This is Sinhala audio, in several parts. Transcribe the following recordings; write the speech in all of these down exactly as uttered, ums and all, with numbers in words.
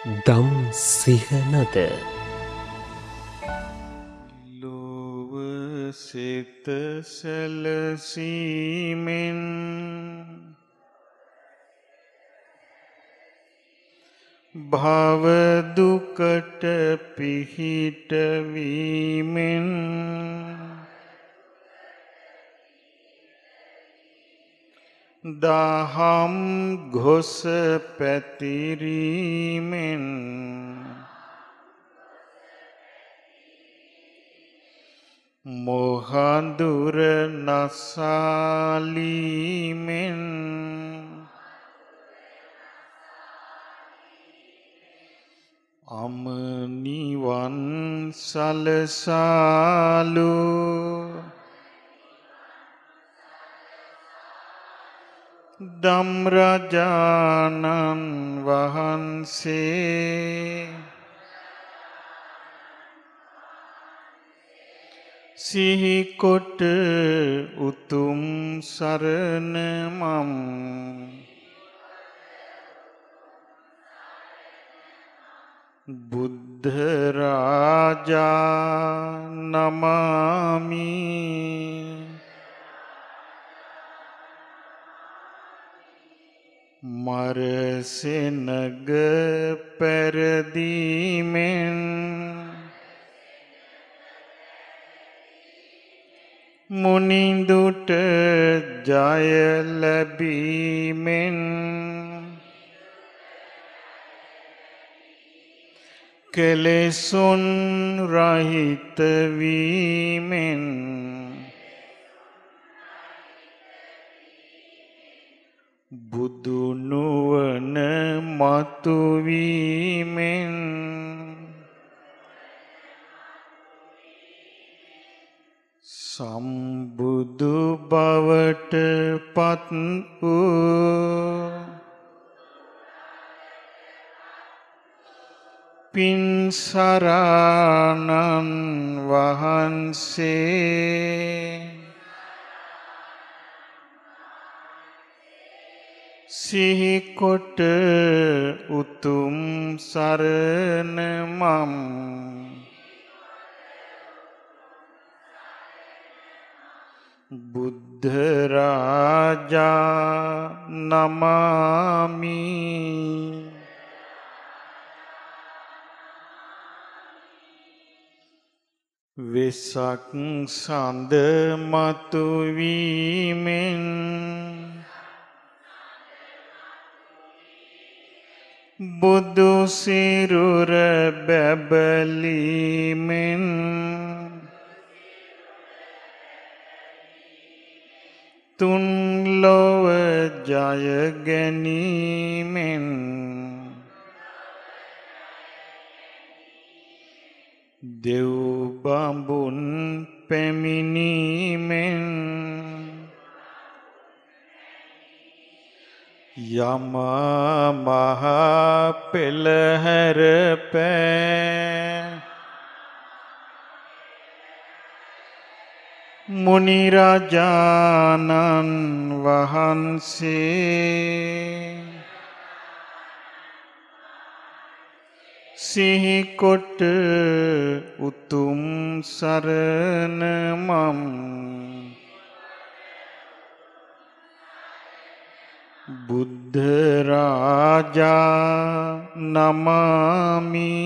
දම් සිහනද ලොව සිත සැලසීමෙන් භව දුකට පිහිට වීමෙන් දහම් ගොස පැතිරීමෙන් මොහඳුර නසාලීමෙන් අමනිවන් සලසාලු ධම්රජානන් වහන්සේ සිහිකොට උතුම් සරණ මම් බුද්ධ රාජා නමාමි. මරසෙනග පෙරදීමෙන් මුනිඳුට ජය ලැබීමෙන් කෙලෙසුන් රහිත වීමෙන් බුදු නුවණ මතුවීමෙන් සම්බුදු බවට පත් වූ පින්සරණන් වහන්සේ සිහිකොට උතුම් සරණ මම් බුද්ධ රාජා නමාමි. වෙසක් සඳ මතුවීමෙන් බුදු සිරුර බැබලීමෙන් තුන් ලොව ජය ගැනීමෙන් දෙව් බඹුන් පැමිණීමෙන් යමා මහ පෙළහැර පෑ මුනි රාජානන් වහන්සේ සිහිකොට උතුම් සරණ මම් බුද්ධ රාජා නමාමි.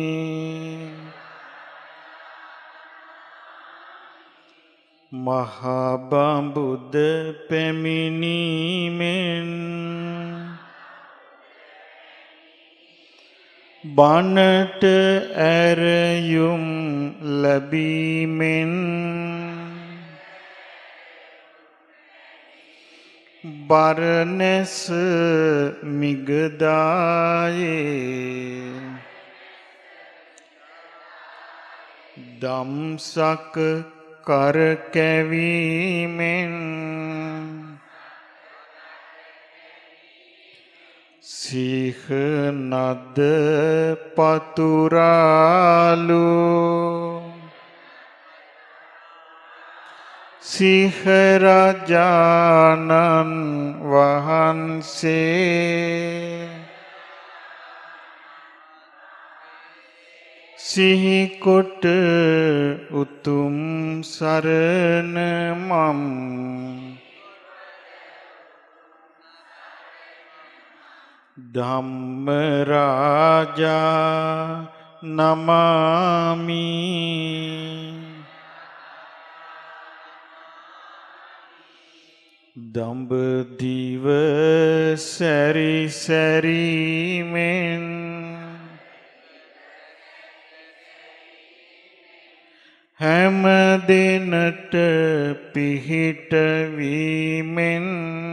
මහා බඹුද පැමිණීමෙන් බණට ඇරයුම් ලැබීමෙන් බරණැස මිගදායේ දම්සක කරකැවීමෙන් සිහනද පතුරාලු සිහරජානන් වහන්සේ සිහිකොට උතුම් සරණ මම් ධම්ම රාජා නමාමි දඹදිව සැරි සැරීමෙන් හැම දිනට පිහිට වීමෙන්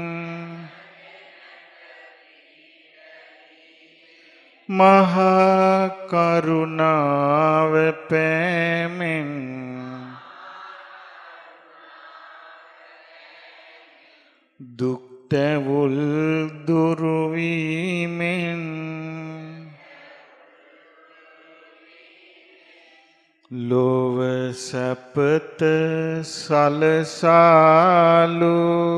මහා කරුණාව පෑමෙන් දුක් තැවුල් දුරු වීමෙන් ලොව සැපත සලසාලු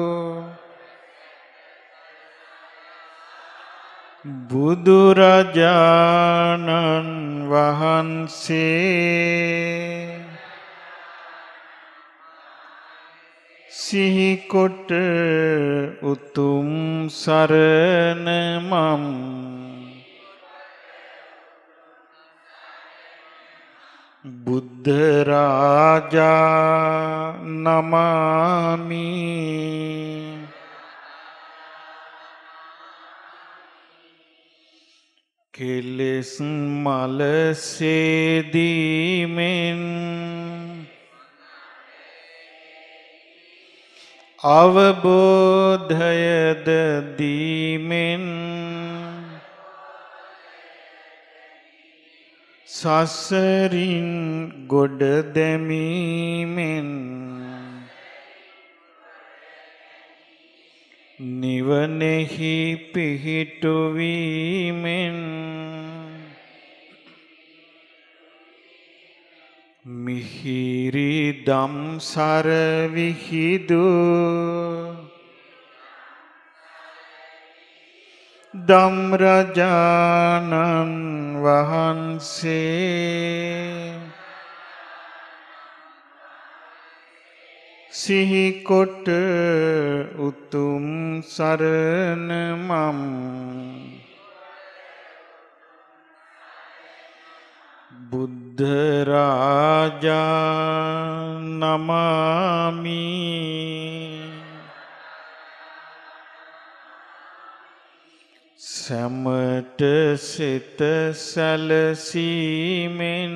බුදුරජාණන් වහන්සේ සිහිකොට උතුම් සරණ මම් බුද්ධ රාජා නමාමි කෙලෙස් මල සේදීමෙන් අවබෝධයද දීමෙන් සසරින් ගොඩ දැමීමෙන් නිවනෙහි පිහිටුවීමෙන් මිහිරි දම්සර විහිදු ධම්රජාණන් වහන්සේ සිහිකොට උතුම් සරණ මම් බුද්ධ රාජා නමාමි සමට සිත සැලසීමෙන්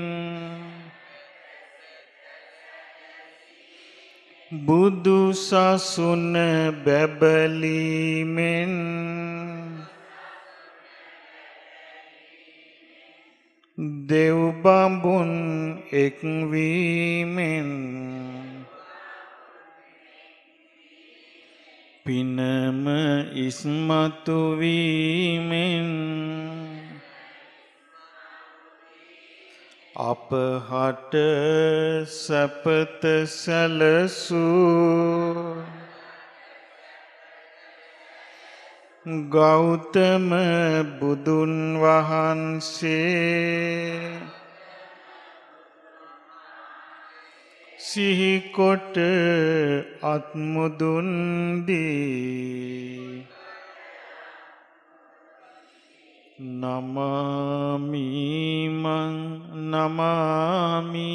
බුදු සසුන බැබලීමෙන් දෙව් බඹුන් එක්වීමෙන් පිනම ඉස්මතු වීමෙන් අපහට සැපත සැලසූ ගෞතම බුදුන් වහන්සේ සිහිකොට අත්මුදුන් දී නමාමි මං නමාමි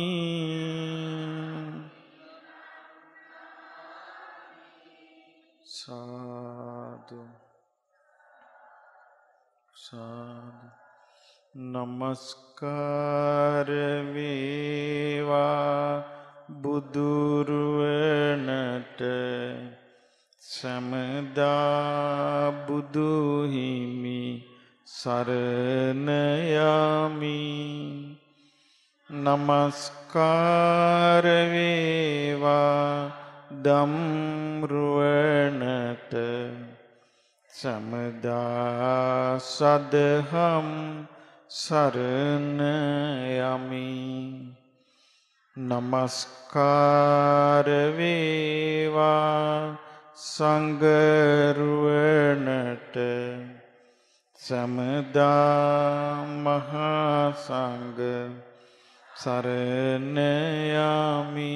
සාදු සාදු නමස්කාර වේවා බුදුරුවනට සමදා බුදු හිමි සරණ යමි නමස්කාර වේවා ධම්රුවනට සමදා සදහම් සරණ යමි නමස්කාර වේවා සංඝරුවනට සමදා මහා සංඝ සරණ යමි.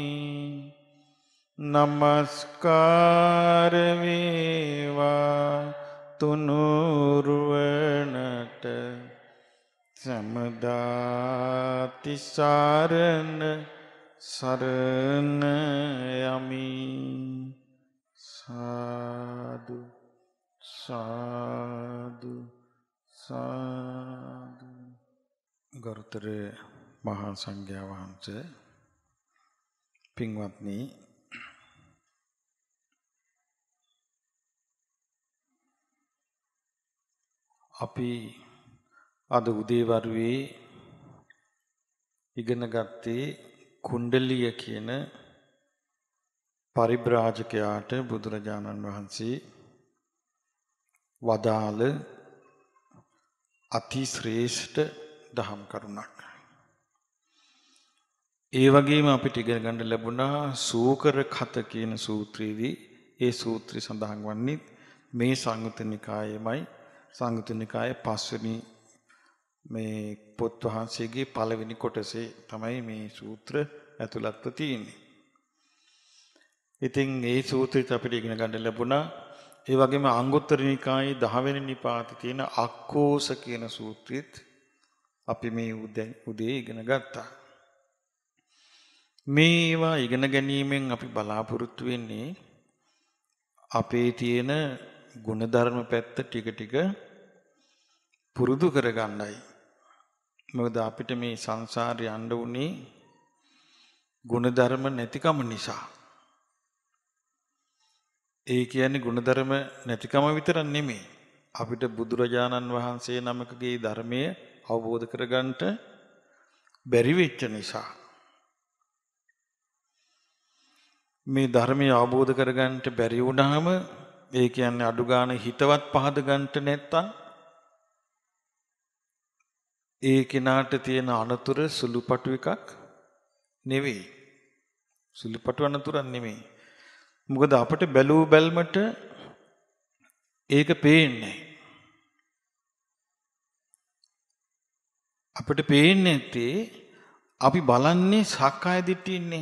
නමස්කාර වේවා තුනුරුවනට සමදාති සරණ සරණ යමි. සාදු සාදු සාදු. ගරුතර මහා සංඝයා වහන්සේ, පින්වත්නි, අපි අද උදේවරුේ ඉගෙන ගත්තේ කුණ්ඩලිය කියන පරිබ්‍රාජකයාට බුදුරජාණන් වහන්සේ වදාළ අති ශ්‍රේෂ්ඨ දහම් කරුණක්. ඒ වගේම අපිට ඉගෙන ගන්න ලැබුණා සූකර කත කියන සූත්‍රයේදී ඒ සූත්‍රය සඳහන් වන්නේ මේ සංයුත්ත නිකායේමයි. සංයුත්ත නිකායේ පස්වෙනි මේ පොත් වහන්සේගේ පළවෙනි කොටසේ තමයි මේ සූත්‍ර ඇතුළත්ව තියෙන්නේ. ඉතින් ඒ සූත්‍රයත් අපිට ඉගෙන ගන්න ලැබුණා. ඒ වගේම අංගුත්තර නිකායේ දහවෙනි නිපාතේ තියෙන අක්කෝස කියන සූත්‍රයත් අපි මේ උදේ ඉගෙන ගත්තා. මේවා ඉගෙන ගැනීමෙන් අපි බලාපොරොත්තු වෙන්නේ අපේ තියෙන ගුණධර්ම පැත්ත ටික ටික පුරුදු කරගන්නයි. මොකද අපිට මේ සංසාරේ යන්න උනේ ගුණධර්ම නැතිකම නිසා. ඒ කියන්නේ ගුණධර්ම නැතිකම විතර නෙමෙයි. අපිට බුදුරජාණන් වහන්සේ නමකගේ ධර්මය අවබෝධ කරගන්නට බැරි වෙච්ච නිසා. මේ ධර්මය අවබෝධ කරගන්නට බැරි වුණාම ඒ කියන්නේ අඩු ගන්න හිතවත් පහද ගන්නට නැත්තම් ඒ කෙනාට තියෙන අනතුරු සුළුපටු එකක් නෙවෙයි. සුළුපටු අනතුරක් නෙවෙයි. මොකද අපිට බැලූ බැල්මට ඒක පේන්නේ. අපිට පේන්නේ නැත්තේ අපි බලන්නේ සක්කාය දිට්ඨියන්නේ.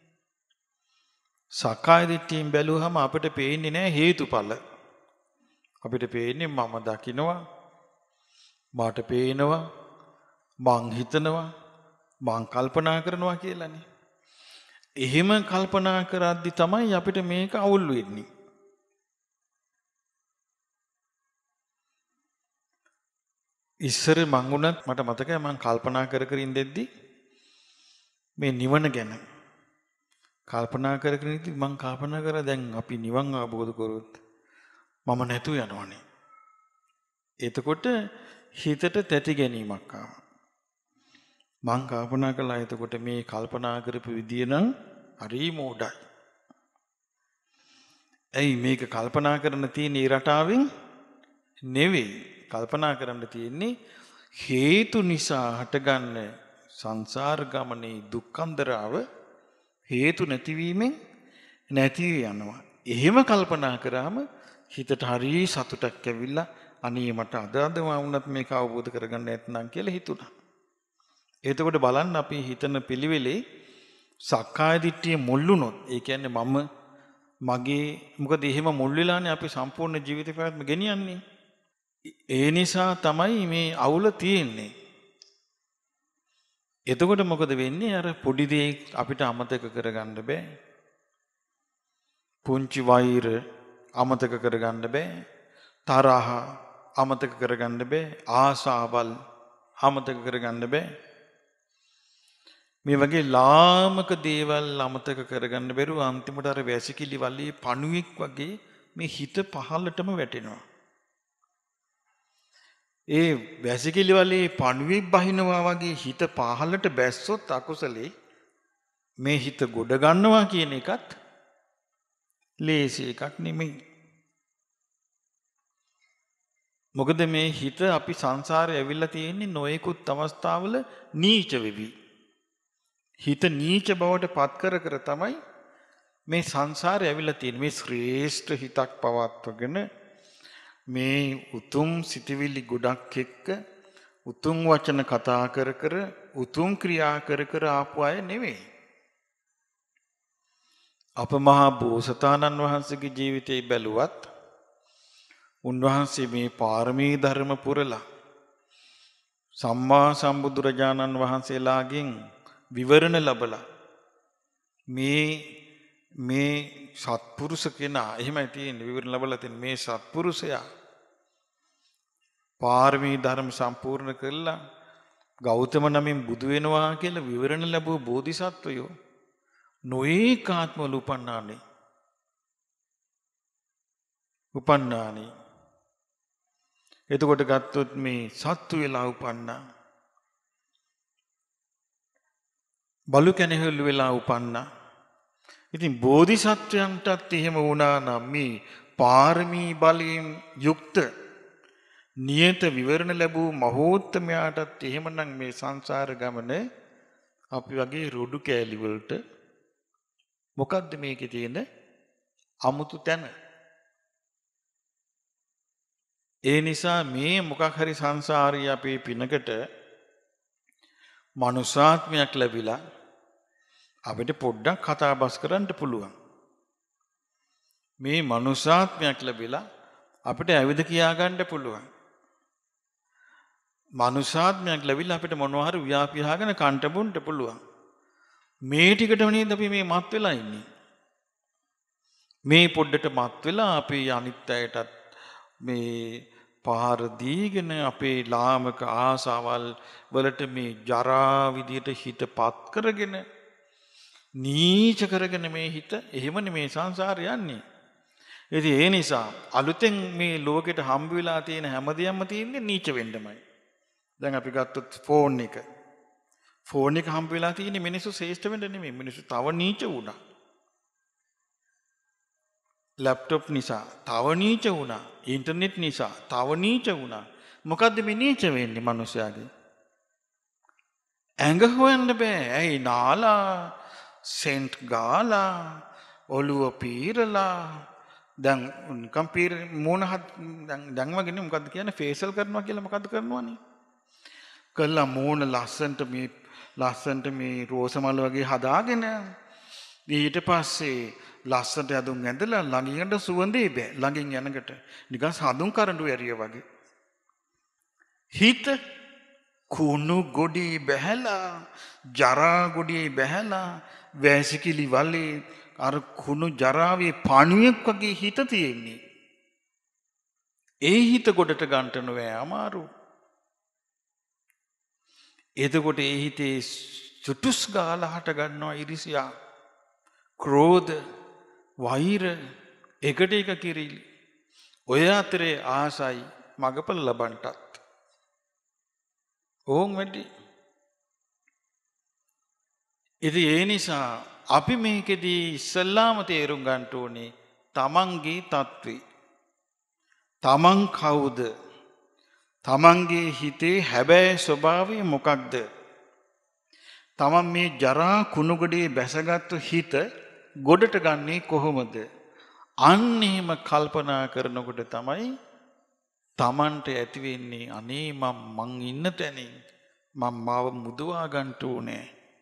සක්කාය දිට්ඨියෙන් බැලුවහම අපිට පේන්නේ නැහැ හේතුඵල. අපිට පේන්නේ මම දකිනවා, මාට පේනවා, මං හිතනවා, මං කල්පනා කරනවා කියලානේ. එහෙම කල්පනා කරද්දි තමයි අපිට මේක අවුල් වෙන්නේ. ඉස්සර මං උනත් මට මතකයි මං කල්පනා කර කර ඉඳෙද්දි මේ නිවන ගැන කල්පනා කර කර ඉඳි මං කල්පනා කරා දැන් අපි නිවන් අවබෝධ කරොත් මම නැතු යනවනේ. එතකොට හිතට තැති ගැනීමක් ආවා. මං කල්පනා කළා එතකොට මේ කල්පනා කරපු විදිය නම් හරි මෝඩයි. ඇයි මේක කල්පනා කරන්න තියෙන ඒ රටාවෙන් නෙවෙයි. කල්පනා කරන්න තියෙන්නේ හේතු නිසා හටගන්න සංසාර ගමනේ දුක්ඛන්දරාව හේතු නැතිවීමෙන් නැති යනවා. එහෙම කල්පනා කරාම හිතට හරි සතුටක් ඇවිල්ලා අනේ මට අද අද වුණත් මේක අවබෝධ කරගන්න නැත්නම් කියලා හිතුණා. එතකොට බලන්න අපි හිතන පිළිවෙලේ සක්කාය දිට්ඨිය මුල්ුණොත් ඒ කියන්නේ මම මගේ මොකද එහෙම මුල් වෙලානේ අපි සම්පූර්ණ ජීවිත පැවැත්ම ගෙනියන්නේ. ඒ නිසා තමයි මේ අවුල තියෙන්නේ. එතකොට මොකද වෙන්නේ? අර පොඩි දේ අපිට අමතක කරගන්න බෑ. පුංචි වෛර අමතක කරගන්න බෑ. තරහ අමතක කරගන්න බෑ. ආසාවල් අමතක කරගන්න බෑ. මේ වගේ ලාමක දේවල් අමතක කරගන්න බැරුව අන්තිමට අර වැසිකිලි වලේ පණුවෙක් වගේ මේ හිත පහළටම වැටෙනවා. ඒ වැසිකිලි වලේ පණුවෙක් බහිනවා වගේ හිත පහළට බැස්සොත් අකුසලේ මේ හිත ගොඩ ගන්නවා කියන එකත් ලේසි එකක් නෙමෙයි. මොකද මේ හිත අපි සංසාරේ ඇවිල්ලා තියෙන්නේ නොයෙකුත් අවස්ථාවල නීච වෙවි. හිත නීච බවට පත් කර කර තමයි මේ සංසාරේ ඇවිල්ලා තියෙන්නේ. මේ ශ්‍රේෂ්ඨ හිතක් පවත්වගෙන මේ උතුම් සිටිවිලි ගොඩක් එක්ක උතුම් වචන කතා කර කර උතුම් ක්‍රියා කර කර ආපු අය නෙවෙයි. අප මහා බෝසතාණන් වහන්සේගේ ජීවිතය බැලුවත් උන්වහන්සේ මේ පාරමී ධර්ම පුරලා සම්මා සම්බුදුරජාණන් වහන්සේලාගෙන් විවරණ ලැබලා මේ මේ සත්පුරුෂ කෙනා එහෙමයි තියෙන්නේ විවරණ ලැබලා තියෙන මේ සත්පුරුෂයා පාරමී ධර්ම සම්පූර්ණ කළා ගෞතම නමින් බුදු වෙනවා කියලා විවරණ ලැබුව බෝධිසත්වයෝ නොඒක ආත්මවල උපන්නානේ උපන්නානේ එතකොට ගත්තොත් මේ සත්තු වෙලා උපන්නා බලු කැනහෙල්ලු වෙලා උපන්නා ඉතින් බෝධිසත්වයන්ටත් එහෙම වුණා නම් මේ පාරමී බලයෙන් යුක්ත නියත විවරණ ලැබූ මහෝත්තමයාටත් එහෙමනම් මේ සංසාර ගමන අපි වගේ රොඩු කෑලි වලට මොකද්ද මේකේ තියෙන අමුතු තැන ඒ නිසා මේ මොකක් හරි සංසාරී අපේ පිනකට මනුසාත්මයක් ලැබිලා අපිට පොඩ්ඩක් කතා බස් කරන්න පුළුවන්. මේ මනුසාත්මයක් ලැබිලා අපිට ඇවිද කියා ගන්න පුළුවන්. මනුසාත්මයක් ලැබිලා අපිට මොනවා හරි ව්‍යාපියාගෙන කන්ට බොන්න පුළුවන්. මේ ටිකටම නේද අපි මේ මත් වෙලා ඉන්නේ. මේ පොඩ්ඩට මත් වෙලා අපි අනිත් අයටත් මේ පහර දීගෙන අපේ ලාමක ආසාවල් වලට මේ ජරා විදියට හිතපත් කරගෙන නීච කරගෙන මේ හිත එහෙමනේ මේ සංසාරේ යන්නේ. ඉතින් ඒ නිසා අලුතෙන් මේ ලෝකෙට හම්බ වෙලා තියෙන හැමදේම තියෙන්නේ නීච වෙන්නමයි. දැන් අපි ගත්තොත් ෆෝන් එක. ෆෝන් එක හම්බ වෙලා තියෙන්නේ මිනිස්සු ශ්‍රේෂ්ඨ වෙන්න නෙමෙයි මිනිස්සු තව නීච වුණා. ලැප්ටොප් නිසා තව නීච වුණා. ඉන්ටර්නෙට් නිසා තව නීච වුණා. මොකද්ද මේ නීච වෙන්නේ මිනිස්යාගේ? ඇඟ හොයන්න බෑ. ඇයි නාලා සෙන්ට් ගාලා ඔළුව පීරලා දැන් නිකම් පීර මොන දැන් දැන් වගේ මොකද්ද කියන්නේ ෆේෂල් කරනවා කියලා මොකද්ද කරනවනේ? කළා මෝන ලස්සන්ට මේ ලස්සන්ට මේ රෝස මල් වගේ හදාගෙන ඊට පස්සේ ලස්සට ඇඳුම් ඇඳලා ළඟින්ට සුවඳේ බෑ ළඟින් යනකට නිකන් හඳුන් කරඬු ඇරිය වගේ හිත කුණු ගොඩි බැහැලා ජරා ගොඩි බැහැලා වැසිකිලි වලේ අර කුණු ජරාවේ පණුවෙක් වගේ හිත තියෙන්නේ ඒ හිත ගොඩට ගන්නට නොවේ අමාරු එතකොට ඒ හිතේ චුටුස් ගාලා හට ගන්නවා ඉරිසියා ක්‍රෝධ වෛර එකට එක කිරිලි ඔය අතරේ ආසයි මගපල ලබන්නටත් ඕන් වැඩි ඉතින් ඒ නිසා අපි මේකෙදී ඉස්සල්ලාම තේරුම් ගන්න ඕනේ තමන්ගේ තත්ත්වේ තමන් කවුද තමන්ගේ හිතේ හැබෑ ස්වභාවය මොකක්ද තමන් මේ ජරා කුණුගොඩේ බැසගත්තු හිත ගොඩට ගන්නේ කොහොමද අන්න එහෙම කල්පනා කරනකොට තමයි තමන්ට ඇති වෙන්නේ අනේ මම මං ඉන්න තැනින් මම මාව මුදවා ගන්න ඕනේ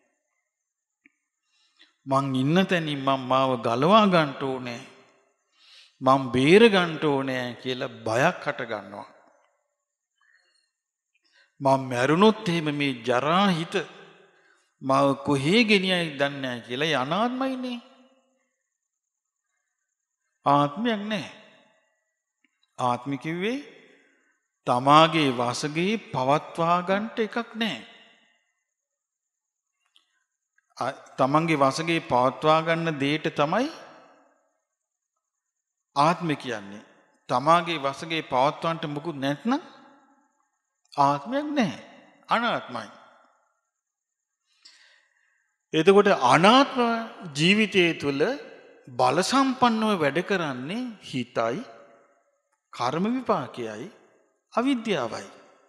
මං ඉන්න තැනින් මම මාව ගලවා ගන්න ඕනේ මම බේර ගන්න ඕනේ කියලා බයක් හට ගන්නවා මම මැරුණොත් එහෙම මේ ජරා හිත මාව කොහේ ගෙනියයි දන්නේ නැහැ කියලා අනාත්මයිනේ ආත්මයක් නැහැ ආත්මි කිව්වේ තමාගේ වාසගේ පවත්වා ගන්නට එකක් නැහැ තමන්ගේ වාසගේ පවත්වා ගන්න දෙයට තමයි ආත්මය කියන්නේ තමාගේ වාසගේ පවත්වන්නට මොකුත් නැත්නම් ආත්මයක් නැහැ අනාත්මයි එතකොට අනාත්ම ජීවිතය තුළ බල සම්පන්නව වැඩ කරන්නේ හිතයි කර්ම විපාකයයි අවිද්‍යාවයි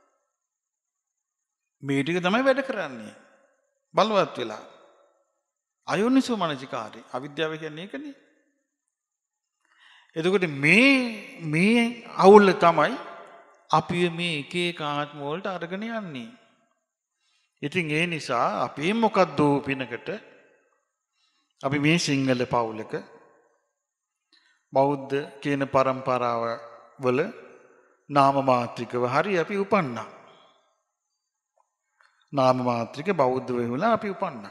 මේ ටික තමයි වැඩ කරන්නේ බලවත් වෙලා අයෝනිසෝ මනසිකාරය අවිද්‍යාව කියන්නේ ඒකනේ එතකොට මේ මේ අවුල තමයි අපි මේ එක එක ආත්ම වලට අරගෙන යන්නේ ඉතින් ඒ නිසා අපි මොකද්ද පිනකට අපි මේ සිංහල පවුලක බෞද්ධ කියන પરම්පරාව වල නාම මාත්‍රිකව හරි අපි උපන්නා. නාම මාත්‍රික බෞද්ධ වෙලා අපි උපන්නා.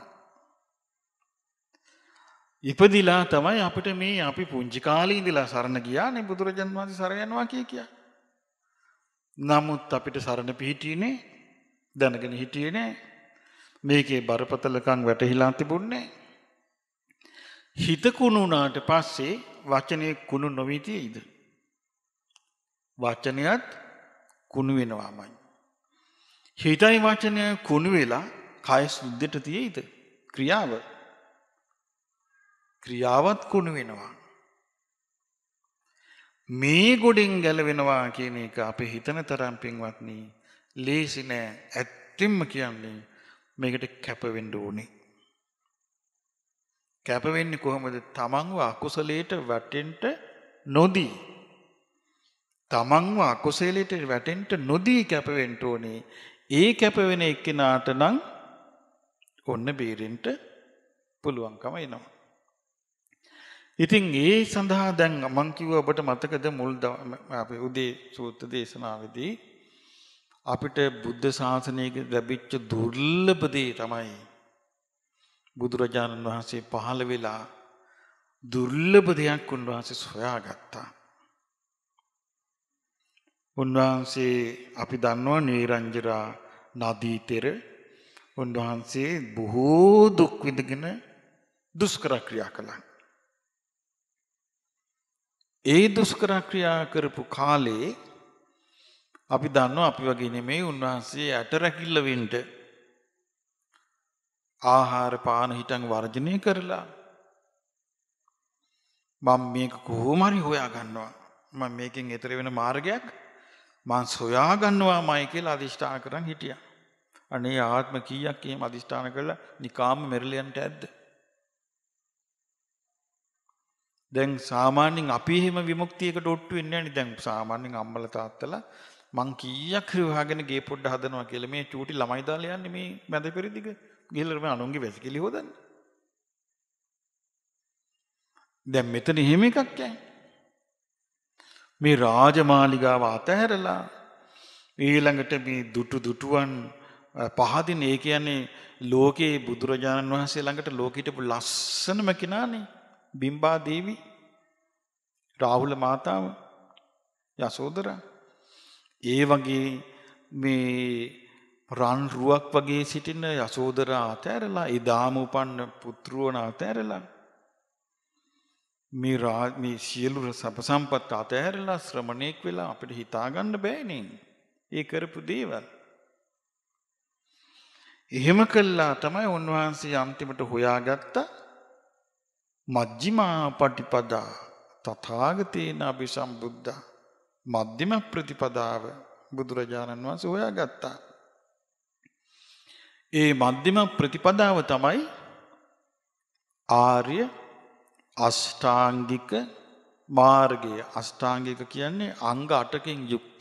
ඉපදිලා තමයි අපිට මේ අපි පුංචි කාලේ ඉඳලා සරණ ගියානේ බුදුරජාණන් වහන්සේ සරණ යනවා කිය කියා. නමුත් අපිට සරණ පිහිටියේ දැනගෙන හිටියේ නෑ. මේකේ බරපතලකම් වැටහිලා තිබුණේ. හිත කුණු වුණාට පස්සේ වචනේ කුණු නොවි තියෙයිද? වචනයත් කුණු වෙනවාමයි. හිතයි වචනය කුණු වෙලා කය සුද්ධට තියෙයිද? ක්‍රියාව. ක්‍රියාවත් කුණු වෙනවා. මේ ගොඩෙන් ගැලවෙනවා කියන එක අපේ හිතන තරම් පින්වත්නි ලේසි නෑ. ඇත්තෙන්ම කියන්නේ මේකට කැප වෙන්න ඕනේ. කැප වෙන්නේ කොහොමද? තමන්ව අකුසලයට වැටෙන්න නොදී. තමන්ව අකුසලයට වැටෙන්න නොදී කැප වෙන්න ඕනේ. ඒ කැප වෙන එක්කෙනාට නම් ඔන්න බේරෙන්න පුළුවන්කම එනවා. ඉතින් ඒ සඳහා දැන් මම කිව්වා ඔබට මතකද මුල් අපේ උදේ සූත්‍ර දේශනාවේදී අපිට බුද්ධ ශාසනයක ලැබිච්ච දුර්ලභ දේ තමයි බුදුරජාණන් වහන්සේ පහළ වෙලා දුර්ලභ දෙයක් උන්වහන්සේ සොයාගත්තා. උන්වහන්සේ අපි දන්නවා නීරංජරා නදී තෙර උන්වහන්සේ බොහෝ දුක් විඳගෙන දුෂ්කර ක්‍රියා කළා. ඒ දුෂ්කර ක්‍රියා කරපු කාලේ අපි දන්නවා අපි වගේ නෙමෙයි උන්වහන්සේ ඇටරැකිල්ල වෙන්න ආහාර පාන හිටන් වර්ජනය කරලා මම මේක කොහොම හරි හොයා ගන්නවා මම මේකෙන් ඈතර වෙන මාර්ගයක් මං සොයා ගන්නවාමයි කියලා අදිෂ්ඨාන කරන් හිටියා. අනේ ආත්ම කීයක් එහෙම අදිෂ්ඨාන කරලා නිකාම්ම මෙරළියන්ට ඇද්ද? දැන් සාමාන්‍යයෙන් අපි එහෙම විමුක්තියකට ඔට්ටු වෙන්නේ නැහැ නේ. දැන් සාමාන්‍යයෙන් අම්මලා තාත්තලා මං කීයක් හරි වහගෙන ගේ පොඩ්ඩ හදනවා කියලා මේ චූටි ළමයි දාලා යන්නේ මේ මැද පෙරදිග ගිහලා මේ අනුන්ගේ වැසිකිලි හොදන්න. දැන් මෙතන එහෙම එකක් නැහැ. මේ රාජමාලිගාව අතහැරලා ඊළඟට මේ දුටු දුටුවන් පහදින ඒ කියන්නේ ලෝකේ බුදුරජාණන් වහන්සේ ළඟට ලෝකෙට ලස්සනම කෙනානේ බිම්බා දේවි රාහුල මාතාව යසෝදරා ඒ වගේ මේ රන් රුවක් වගේ සිටින යසෝදරා අතහැරලා ඉදාම උපන්න පුත්‍රවණ අතහැරලා මේ රා මේ සියලු සප සම්පත් අතහැරලා ශ්‍රමණේක් වෙලා අපිට හිතා ගන්න බෑනේ ඒ කරපු දේවල්. එහෙම කළා තමයි උන්වහන්සේ අන්තිමට හොයාගත්ත මජ්ක්‍ධිමා පටිපදා තථාගතේන අபிසම්බුද්ධා මධ්‍යම ප්‍රතිපදාව බුදුරජාණන් වහන්සේ හොයාගත්තා. ඒ මධ්‍යම ප්‍රතිපදාව තමයි ආර්ය අෂ්ටාංගික මාර්ගය. අෂ්ටාංගික කියන්නේ අංග අටකින් යුක්ත.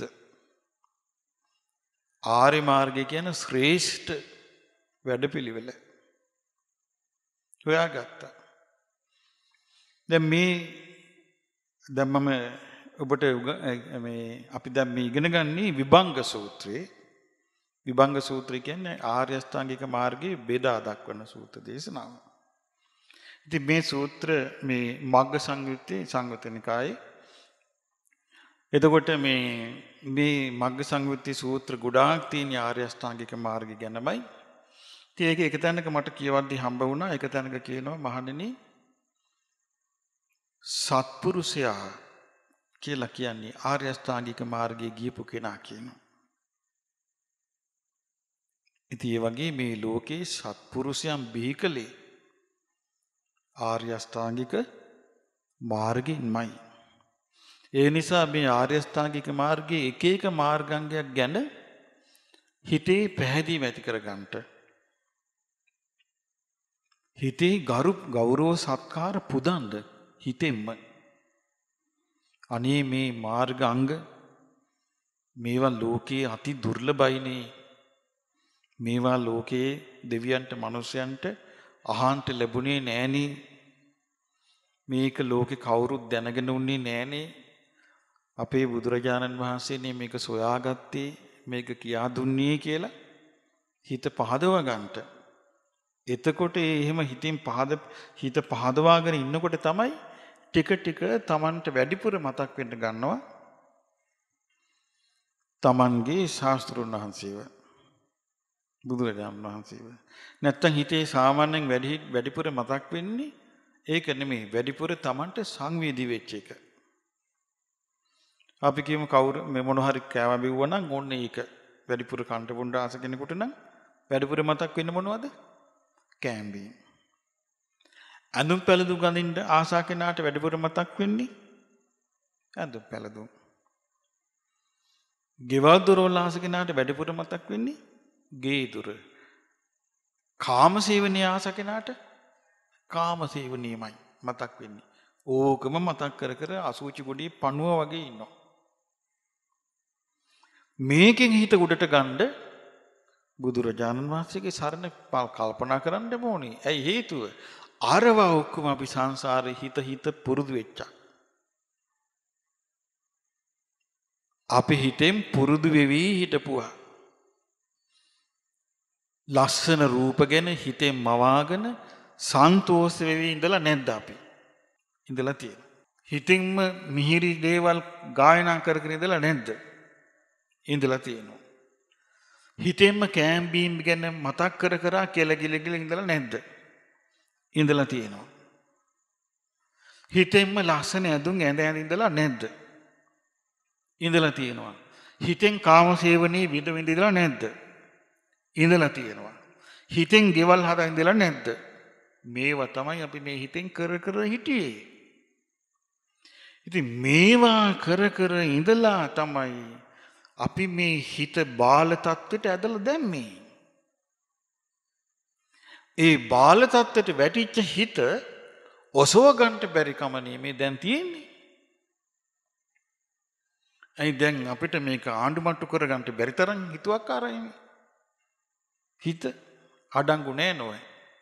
ආර්ය මාර්ගය කියන්නේ ශ්‍රේෂ්ඨ වැඩපිළිවෙල. හොයාගත්තා. දැන් මේ දැන් මම ඔබට මේ අපි දැන් මේ ඉගෙන ගන්නේ විභංග සූත්‍රයේ. විභංග සූත්‍රය කියන්නේ ආර්ය අෂ්ටාංගික මාර්ගයේ බෙදා දක්වන සූත්‍ර දේශනාව. ඉතින් මේ සූත්‍ර මේ මග්ග සංයුත්තේ සංයුත්ත නිකායේ. එතකොට මේ මේ මග්ග සංයුත්තේ සූත්‍ර ගොඩාක් තියෙන ආර්ය අෂ්ටාංගික මාර්ගය ගැනමයි. ඉතින් ඒක එක තැනක මට කියවද්දි හම්බ වුණා. එක තැනක කියනවා මහණෙනි සත්පුරුෂයා කියලා කියන්නේ ආර්ය අෂ්ටාංගික මාර්ගයේ ගියපු කෙනා කියනවා. ඉතින් ඒ වගේ මේ ලෝකේ සත්පුරුෂයන් බිහි කළේ ආර්ය අෂ්ටාංගික මාර්ගයෙන්මයි. ඒ නිසා මේ ආර්ය අෂ්ටාංගික මාර්ගයේ එක එක මාර්ගාංගයක් ගැන හිතේ පැහැදීම ඇති කරගන්නට හිතේ ගරු ගෞරව සත්කාර පුදන්න හිතෙන්ම අනේ මේ මාර්ගාංග මේවා ලෝකයේ අති දුර්ලභයිනේ මේවා ලෝකයේ දෙවියන්ට මිනිසයන්ට අහන්න ලැබුණේ නෑනේ. මේක ලෝකේ කවුරුත් දැනගෙන උන්නේ නෑනේ. අපේ බුදුරජාණන් වහන්සේනේ මේක සොයාගත්තේ, මේක කියා දුන්නේ කියලා හිත පහදව ගන්නට. එතකොට එහෙම හිතින් පහද හිත පහදවාගෙන ඉන්නකොට තමයි ටික ටික Tamanට වැඩිපුර මතක් වෙන්න ගන්නවා Tamanගේ ශාස්ත්‍රුන් වහන්සේව, බුදුරජාණන් වහන්සේව. නැත්තම් හිතේ සාමාන්‍යයෙන් වැඩි වැඩිපුර මතක් වෙන්නේ ඒක නෙමෙයි, වැඩිපුර Tamanට සංවේදී වෙච්ච එක. අපි කියමු කවුරු මේ මොන හරි කෑම බිව්වනම් ඕන්න ඒක වැඩිපුර කන්ට බොණ්ඩ ආස කෙනෙකුට නම් වැඩිපුර මතක් වෙන්නේ මොනවද? කෑම්බීම්. අඳුම් පැළඳුම් ගඳින්න ආසා කෙනාට වැඩිපුර මතක් වෙන්නේ අඳුම් පැළඳුම්. ගෙවල් දොරවල් ආස කෙනාට වැඩිපුර මතක් වෙන්නේ ගේ දොර. කාමසේවනීය ආස කෙනාට කාමසේවනීයමයි මතක් වෙන්නේ. ඕකම මතක් කර කර අසුචි ගොඩේ පණුව වගේ ඉන්නවා. මේකෙන් හිත උඩට ගන්න බුදුරජාණන් වහන්සේගේ සරණ කල්පනා කරන්න ඕනේ. ඇයි හේතුව? ආරවා ඔක්කොම අපි සංසාරේ හිත හිත පුරුදු වෙච්චා. අපි හිතෙන් පුරුදු වෙවි හිටපුවා. ලස්සන රූප ගැන හිතෙන් මවාගෙන සන්තෝෂ වෙවි ඉඳලා නැද්ද අපි? ඉඳලා තියෙනවා. හිතින්ම මිහිරි දේවල් ගායනා කර කර ඉඳලා නැද්ද? ඉඳලා තියෙනවා. හිතෙන්ම කෑම් බීම් ගැන මතක් කර කර කෙල ගිල ගිල ඉඳලා නැද්ද? ඉඳලා තියෙනවා. හිතෙන්ම ලස්සන ඇඳුම් ඇඳ ඇඳ ඉඳලා නැද්ද? ඉඳලා තියෙනවා. හිතෙන් කාමසේවනී විඳ විඳ ඉඳලා නැද්ද? ඉඳලා තියෙනවා. හිතෙන් ගෙවල් හදා ඉඳලා නැද්ද? මේවා තමයි අපි මේ හිතෙන් කර කර හිටියේ. ඉතින් මේවා කර කර ඉඳලා තමයි අපි මේ හිත බාල තත්ත්වයට ඇදලා දැම්මේ. ඒ බාල තත්ත්වයට වැටිච්ච හිත ඔසව ගන්නට බැරි කම නෙමේ දැන් තියෙන්නේ. අයි දැන් අපිට මේක ආණ්ඩුමට්ටු කරගන්න බැරි තරම් හිතුවක්කාරයි මේ. හිත අඩංගු නෑ නෝයි.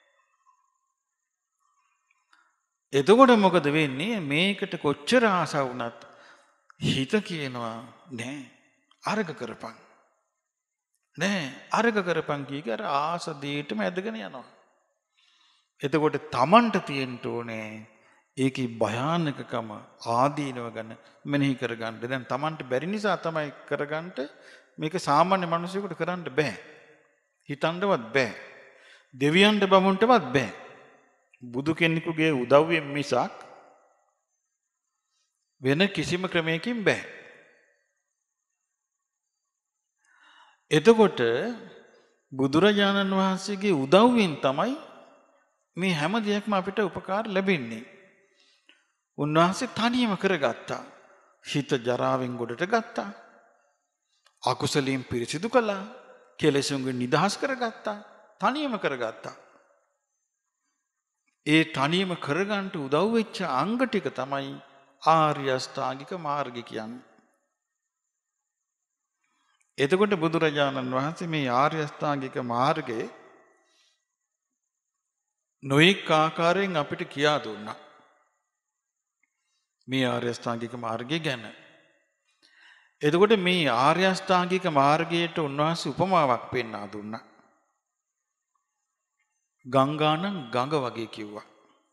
එතකොට මොකද වෙන්නේ? මේකට කොච්චර ආසාව වුණත් හිත කියනවා නෑ අරග කරපන්. නෑ අරග කරපන් කිය කර ආස දෙයටම ඇදගෙන යනවා. එතකොට Tamanට තියෙන්න ඕනේ ඒකේ භයානකකම ආදීනව ගන්න මෙනෙහි කරගන්න. දැන් Tamanට බැරි නිසා තමයි කරගන්න මේක සාමාන්‍ය මිනිසෙකුට කරන්න බෑ. හිතන්නවත් බෑ. දෙවියන්ට බමුණටවත් බෑ. බුදු කෙනෙකුගේ උදව්වෙන් මිසක් වෙන කිසිම ක්‍රමයකින් බෑ. එතකොට බුදුරජාණන් වහන්සේගේ උදව්වෙන් තමයි මේ හැම දෙයක්ම අපිට උපකාර ලැබෙන්නේ. උන්වහන්සේ තනියම කරගත්තා. හිත ජරාවෙන් ගොඩට ගත්තා. අකුසලයෙන් පිරිසිදු කළා. කෙලෙසුන්ගෙන් නිදහස් කරගත්තා. තනියම කරගත්තා. ඒ තනියම කරගන්නට උදව් වෙච්ච අංග ටික තමයි ආර්ය අෂ්ටාංගික මාර්ගය කියන්නේ. එතකොට බුදුරජාණන් වහන්සේ මේ ආර්ය අෂ්ටාංගික මාර්ගයේ නොඑක ආකාරයෙන් අපිට කියා දුන්නා. මේ ආර්ය අෂ්ටාංගික මාර්ගය ගැන. එතකොට මේ ආර්ය අෂ්ටාංගික මාර්ගයට උන්වහන්සේ උපමාවක් පෙන්වා දුන්නා. ගංගානම් ගඟ වගේ කිව්වා.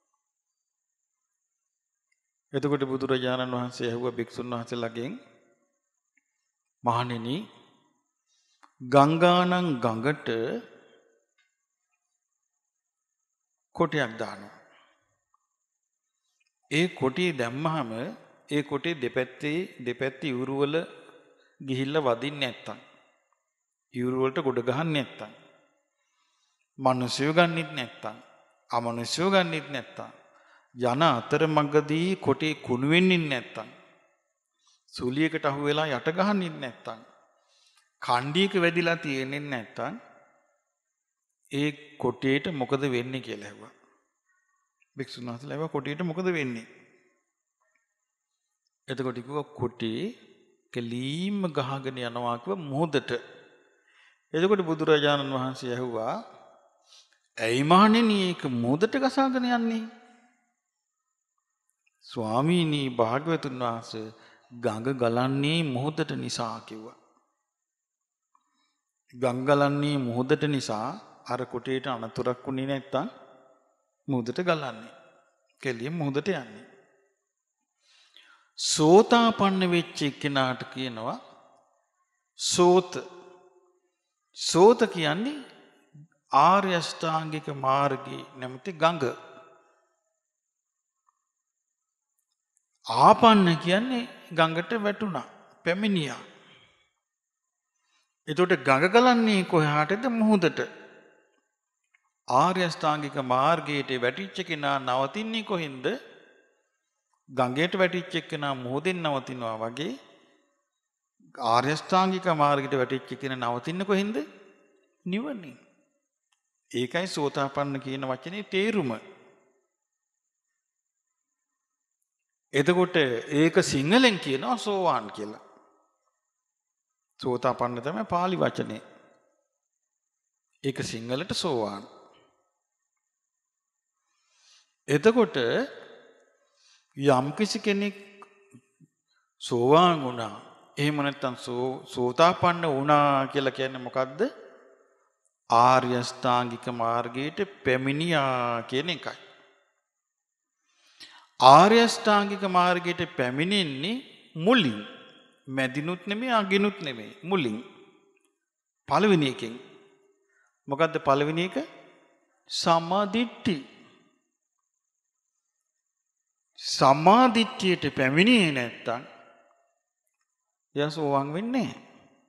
එතකොට බුදුරජාණන් වහන්සේ ඇහුවා භික්ෂුන් වහන්සේලාගෙන්, මහණෙනි ගංගානම් ගඟට කොටයක් දානවා. ඒ කොටිය දැම්මහම ඒ කොටේ දෙපැත්තේ දෙපැත්තේ ඉවුරු වල ගිහිල්ලා වදින්නේ නැත්තම්, ඉවුරු වලට ගොඩ ගහන්නේ නැත්තම්, මිනිස්සුયો ගන්නෙත් නැත්තම්, අමනුෂ්‍යෝ ගන්නෙත් නැත්තම්, යන අතරමඟදී කොටේ කුණු වෙන්නේ නැත්තම්, සුලියකට අහු වෙලා යට ගහන්නෙත් නැත්තම්, කණ්ඩියක වැදිලා තියෙන්නේ නැත්තම්, ඒ කොටේට මොකද වෙන්නේ කියලා ඇහුවා. භික්ෂුන් වහන්සේලා ඇහුවා කොටේට මොකද වෙන්නේ? එතකොට කිව්වා කොටේ කෙලීම ගහගෙන යනවා කිව්වා මොහොතට. එතකොට බුදුරජාණන් වහන්සේ ඇහුවා ඇයි මහණෙනි ඒක මුහුදට ගසාගෙන යන්නේ? ස්වාමීනි භාග්‍යවතුන් වහන්සේ ගඟ ගලන්නේ මුහුදට නිසා කිව්වා. ගඟ ගලන්නේ මුහුදට නිසා අර කුටියට අනතුරක් වුණේ නැත්තම් මුහුදට ගලන්නේ. කෙලියෙන් මුහුදට යන්නේ. සෝතාපන්න වෙච්ච කෙනාට කියනවා සෝත. සෝත කියන්නේ ආර්ය අෂ්ටාංගික මාර්ගයේ නැමැති ගඟ. ආපන්න කියන්නේ ගඟට වැටුණා, පැමිණියා. එතකොට ගඟ ගලන්නේ කොහාටද? මුහුදට. ආර්ය අෂ්ටාංගික මාර්ගයට වැටිච්ච කෙනා නවතින්නේ කොහෙන්ද? ගඟයට වැටිච්ච කෙනා මුහුදෙන් නවතිනවා වගේ ආර්ය අෂ්ටාංගික මාර්ගයට වැටිච්ච කෙනා නවතින්නේ කොහෙන්ද? නිවනේ. ඒකයි සෝතාපන්න කියන වචනේ තේරුම. එතකොට ඒක සිංහලෙන් කියනවා සෝවාන් කියලා. සෝතාපන්න තමයි පාලි වචනේ. ඒක සිංහලට සෝවාන්. එතකොට යම් කිසි කෙනෙක් සෝවාන් වුණා, එහෙම නැත්නම් සෝතාපන්න වුණා කියලා කියන්නේ මොකද්ද? ආර්ය අෂ්ටාංගික මාර්ගයට පැමිණියා කියන එකයි. ආර්ය අෂ්ටාංගික මාර්ගයට පැමිණෙන්නේ මුලින්. මැදිනුත් නෙමෙයි අගිනුත් නෙමෙයි, මුලින්. පළවෙනි එකෙන්. මොකද්ද පළවෙනි එක? සම්මාදිට්ඨි. සම්මාදිට්ඨියට පැමිණියේ නැත්තම් එයා සෝවාන් වෙන්නේ නැහැ.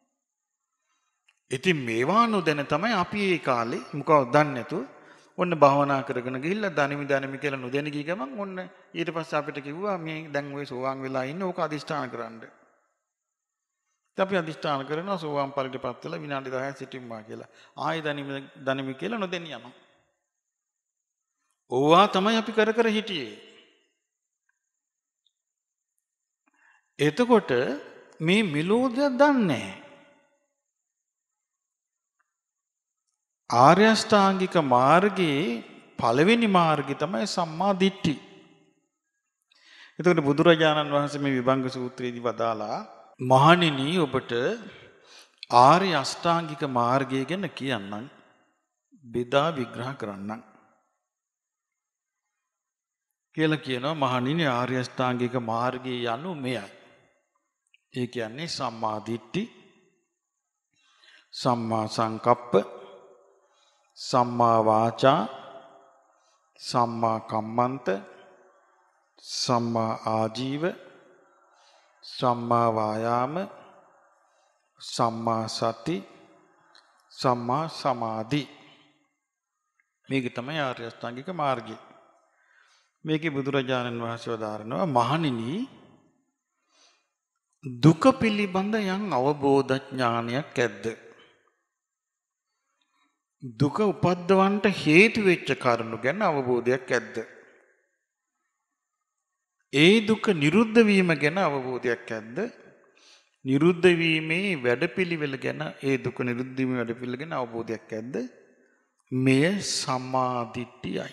ඉතින් මේවා නොදැන තමයි අපි ඒ කාලේ මොකක්ද දන්නේ නැතුව ඔන්න භාවනා කරගෙන ගිහිල්ලා ධනිමි ධනිමි කියලා නොදැන ගිය ගමන් ඔන්න ඊට පස්සේ අපිට කිව්වා මේ දැන් ওই සෝවාන් වෙලා ඉන්න ඕක අදිෂ්ඨාන කරන්න. ඉතින් අපි අදිෂ්ඨාන කරනවා සෝවාන් ඵලයටපත් වෙලා විනාඩි දහයක් සිටින්නවා කියලා. ආයෙ ධනිමි ධනිමි කියලා නොදැන යනවා. ඕවා තමයි අපි කර කර හිටියේ. එතකොට මේ මෙලෝදිය දන්නේ නැහැ. ආර්ය අෂ්ටාංගික මාර්ගයේ පළවෙනි මාර්ගය තමයි සම්මා දිට්ඨි. එතකොට බුදුරජාණන් වහන්සේ මේ විභංග සූත්‍රයේදී වදාලා මහණෙනි ඔබට ආර්ය අෂ්ටාංගික මාර්ගය ගැන කියන්නම්, බෙදා විග්‍රහ කරන්නම් කියලා කියනවා. මහණෙනි ආර්ය අෂ්ටාංගික මාර්ගය යනු මෙයයි. ඒ කියන්නේ සම්මා දිට්ඨි, සම්මා සංකප්ප, සම්මා වාචා, සම්මා කම්මන්ත, සම්මා ආජීව, සම්මා වායාම, සම්මා සති, සම්මා සමාධි. මේක තමයි ආර්ය අෂ්ටාංගික මාර්ගය. මේකේ බුදුරජාණන් වහන්සේ වදාරනවා මහණෙනි දුක පිළිබඳ යම් අවබෝධ ඥානයක් ඇද්ද? දුක උපද්දවන්නට හේතු වෙච්ච කරුණු ගැන අවබෝධයක් ඇද්ද? ඒ දුක නිරුද්ධ වීම ගැන අවබෝධයක් ඇද්ද? නිරුද්ධ වීමේ වැඩපිළිවෙල ගැන, ඒ දුක නිරුද්ධ වීමේ වැඩපිළිවෙල ගැන අවබෝධයක් ඇද්ද? මෙය සම්මා දිට්ඨියයි.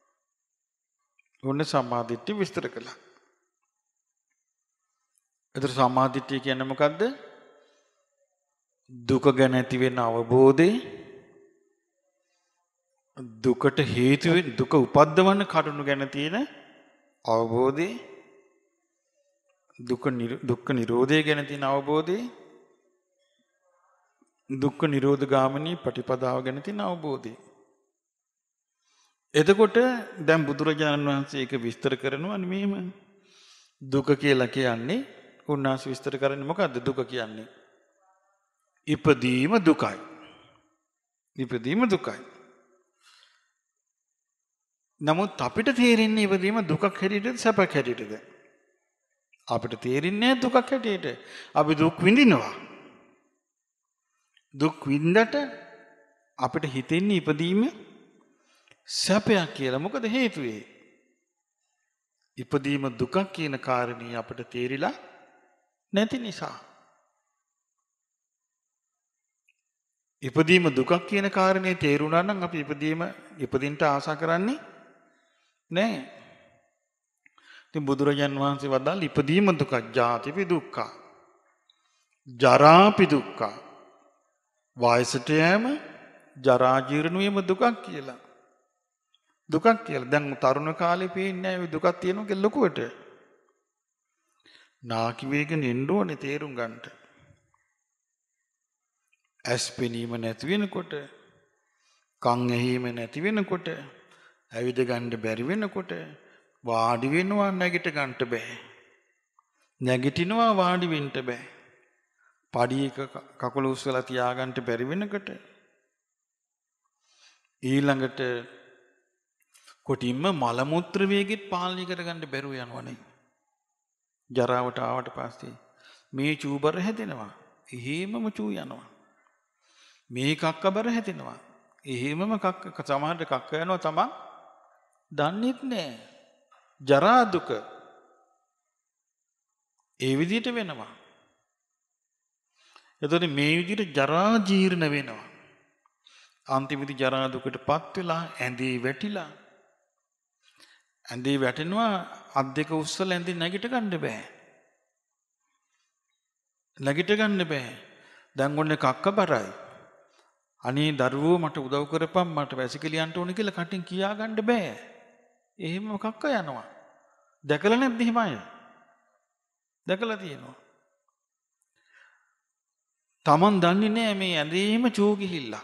ඔන්න සම්මා දිට්ඨිය විස්තර කළා. ඒතර සම්මා දිට්ඨිය කියන්නේ මොකද්ද? දුක ගැන ඇති වෙන අවබෝධය, දුකට හේතු වෙන දුක උපද්දවන කරුණු ගැන තියෙන අවබෝධය, දුක දුක්ඛ නිරෝධය ගැන තියෙන අවබෝධය, දුක්ඛ නිරෝධ ගාමිනී ප්‍රතිපදාව ගැන තියෙන අවබෝධය. එතකොට දැන් බුදුරජාණන් වහන්සේ ඒක විස්තර කරනවා මෙහෙම. දුක කියලා කියන්නේ උන්වහන්සේ විස්තර කරන්නේ මොකද්ද? දුක කියන්නේ ඉපදීම දුකයි. ඉපදීම දුකයි. නමුත් අපිට තේරෙන්නේ ඉපදීම දුකක් හැටියටද සැපක් හැටියටද? අපිට තේරෙන්නේ දුකක් හැටියට. අපි දුක් විඳිනවා. දුක් විඳට අපිට හිතෙන්නේ ඉපදීම සැපයක් කියලා. මොකද හේතුව ඒ. ඉපදීම දුකක් කියන කාරණේ අපිට තේරිලා නැති නිසා. ඉපදීම දුකක් කියන කාරණේ තේරුණා නම් අපි ඉපදීම ඉපදින්න ආශා කරන්නේ නැහැ. ඉතින් බුදුරජාන් වහන්සේ වදාළ ඉපදීම දුක, ජාතිපි දුක්ඛ, ජරාපි දුක්ඛ, වයසට යෑම, ජරා ජීර්ණ වීම දුකක් කියලා. දුකක් කියලා. දැන් තරුණ කාලේ පේන්නේ නැහැ මේ දුකක් තියෙනවා කියලා ලොකුවට. නාකි වේගෙන එන්න ඕනේ තේරුම් ගන්නට. ඇස් පෙනීම නැති වෙනකොට, කන් ඇහිම නැති වෙනකොට, ඇවිද ගන්න බැරි වෙනකොට, වාඩි වෙනවා නැගිට ගන්නට බෑ. නැගිටිනවා වාඩි වෙන්න බෑ. පඩියක කකුල උස්සලා තියාගන්න බැරි වෙනකොට, ඊළඟට කොටින්ම මල මුත්‍ර වේගෙත් පාලනය කරගන්න බැරුව යනවනේ. ජරාවට ආවට පස්සේ මේ චූබර හැදෙනවා. එහෙමම චූ යනවා. මේ කක්කබර හැදෙනවා. එහෙමම කක්ක සමහරට කක්ක යනවා තමන් දන්නෙත් නෑ. ජරා දුක ඒ විදිහට වෙනවා. එතකොට මේ විදිහට ජරා ජීර්ණ වෙනවා. අන්තිමේදී ජරා දුකටපත් වෙලා ඇඳේ වැටිලා ඇඳේ වැටෙනවා අත් දෙක උස්සලා ඇඳේ නැගිට ගන්න බෑ. නැගිට ගන්න බෑ. දැන් ඔන්නේ කක්ක බරයි. අනේ දරුවෝ මට උදව් කරපම් මට වැසිකිලියන්ට ඕනේ කියලා කටින් කියා ගන්න බෑ. එහෙම කක්ක යනවා. දැකලා නැද්ද එහෙම අය? දැකලා තියෙනවා. Taman දන්නේ නෑ මේ ඇඳේම චෝ ගිහිල්ලා.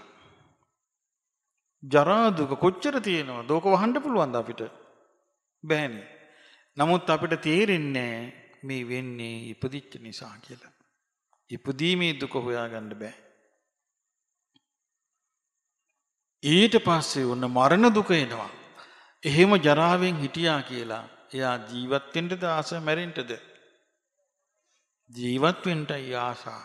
ජරා දුක කොච්චර තියෙනවද? ඕක වහන්න පුළුවන්ද අපිට? බෑනේ. නමුත් අපිට තේරෙන්නේ මේ වෙන්නේ ඉපදිච්ච නිසා කියලා. ඉපදීමේ දුක හොයාගන්න බෑ. ඊට පස්සේ ඔන්න මරණ දුක එනවා. එහෙම ජරාවෙන් හිටියා කියලා එයා ජීවත් වෙන්නද ආස මැරෙන්නද? ජීවත් වෙන්නයි ආසා.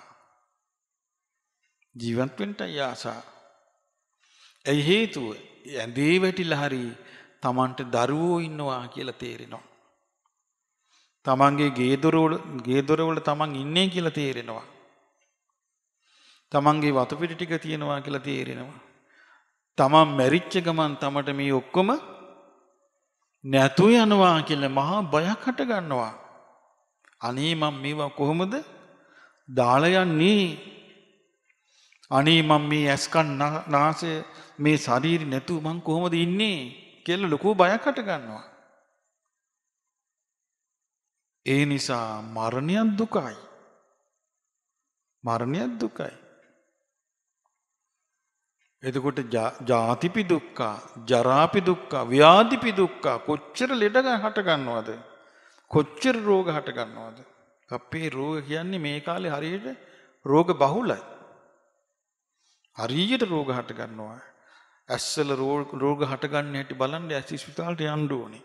ජීවත් වෙන්නයි ආසා. ඒ හේතුව ඇඳේ වැටිලා හරි තමන්ට දරුවෝ ඉන්නවා කියලා තේරෙනවා. තමන්ගේ ගේ දොරවල ගේ දොරවල තමන් ඉන්නේ කියලා තේරෙනවා. තමන්ගේ වතු පිටි ටික තියෙනවා කියලා තේරෙනවා. තමන් මැරිච්ච ගමන් තමට මේ ඔක්කොම නැතු යනවා කියලා මහා බයක් හට ගන්නවා. අනේ මම මේවා කොහොමද දාලා යන්නේ? අනේ මම මේ ඇස්කන් නාසය මේ ශරීරය නැතුව මං කොහොමද ඉන්නේ කියලා ලොකු බයක් හට ගන්නවා. ඒ නිසා මරණය දුකයි. මරණය දුකයි. එතකොට ජාතිපි දුක්ඛ, ජරාපි දුක්ඛ, ව්‍යාධිපි දුක්ඛ කොච්චර ලෙඩ හට ගන්නවද? කොච්චර රෝග හට ගන්නවද? අපේ රෝග කියන්නේ මේ කාලේ හරියට රෝග බහුලයි. හරියට රෝග හට ගන්නවා. ඇස්වල රෝග හට ගන්න හැටි බලන්න ඇස් ස්පිතාලට යන්න ඕනේ.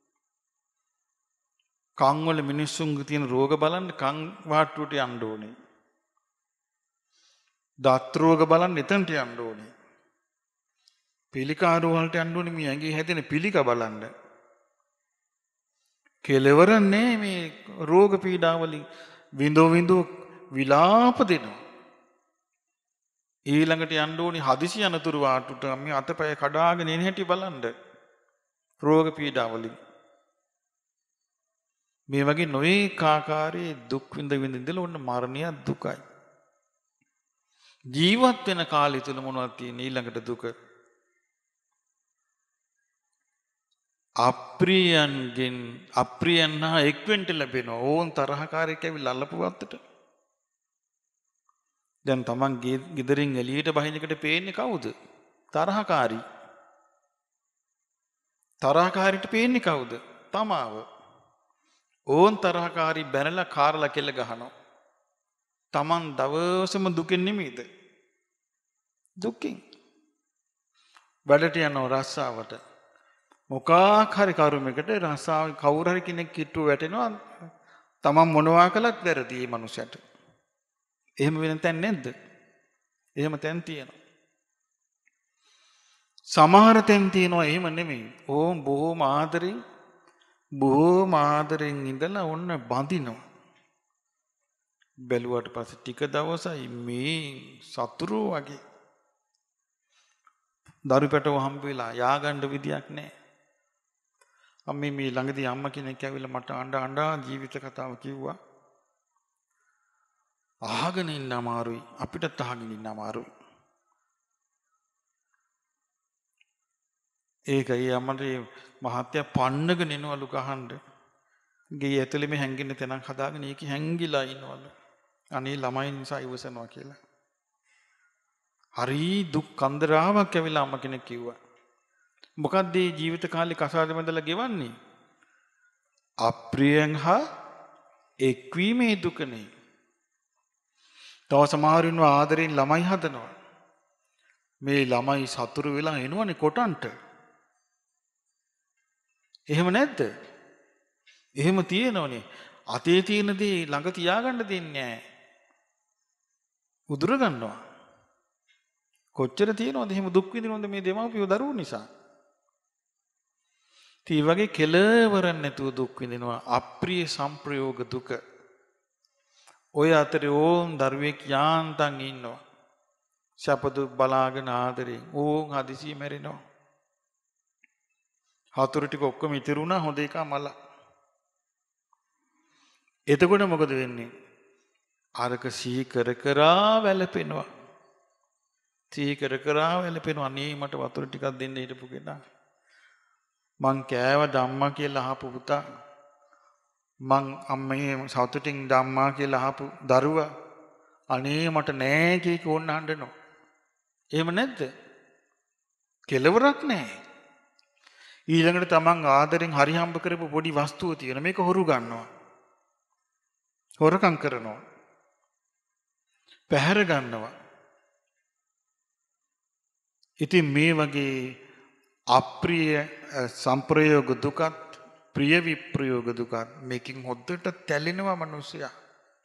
කන් වල මිනිස්සුන්ගේ තියෙන රෝග බලන්න කන් වාට්ටුවට යන්න ඕනේ. දත් රෝග බලන්න එතනට යන්න ඕනේ. පිළිකා රෝග වලට යන්න ඕනේ මේ ඇඟේ හැදෙන පිළිකා බලන්න. කෙලවර නැහැ මේ රෝග පීඩා වලින් විඳෝ විඳෝ විලාප දෙනවා. ඊළඟට යන්න ඕනේ හදිසි අනතුරු වාට්ටුට මේ අතපය කඩාගෙන එන හැටි බලන්න. රෝග පීඩා වලින් මේ වගේ නොඒක ආකාරයේ දුක් විඳ විඳ ඉඳලා ඔන්න මරණය දුකයි. ජීවත් වෙන කාලය තුල මොනවද තියෙන්නේ ඊළඟට දුක? අප්‍රියන්ගෙන් අප්‍රියන් හා එක්වෙන්ට ලැබෙනවා. ඕන් තරහකාරයෙක් ඇවිල්ලා අල්ලපු වත්තට. දැන් තමන් ගෙදරින් එළියට බහින එකට පේන්නේ කවුද? තරහකාරී. තරහකාරීට පේන්නේ කවුද? තමාව. ඕන් තරහකාරී බැනලා කාරලා කෙල්ල ගහනවා. තමන් දවසම දුකෙන් නෙමෙයිද? දුකින්. වැඩට යනවා රස්සාවට. මොකක් හරි කරුමයකට රස්සාව කවුරු හරි කෙනෙක් කිට්ටුව වැටෙනවා. තමන් මොනවා කළත් වැරදි මේ මනුස්සයාට. එහෙම වෙන තැන් නැද්ද? එහෙම තැන් තියෙනවා. සමහර තැන් තියෙනවා එහෙම නෙමෙයි. ඕම් බොහොම ආදරෙන් බොහොම ආදරෙන් ඉඳලා ඔන්න බඳිනවා. බැලුවට පස්සේ ටික දවසයි මේ සතුරු වගේ දරු පැටව හම්බ වෙලා යා ගන්න විදියක් නැහැ. අම්මේ මේ ළඟදී අම්මා කෙනෙක් ඇවිල්ලා මට අඬ අඬා ජීවිත කතාව කිව්වා. අහගෙන ඉන්න අමාරුයි අපිටත් අහගෙන ඉන්න අමාරුයි. ඒකයි අම්මට මහත්තයා පන්නගෙන එනවලු ගහන්න. ගේ ඇතුළේම හැංගින්න තැනක් හදාගෙන ඒකේ හැංගිලා ඉන්නවලු. අනේ ළමයි නිසා ඉවසනවා කියලා. හරි දුක් කන්දරාවක් ඇවිල්ලා අම්ම කෙනෙක් කිව්වා. මොකක්ද මේ ජීවිත කාලේ කසාද බඳලා ගෙවන්නේ? අප්‍රියෙන් හා එක්වීමේ දුකනේ. තව සමහර ඉන්නවා ආදරෙන් ළමයි හදනවා. මේ ළමයි සතුරු වෙලා එනවනේ කොටන්ට. එහෙම නැද්ද? එහෙම තියෙනවනේ. අතේ තියෙන දේ ළඟ තියාගන්න දෙන්නේ නැහැ. උදුර ගන්නවා. කොච්චර තියෙනවද එහෙම දුක් විඳිනවද මේ දෙමව්පියෝ දරුවෝ නිසා? තී වගේ කෙලවරක් නැතුව දුක් විඳිනවා අප්‍රිය සංප්‍රයෝග දුක. ඔය අතරේ ඕම් දරුවෙක් යාන්තම් ඉන්නවා. සපදු බලාගෙන ආදරෙන් ඕම් හදිසියෙ මැරෙනවා. හතුරු ටික ඔක්කොම ඉතිරුණා හොඳ එක මල. එතකොට මොකද වෙන්නේ? අරක සිහි කර කරා වැළපෙනවා. සිහි කර කරා වැළපෙනවා. අනේ මට වතුර ටිකක් දෙන්න හිටපු කෙනා. මං කෑව ධම්මා කියලා අහපු පුතා. මං අම්මේ සතුටින් ධම්මා කියලා අහපු දරුවා. අනේ මට නෑ කීක ඕන්න හඬනවා. එහෙම නැද්ද? කෙලවරක් නෑ. ඊළඟට තමන් ආදරෙන් හරි හම්බ කරපු පොඩි වස්තුව තියෙන මේක හොරු ගන්නවා. හොරකම් කරනවා. පැහැර ගන්නවා. ඉතින් මේ වගේ අප්‍රිය සංප්‍රයෝග දුකත් ප්‍රිය විප්‍රයෝග දුකත් මේකින් හොද්දට තැලෙනවා මිනිසයා.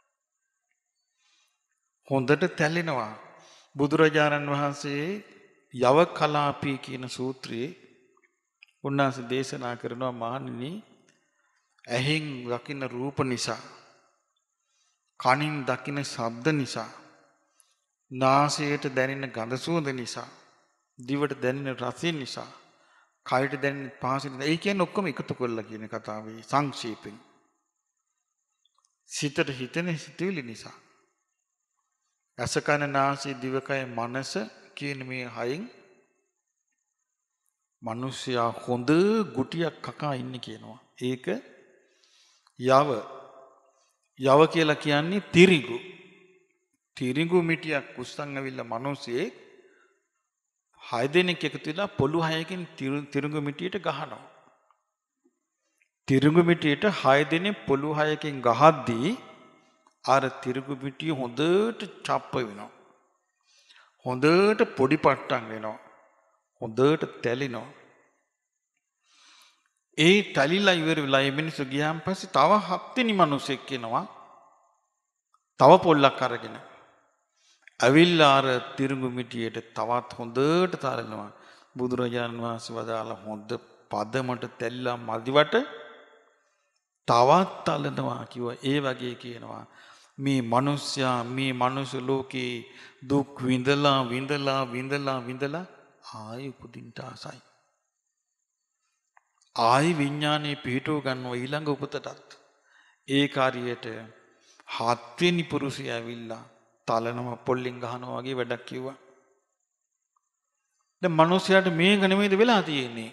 හොඳට තැලෙනවා. බුදුරජාණන් වහන්සේ යව කලාපී කියන සූත්‍රයේ උන්වහන්සේ දේශනා කරනවා මහණෙනි ඇහෙන් දකින්න රූප නිසා කනින් දකින්න ශබ්ද නිසා නාසයට දැනෙන ගඳ සුවඳ නිසා දිවට දැනෙන රසය නිසා කයට දැනෙන පහස නිසා ඒ කියන්නේ ඔක්කොම එකතු කරලා කියන කතාවේ සංක්ෂේපයෙන් සිතට හිතෙන සිතුවිලි නිසා ඇස කන නාසය දිවකය මනස කියන මේ හයින් මිනිස්සයා හොඳ ගුටියක් කකා ඉන්නේ කියනවා. ඒක යව යව කියලා කියන්නේ තිරිඟු. තිරිඟු මිටියක් කුස්සන් ඇවිල්ලා මිනිස්සේ හය දෙනෙක් එකතු වෙලා පොළු හයකින් තිරිඟු මිටියට ගහනවා. තිරිඟු මිටියට හය දෙනෙක් පොළු හයකින් ගහද්දී අර තිරිඟු මිටිය හොඳට චප්ප වෙනවා. හොඳට පොඩි පට්ටම් වෙනවා. හොඳට තැලිනවා. ඒ තැලිලා ඉවර වෙලා මේ මිනිස්සු ගියාන් පස්සේ තව හත් වෙනි මිනිසෙක් එනවා. තව පොල්ලක් අරගෙන. අවිල්ලා අර තිරිඟු මිටියට තවත් හොඳට තලනවා. බුදුරජාණන් වහන්සේ වදාලා හොඳ පදමට තැල්ලා මදිවට තවත් තලනවා කිව්වා. ඒ වගේ කියනවා මේ මිනිස්සයා මේ මනුස්ස ලෝකේ දුක් විඳලා විඳලා විඳලා විඳලා ආයි උපදින්න ආසයි. ආයි විඥානේ පිහිටව ගන්නවා ඊළඟ උපතටත්. ඒ කාර්යයට හත්වෙනි පුරුෂයා ඇවිල්ලා තලනම පොල්ලෙන් ගහනවා වගේ වැඩක් කිව්වා. දැන් මිනිස්යාට මේක නෙමෙයිද වෙලා තියෙන්නේ?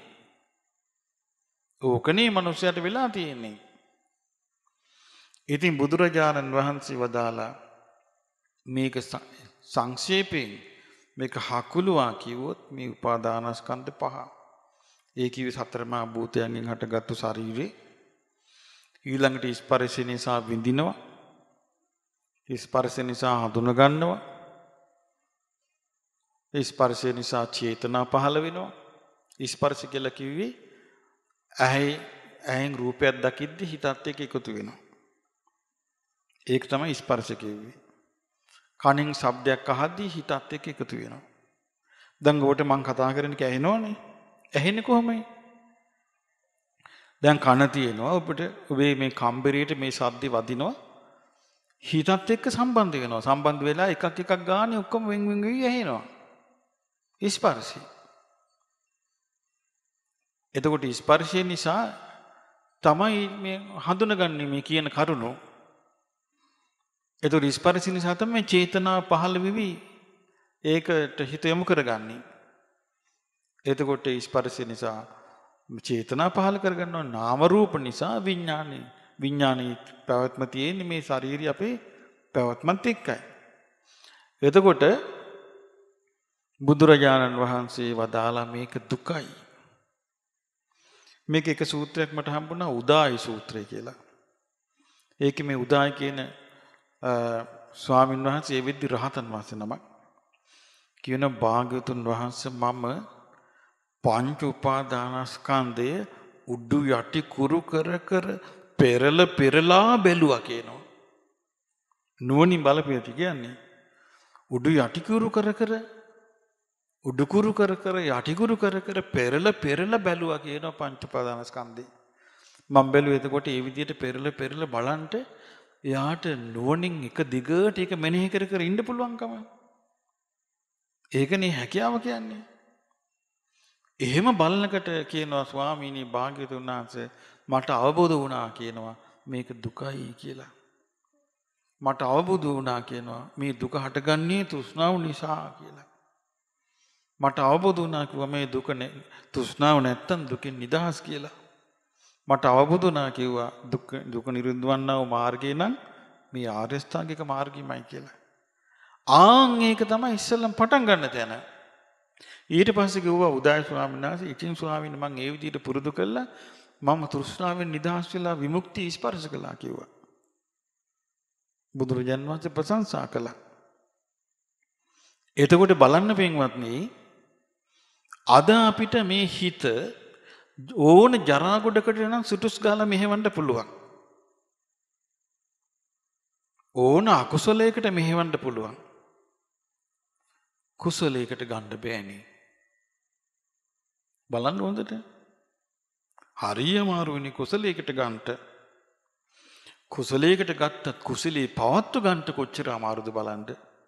ඕකනේ මිනිස්යාට වෙලා තියෙන්නේ. ඉතින් බුදුරජාණන් වහන්සේ වදාලා මේක සංක්ෂේපයෙන් මේක හකුලුවා කිව්වොත් මේ උපාදානස්කන්ධ පහ. ඒ කිව්වේ සතරමා භූතයන්ගෙන් හටගත්තු ශරීරේ ඊළඟට ස්පර්ශ නිසා විඳිනවා. ස්පර්ශ නිසා හඳුන ගන්නවා. ස්පර්ශ නිසා චේතනා පහළ වෙනවා. ස්පර්ශ කියලා කිව්වේ ඇහි ඇහෙන් රූපයක් දකිද්දි හිතත් එක්ක එකතු වෙනවා. ඒක තමයි ස්පර්ශ කිව්වේ. කනින් ශබ්දයක් අහද්දී හිතත් එක්ක එකතු වෙනවා. දැන් ඔබට මම කතා කරන්නේ කැහෙනවනේ. ඇහෙන්නේ කොහොමයි? දැන් කන තියෙනවා ඔබට ඔබේ මේ කම්බරේට මේ ශබ්දේ වදිනවා. හිතත් එක්ක සම්බන්ධ වෙනවා. සම්බන්ධ වෙලා එකක් එකක් ගානේ ඔක්කොම වෙන් වෙන් වෙවි ඇහෙනවා. ස්පර්ශي. එතකොට ස්පර්ශය නිසා තමයි මේ හඳුනගන්නේ මේ කියන කරුණු. එතකොට ස්පර්ශය නිසා තමයි චේතනාව පහළ වෙවි ඒකට හිත යොමු කරගන්නේ. එතකොට ස්පර්ශය නිසා චේතනා පහළ කරගන්නවා. නාම රූප නිසා විඥානේ විඥානයේ පැවැත්ම තියෙන්නේ මේ ශාරීරිය අපේ පැවැත්මත් එක්කයි. එතකොට බුදුරජාණන් වහන්සේ වදාලා මේක දුකයි. මේක එක සූත්‍රයක් මට හම්බුණා උදායි සූත්‍රය කියලා. ඒකේ මේ උදායි කියන ස්වාමීන් වහන්සේ ඒ විදි රහතන් වහන්සේ නමක් කියන භාග්‍යවතුන් වහන්සේ මම පංච උපාදානස්කන්ධය උඩු යටි කුරු කර කර පෙරල පෙරලා බැලුවා කියනවා. නුවණින් බලපෑටි කියන්නේ උඩු යටි කුරු කර කර උඩු කුරු කර කර යටි කුරු කර කර පෙරල පෙරල බැලුවා කියනවා පංච උපාදානස්කන්ධය. මම බැලුවේ එතකොට ඒ විදිහට පෙරල පෙරල බලන්ට එයාට නුවණින් එක දිගට ඒක මෙනෙහි කර කර ඉන්න පුළුවන්කම. ඒකනේ හැකියාව කියන්නේ. එහෙම බලනකට කියනවා ස්වාමීනි භාග්‍යවතුන් වහන්සේ මට අවබෝධ වුණා කියනවා මේක දුකයි කියලා. මට අවබෝධ වුණා කියනවා මේ දුක හටගන්නේ තෘෂ්ණාව නිසා කියලා. මට අවබෝධ වුණා කිව්වා මේ දුක තෘෂ්ණාව නැත්තම් දුකෙන් නිදහස් කියලා. මට අවබෝධ වුණා කිව්වා දුක දුක නිරුද්ධ වන්නා වූ මාර්ගය නම් මේ ආර්ය අෂ්ටාංගික මාර්ගයමයි කියලා. ආන් ඒක තමයි ඉස්සෙල්ලම පටන් ගන්න තැන. ඊට පස්සේ කිව්වා උදාය ස්වාමීන් වහන්සේ ඉතින් ස්වාමීන් මම ඒ විදිහට පුරුදු කළා මම තෘෂ්ණාවෙන් නිදහස් වෙලා විමුක්තිය ස්පර්ශ කළා කිව්වා. බුදුරජාණන් වහන්සේ ප්‍රශංසා කළා. එතකොට බලන්න පින්වත්නි අද අපිට මේ හිත ඕන ජරා ගොඩකට නම් සුටුස් ගාලා මෙහෙවන්න පුළුවන්. ඕන අකුසලයකට මෙහෙවන්න පුළුවන්. කුසලයකට ගන්න බෑනේ. බලන්න හොඳට. හරිය අමාරුනේ කුසලයකට ගන්නට. කුසලයකට ගත්තත් කුසලී පවත්ව ගන්නට කොච්චර අමාරුද බලන්න.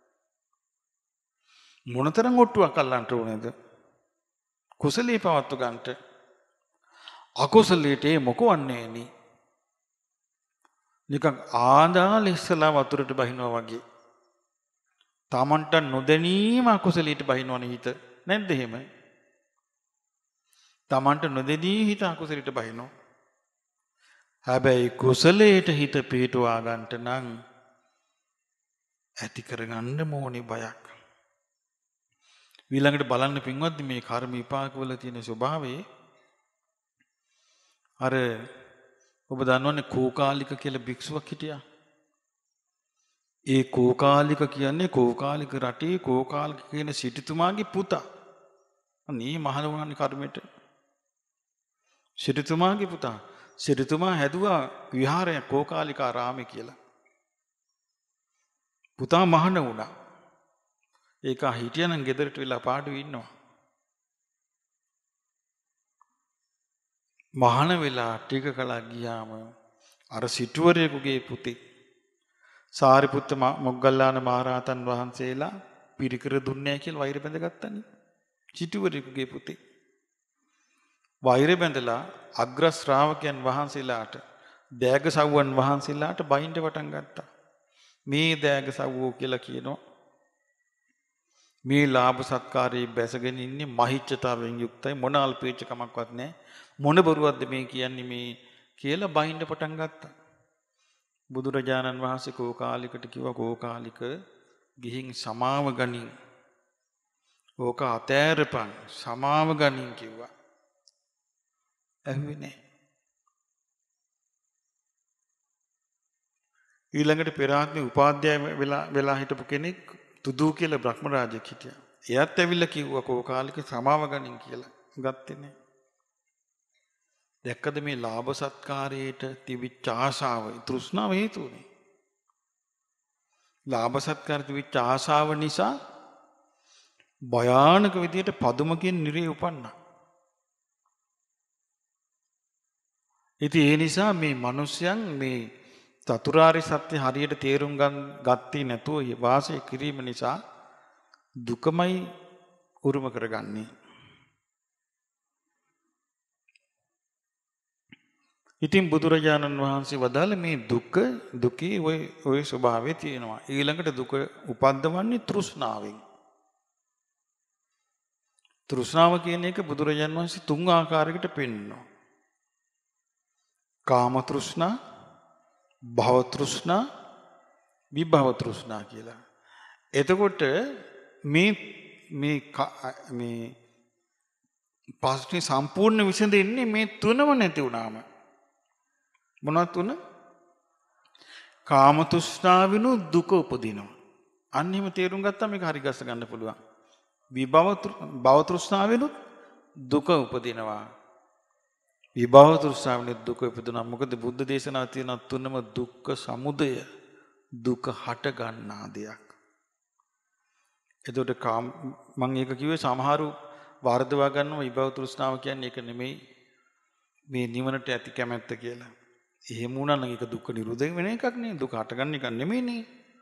මොනතරම් ඔට්ටුවක් අල්ලන්න ඕනේද? කුසලී පවත්ව ගන්නට. අකුසලයට මොකවන්නේ නේ? නිකන් ආදාල ඉස්සලා වතුරට බහිනවා වගේ. තමන්ට නොදැනීම අකුසලයට බහිනවනේ හිත. නැද්ද එහෙම? තමන්ට නොදැනී හිත අකුසලයට බහිනවා. හැබැයි කුසලයට හිත පිටුවා ගන්නට නම් ඇති කරගන්න ඕනේ බයක්. ඊළඟට බලන්න පින්වත්නි මේ කර්ම විපාකවල තියෙන ස්වභාවය අර ඔබ දන්නවනේ කෝකාලික කියලා භික්ෂුවක් හිටියා. ඒ කෝකාලික කියන්නේ කෝකාලික රටේ කෝකාලික කියන සිටුතුමාගේ පුතා. අනේ මහල වුණානේ කර්මෙට. සිටුතුමාගේ පුතා. සිටුතුමා හැදුවා විහාරය කෝකාලිකාරාමේ කියලා. පුතා මහණ වුණා. ඒක හිටියනම් ගෙදරට වෙලා පාඩුවේ ඉන්නවා. මහාන වෙලා ටික කලක් ගියාම අර සිටුවරයෙකුගේ පුතේ සාරිපුත්ත මොග්ගල්ලාන මහරහතන් වහන්සේලා පිරිකර දුන්නේ කියලා වෛර බැඳගත්තනේ. සිටුවරයෙකුගේ පුතේ වෛර බැඳලා අග්‍ර ශ්‍රාවකයන් වහන්සේලාට දෑග සව්වන් වහන්සේලාට බයින්ඩ පටන් ගත්තා. මේ දෑග සව්වෝ කියලා කියනවා මේ ලාභ සත්කාරයේ බැසගෙන ඉන්නේ මහිච්ඡතාවෙන් යුක්තයි මොන අල්පේච්ඡකමක්වත් නැහැ. මොන බරුවක්ද මේ කියන්නේ මේ කියලා බයින්ඩ පටන් ගත්තා. බුදුරජාණන් වහන්සේ කෝකාලිකට කිව්වා කෝකාලික ගිහින් සමාව ගනින්. ඕක අතෑරපන් සමාව ගනින් කිව්වා. ඇහුවේ නැහැ. ඊළඟට පෙර ආත්මේ උපාධ්‍යාය වෙලා වෙලා හිටපු කෙනෙක් තුදු කියලා බ්‍රහ්ම රාජෙක් හිටියා. එයාත් ඇවිල්ලා කිව්වා කෝකාලික සමාව ගනින් කියලා. ගත්තේ නැහැ. දැක්කද මේ ලාභ සත්කාරයට තිබිච්ච ආශාව තෘෂ්ණාව හේතුනේ. ලාභ සත්කාර තිබිච්ච ආශාව නිසා භයානක විදියට පදුමකින් නිරේ උපන්නා. ඉතින් ඒ නිසා මේ මිනිස්යන් මේ චතුරාර්ය සත්‍ය හරියට තේරුම් ගත්තේ නැතුව වාසය කිරීම නිසා දුකමයි උරුම කරගන්නේ. ඉතින් බුදුරජාණන් වහන්සේ වදාළ මේ දුක දුකේ ওই ওই ස්වභාවය තියෙනවා. ඊළඟට දුක උපද්දවන්නේ තෘෂ්ණාවෙන්. තෘෂ්ණාව කියන එක බුදුරජාණන් වහන්සේ තුන් ආකාරයකට පෙන්වනවා. කාම තෘෂ්ණා, භව තෘෂ්ණා, විභව තෘෂ්ණා කියලා. එතකොට මේ මේ මේ ප්‍රශ්නේ සම්පූර්ණ විසඳෙන්නේ මේ තුනම නැති වුණාම. මොනවත් තුන? කාම තෘෂ්ණාවිනු දුක උපදිනවා. අන්න එහෙම තේරුම් ගත්තාම මේක හරි ගස්ස ගන්න පුළුවන්. විභව භව තෘෂ්ණාවිනු දුක උපදිනවා. විභව තෘෂ්ණාවිනු දුක උපදිනවා. මොකද බුද්ධ දේශනාව තියෙන තුනම දුක්ඛ සමුදය, දුක හට ගන්නා දෙයක්. එතකොට කාම මම ඒක කිව්වේ සමහරු වර්ධවා ගන්නවා විභව තෘෂ්ණාව කියන්නේ ඒක නෙමෙයි මේ නිවනට ඇති කැමැත්ත කියලා. එහෙම වුණා නම් ඒක දුක්ඛ නිරෝධය වෙන එකක් නේ. දුක හටගන්න එක නෙමෙයිනේ.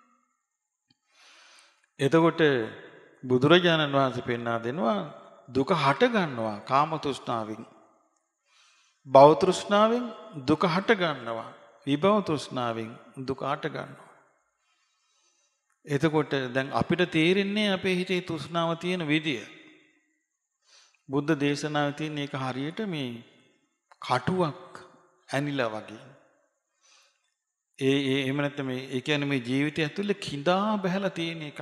එතකොට බුදුරජාණන් වහන්සේ පෙන්වා දෙනවා දුක හට ගන්නවා කාම තෘෂ්ණාවෙන්. භව තෘෂ්ණාවෙන් දුක හට ගන්නවා. විභව තෘෂ්ණාවෙන් දුක හට ගන්නවා. එතකොට දැන් අපිට තේරෙන්නේ අපේ හිතේ තෘෂ්ණාව තියෙන විදිය. බුද්ධ දේශනාවේ තියෙන එක හරියට මේ කටුවක් ඇනිලා වගේ. ඒ ඒ එහෙම නැත්නම් මේ ඒ කියන්නේ මේ ජීවිතය ඇතුලේ කිඳා බහැලා තියෙන එකක්.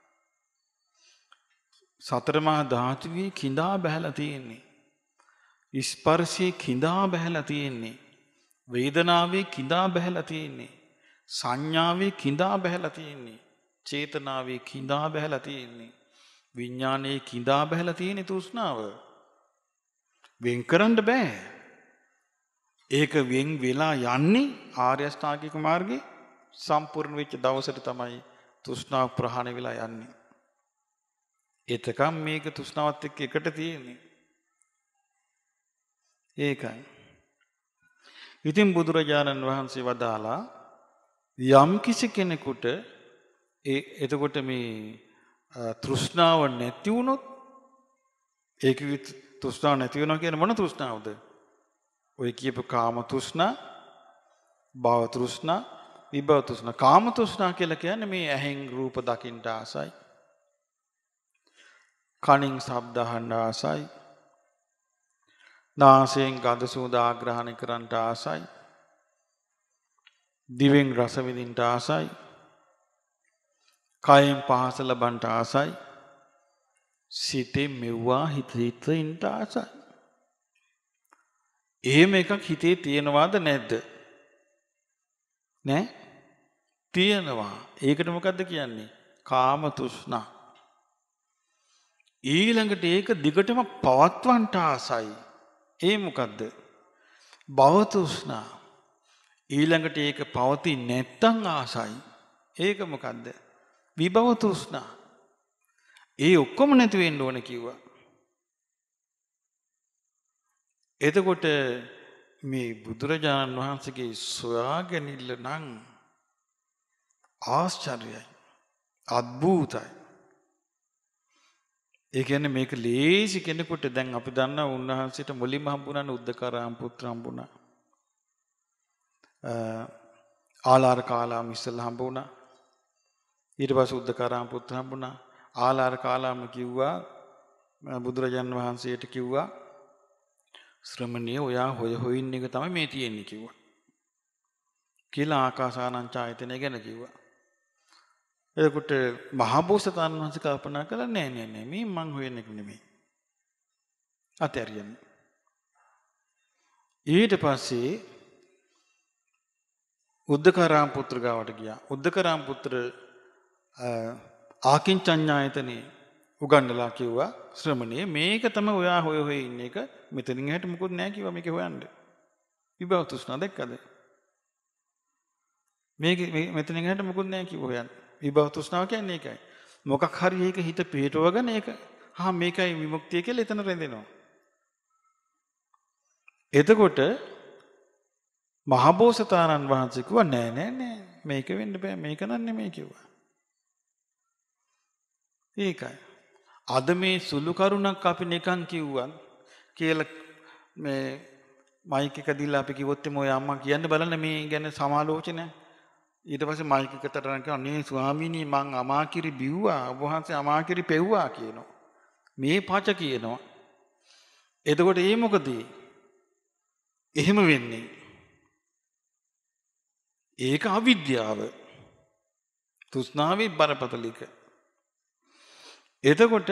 සතර මහා ධාතුවේ කිඳා බහැලා තියෙන්නේ. ස්පර්ශයේ කිඳා බහැලා තියෙන්නේ. වේදනාවේ කිඳා බහැලා තියෙන්නේ. සංඥාවේ කිඳා බහැලා තියෙන්නේ. චේතනාවේ කිඳා බහැලා තියෙන්නේ. විඥානයේ කිඳා බහැලා තියෙන තෘෂ්ණාව. වෙන් කරන්න බෑ. ඒක වෙන් වෙලා යන්නේ ආර්ය අෂ්ටාංගික මාර්ගේ සම්පූර්ණ වෙච්ච දවසට තමයි තෘෂ්ණාව ප්‍රහාණය වෙලා යන්නේ. එතකම් මේක තෘෂ්ණාවත් එක්ක එකට තියෙන්නේ. ඒකයි. ඉතින් බුදුරජාණන් වහන්සේ වදාලා යම් කිසි කෙනෙකුට ඒ එතකොට මේ තෘෂ්ණාව නැති වුණොත් ඒක තෘෂ්ණාව නැති වෙනවා කියන්නේ මොන තෘෂ්ණාවද? ඔය කියපු කාම තෘෂ්ණා, භව තෘෂ්ණා, විභව තෘෂ්ණා. කාම තෘෂ්ණා කියලා කියන්නේ මේ ඇහෙන් රූප දකින්න ආසයි. කනින් ශබ්ද අහන්න ආසයි. නාසයෙන් ගඳ සුවඳ ආග්‍රහණය කරන්න ආසයි. දිවෙන් රස විඳින්න ආසයි. කයෙන් පහස ලබන්න ආසයි. සිතේ මෙව්වා හිත හිත ඉන්න ආසයි. එහෙම එකක් හිතේ තියෙනවද නැද්ද? නෑ? තියෙනවා. ඒකට මොකද්ද කියන්නේ? කාම තෘෂ්ණා. ඊළඟට ඒක දිගටම පවත්වන්න ආසයි. ඒ මොකද්ද? භව තෘෂ්ණා. ඊළඟට ඒක පවතින්නේ නැත්තම් ආසයි. ඒක මොකද්ද? විභව තෘෂ්ණා. ඒ ඔක්කොම නැති වෙන්න ඕන කිව්වා. එතකොට මේ බුදුරජාණන් වහන්සේගේ සොයාගැනිල්ල නම් ආශ්චර්යයි. අద్භූතයි. ඒ කියන්නේ මේක ලේසි කෙනෙකුට දැන් අපි දන්නා උන්වහන්සේට මුලින්ම හම්බුණානේ උද්දකරාම පුත්‍ර හම්බුණා. ආලාර කාලාම ඉස්සෙල්ලා හම්බුණා. ඊට පස්සේ උද්දකරාම පුත්‍ර හම්බුණා. ආලාර කාලාම කිව්වා බුදුරජාණන් වහන්සේට කිව්වා ශ්‍රමණේ ඔයා හොය හොයින් එක තමයි මේ තියෙන්නේ කිව්වා. කියලා ආකාසානං ඡායතනය ගැන කිව්වා. එතකොට මහබෝසතාණන් වහන්සේ කල්පනා කළා නෑ නෑ නෑ මේ මං හොයන එක නෙමෙයි. අතහැරියන්න. ඊට පස්සේ උද්දකරාම පුත්‍ර ගාවට ගියා. උද්දකරාම පුත්‍ර ආකින්චඤ්ඤායතනේ උගන්වලා කිව්වා ශ්‍රමණේ මේක තමයි ඔයා හොය හොය ඉන්න එක. මෙතනින් එහාට මොකුත් නෑ කිව්වා මේක හොයන්න. විභව තෘෂ්ණා දැක්කද? මේක මෙතනින් එහාට මොකුත් නෑ කිව්වා හොයන්න. විභව තෘෂ්ණාව කියන්නේ ඒකයි. මොකක් හරි ඒක හිත පිටවගෙන ඒක හා මේකයි විමුක්තිය කියලා එතන රැඳෙනවා. එතකොට මහබෝසතාණන් වහන්සේ කිව්වා නෑ නෑ නෑ මේක වෙන්න බෑ මේක නන් නෙමෙයි කිව්වා. ඒකයි. අද මේ සුළු කරුණක් අපි නිකන් කිව්වන් කියලා මේ මයික් එක දීලා අපි කිව්වොත් එමේ ඔය අම්මා කියන්න බලන්න මේ ගැන සමාලෝචනය. ඊට පස්සේ මයික් එකට තරන් කියනවා නේ ස්වාමීනි මං අමාකිරි බිව්වා ඔබ වහන්සේ අමාකිරි පෙව්වා කියනවා. මේ පච කියනවා. එතකොට ඒ මොකද? එහෙම වෙන්නේ. ඒක අවිද්‍යාව. තෘෂ්ණාවේ බරපතලික. එතකොට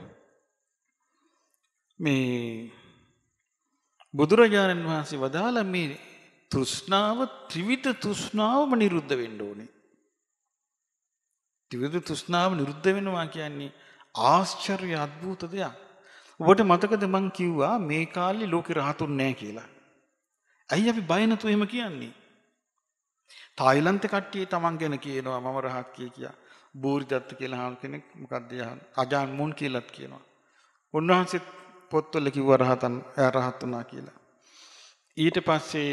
මේ බුදුරජාණන් වහන්සේ වදාළ මේ තෘෂ්ණාව ත්‍රිවිධ තෘෂ්ණාවම නිරුද්ධ වෙන්න ඕනේ. ත්‍රිවිධ තෘෂ්ණාව නිරුද්ධ වෙනවා කියන්නේ ආශ්චර්ය අద్భుත දෙයක්. ඔබට මතකද මං කිව්වා මේ කාලේ ලෝකේ රහතුන් නැහැ කියලා. ඇයි අපි බය නැතුව එහෙම කියන්නේ? තායිලන්තේ කට්ටිය තමන් ගැන කියනවා මම රහත් කිය කියා. බෝරිදත්ත කියලා හාල් කෙනෙක් මොකක්ද අජාන් මුන් කියලාත් කියනවා. උන්වහන්සේ පොත්වල කිව්වා රහතන් එයා රහත් වුණා කියලා. ඊට පස්සේ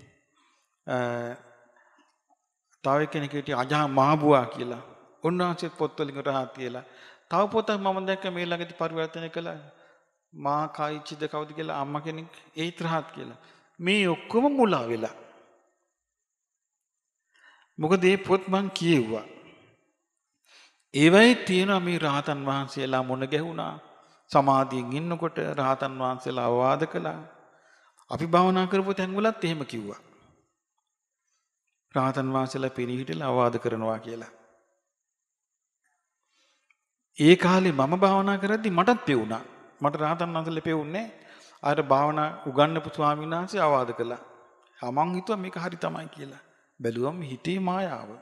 තව කෙනෙක් හිටිය අජා මහබුවා කියලා. උන්වහන්සේ පොත්වල රහත් කියලා. තව පොතක් මම දැක්ක මේ ළඟදී පරිවර්තනය කළා. මා කයිචිද කවුද කියලා අම්මා කෙනෙක් ඒත් රහත් කියලා. මේ ඔක්කොම මුලා වෙලා. මොකද මේ පොත් මං කියෙව්වා. ඒවයි තියෙනවා මේ රහතන් වහන්සේලා මොන ගැහුණා. සමාධියෙන් ඉන්නකොට රහතන් වහන්සේලා අවවාද කළා. අපි භාවනා කරපු තැන්වලත් එහෙම කිව්වා. රහතන් වහන්සේලා පිරිහිටලා අවවාද කරනවා කියලා. ඒ කාලේ මම භාවනා කරද්දි මටත් පෙවුණා. මට රහතන් වහන්සේලා පෙවුන්නේ අර භාවනා උගන්වපු ස්වාමීන් වහන්සේ අවවාද කළා. මං හිතුවා මේක හරි තමයි කියලා. බැලුවම හිතේ මායාව.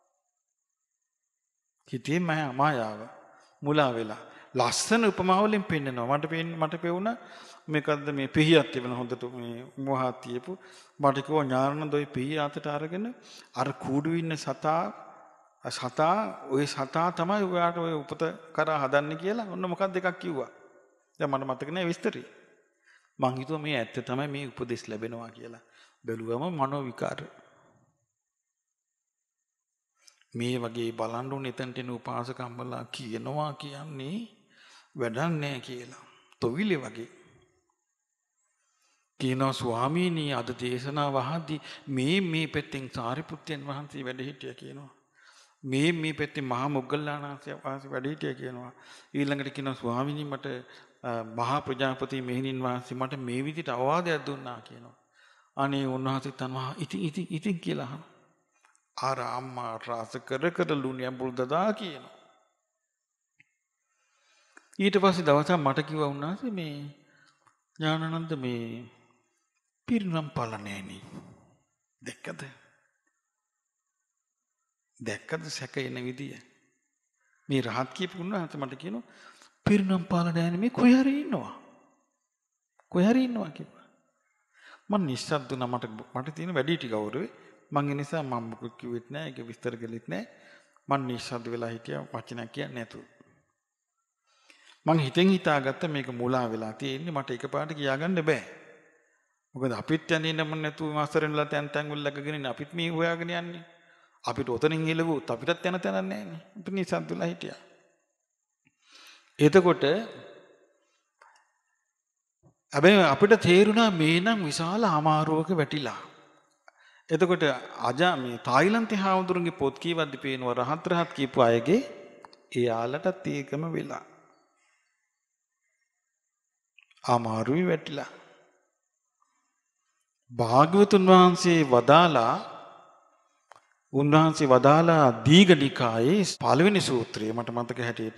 හිතේ මායාව මුලා වෙලා. ලස්සන උපමාවලින් පෙන්නනවා. මට මට පෙවුණා මේකද්ද මේ පිහියක් තිබෙන හොඳට මේ මොහාත් තියපු මට කිව්වා ඥානানন্দ ඔය පිහිය අතට අරගෙන අර කූඩුවේ ඉන්න සතා සතා ඔය සතා තමයි ඔයාට ඔය උපත කරා හදන්නේ කියලා ඔන්න මොකක්ද එකක් කිව්වා. දැන් මට මතක නෑ විස්තරي. මං හිතුවා මේ ඇත්ත තමයි මේ උපදෙස් ලැබෙනවා කියලා. බැලුවම මනෝ විකාර. මේ වගේ බලන්න ඕනේ එතනට එන උපාසකම්මලා කියනවා කියන්නේ වැඩක් නෑ කියලා. තොවිලේ වගේ. කියනවා ස්වාමීනි අද දේශනාව අහද්දී මේ මේ පැත්තෙන් සාරිපුත්යන් වහන්සේ වැඩ හිටියා කියනවා. මේ මේ පැත්තේ මහා මොග්ගල්ලාණන්සේ වහන්සේ වැඩ හිටියා කියනවා. ඊළඟට කියනවා ස්වාමීනි මට මහා ප්‍රජාපති මෙහෙණින් වහන්සේ මට මේ විදිහට අවවාදයක් දුන්නා කියනවා. අනේ උන්වහන්සේ තනවා ඉතින් ඉතින් ඉතින් කියලා අහනවා. අර අම්මා රස කර කර ලුණු ඇඹුල් දදා කියනවා. ඊට පස්සේ දවසක් මට කිව්වා උන්වහන්සේ මේ ඥානানন্দ මේ පිරිනම් පාල නෑනේ. දැක්කද? දැක්කද සැකේන විදිය? මේ රහත් කියපු උන්වහන්සේ මට කියනවා පිරිනම් පාල නෑනේ මේ කොහේ හරි ඉන්නවා. කොහේ හරි ඉන්නවා කිව්වා. මම නිස්සද්ද වුණා මට මට තියෙන වැඩිහිටි ගෞරවේ මං ඒ නිසා මම මොකක් කිව්වෙත් නෑ ඒක විස්තර කළෙත් නෑ මං නිශ්ශබ්ද වෙලා හිටියා වචනයක් කියන්නේ නැතුව මං හිතෙන් හිතාගත්ත මේක මුලා වෙලා තියෙන්නේ මට එකපාරට කියාගන්න බෑ මොකද අපිත් යන්නේ නම් නැතුව මාස්තරන්ලා තැන් තැන් වල ලගගෙන ඉන්නේ අපිත් මේ හොයාගෙන යන්නේ අපිට ඔතනින් එළවුවොත් අපිටත් යන තැනක් නෑනේ අපි නිශ්ශබ්ද වෙලා හිටියා එතකොට හැබැයි අපිට තේරුණා මේ නම් විශාල අමාරුවක වැටිලා එතකොට අජා මේ තායිලන්තේ හාමුදුරන්ගේ පොත් කියවද්දි පේනවා රහත් රහත් කියපු අයගේ එයාලටත් ඒකම වෙලා. අමාරුයි වැටිලා. භාග්‍යවතුන් වහන්සේ වදාලා උන්වහන්සේ වදාලා දීඝනිකායේ පළවෙනි සූත්‍රය මට මතක හැටියට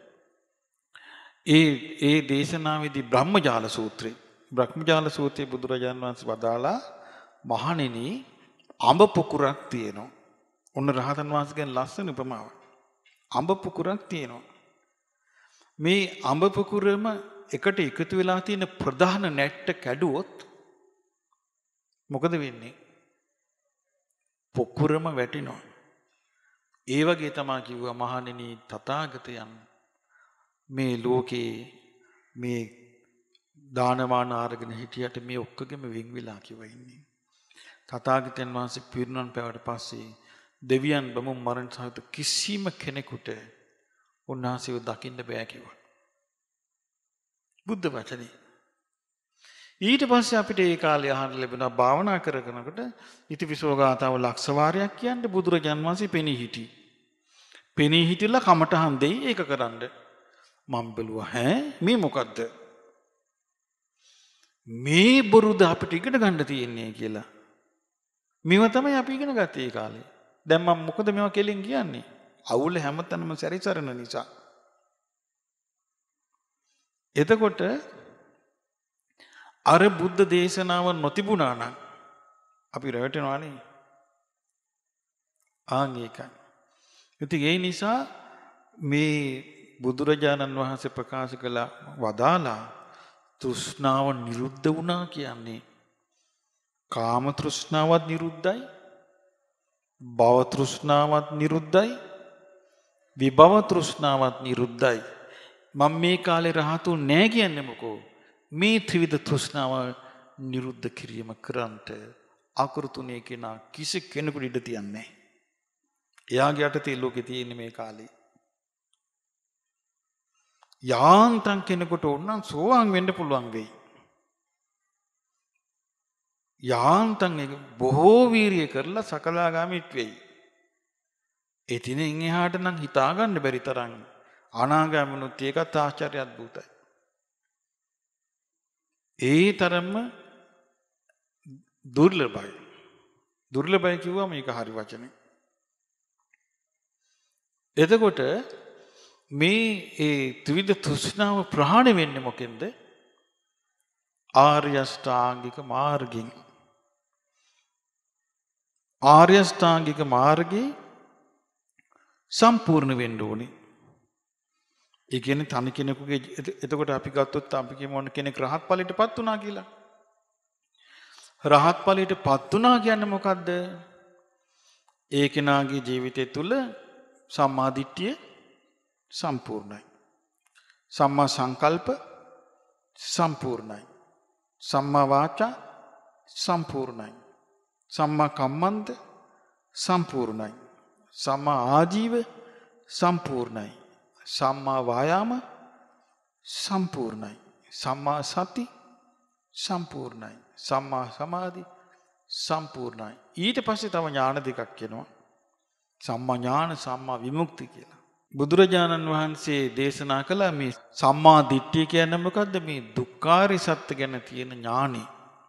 ඒ ඒ දේශනාවේදී බ්‍රහ්මජාල සූත්‍රය බ්‍රහ්මජාල සූත්‍රයේ බුදුරජාණන් වහන්සේ වදාලා මහණෙනි අඹ පුකුරක් තියෙනවා. ඔන්න රහතන් වහන්සේගෙන් ලස්සන උපමාවක්. අඹ පුකුරක් තියෙනවා. මේ අඹ පුකුරම එකට එකතු වෙලා තියෙන ප්‍රධාන නැට්ට කැඩුවොත් මොකද වෙන්නේ? පුකුරම වැටෙනවා. ඒ වගේ තමයි කිව්වා මහණෙනි තථාගතයන් මේ ලෝකේ මේ දානමාන ආරගෙන හිටියට මේ ඔක්කොගෙම වෙන් වෙලා කිව්වා ඉන්නේ. තථාගතයන් වහන්සේ පිරිනමන පෑවට පස්සේ දෙවියන් බමුණු මරණ සහිත කිසිම කෙනෙකුට උන්වහන්සේව දකින්න බෑ කිව්වා. බුද්ධ වචනේ. ඊට පස්සේ අපිට ඒ කාලේ අහන්න ලැබුණා භාවනා කර කරනකොට ඉතිවිසෝ ගාතාව ලක්ෂ වාරයක් කියන්නේ බුදුරජාන් වහන්සේ පෙනී හිටි. පෙනී හිටිලා කමටහන් දෙයි ඒක කරන්න. මම බැලුවා ඈ මේ මොකද්ද? මේ බොරුද අපිට ඉගෙන ගන්න තියෙන්නේ කියලා. මේව තමයි අපි ඉගෙන ගත්තේ ඒ කාලේ. දැන් මම මොකද මේවා කෙලින් කියන්නේ? අවුල හැමතැනම සැරිසරන නිසා. එතකොට අර බුද්ධ දේශනාව නොතිබුණා නම් අපි රැවටෙනවානේ. ආන් ඒකයි. ඉතින් ඒ නිසා මේ බුදුරජාණන් වහන්සේ ප්‍රකාශ කළ වදාලා තෘෂ්ණාව නිරුද්ධ වුණා කියන්නේ කාම තෘෂ්ණාවත් නිරුද්ධයි, භව තෘෂ්ණාවත් නිරුද්ධයි, විභව තෘෂ්ණාවත් නිරුද්ධයි. මම මේ කාලේ රහතුන් නෑ කියන්නේ මොකෝ? මේ ත්‍රිවිධ තෘෂ්ණාව නිරුද්ධ කිරීම කරන්ට අකුරු තුනේ කෙනා කිසි කෙනෙකුට ඉඩ තියන්නේ නැහැ. එයාගේ යටතේ ලෝකේ තියෙන මේ කාලේ. යාන්තම් කෙනෙකුට ඕනනම් සෝවාන් වෙන්න පුළුවන් වෙයි. යාන්තම් එක බොහෝ වීරිය කරලා සකලාගාමීත් වෙයි. එතිනින් එහාට නම් හිතා ගන්න බැරි තරම් අනාගාමිනුත් ඒකත් ආශ්චර්ය අද්භූතයි. ඒ තරම්ම දුර්ලභයි. දුර්ලභයි කිව්වම මේක හරි වචනේ. එතකොට මේ ඒ ත්‍රිවිධ තෘෂ්ණාව ප්‍රහාණය වෙන්නේ මොකෙන්ද? ආර්ය අෂ්ටාංගික මාර්ගයෙන්. ආර්ය අෂ්ටාංගික මාර්ගේ සම්පූර්ණ වෙන්න ඕනේ. ඒ කියන්නේ තනි කෙනෙකුගේ එතකොට අපි ගත්තොත් අපි කියමු මොන කෙනෙක් රහත් ඵලයටපත් වුණා කියලා. රහත් ඵලයටපත් වුණා කියන්නේ මොකද්ද? ඒ කෙනාගේ ජීවිතය තුළ සම්මා දිට්ඨිය සම්පූර්ණයි. සම්මා සංකල්ප සම්පූර්ණයි. සම්මා වාචා සම්පූර්ණයි. සම්මා කම්මන්ත සම්පූර්ණයි. සම්මා ආජීව සම්පූර්ණයි. සම්මා වායාම සම්පූර්ණයි. සම්මා සති සම්පූර්ණයි. සම්මා සමාධි සම්පූර්ණයි. ඊට පස්සේ තව ඥාන දෙකක් එනවා. සම්මා ඥාන සම්මා විමුක්ති කියලා. බුදුරජාණන් වහන්සේ දේශනා කළ මේ සම්මා දිට්ඨිය කියන්නේ මොකද්ද? මේ දුක්ඛාරි සත්‍ය ගැන තියෙන ඥානෙ.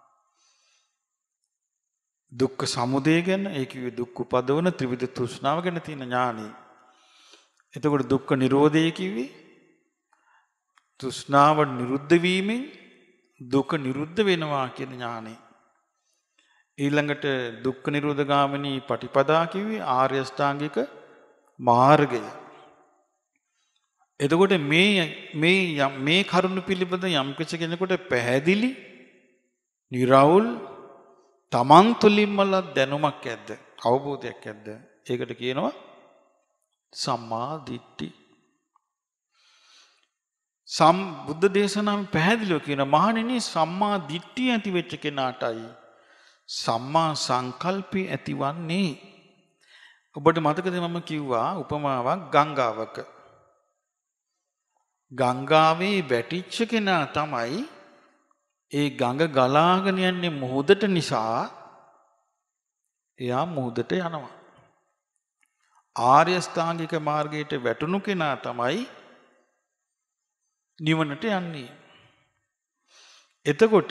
දුක්ඛ සමුදය ගැන, ඒ කිව්වේ දුක් උපදවන ත්‍රිවිධ තෘෂ්ණාව ගැන තියෙන ඥානෙ. එතකොට දුක්ඛ නිරෝධය කිව්වේ තෘෂ්ණාව නිරුද්ධ වීමෙන් දුක නිරුද්ධ වෙනවා කියන ඥානෙ. ඊළඟට දුක්ඛ නිරෝධ ගාමිනී පටිපදා කිව්වේ ආර්ය අෂ්ටාංගික මාර්ගය. එතකොට මේ මේ මේ කරුණ පිළිබඳ යම් කෙනෙකුට පැහැදිලි, නිර්වෘල්, තමන් තුළින්ම දැනුමක් ඇද්ද, අවබෝධයක් ඇද්ද? ඒකට කියනවා සම්මා දිට්ඨි. සම් බුද්ධ දේශනාවෙන් පැහැදිලිව කියන මහණෙනි සම්මා දිට්ඨිය ඇති වෙච්ච කෙනාටයි සම්මා සංකල්පي ඇතිවන්නේ. ඔබට මතකද මම කිව්වා උපමාවක් ගංගාවක. ගංගාවේ වැටිච්ච කෙනා තමයි ඒ ගඟ ගලාගෙන යන්නේ මුහුදට නිසා එයා මුහුදට යනවා. ආර්ය අෂ්ටාංගික මාර්ගයට වැටුණු කෙනා තමයි නිවනට යන්නේ. එතකොට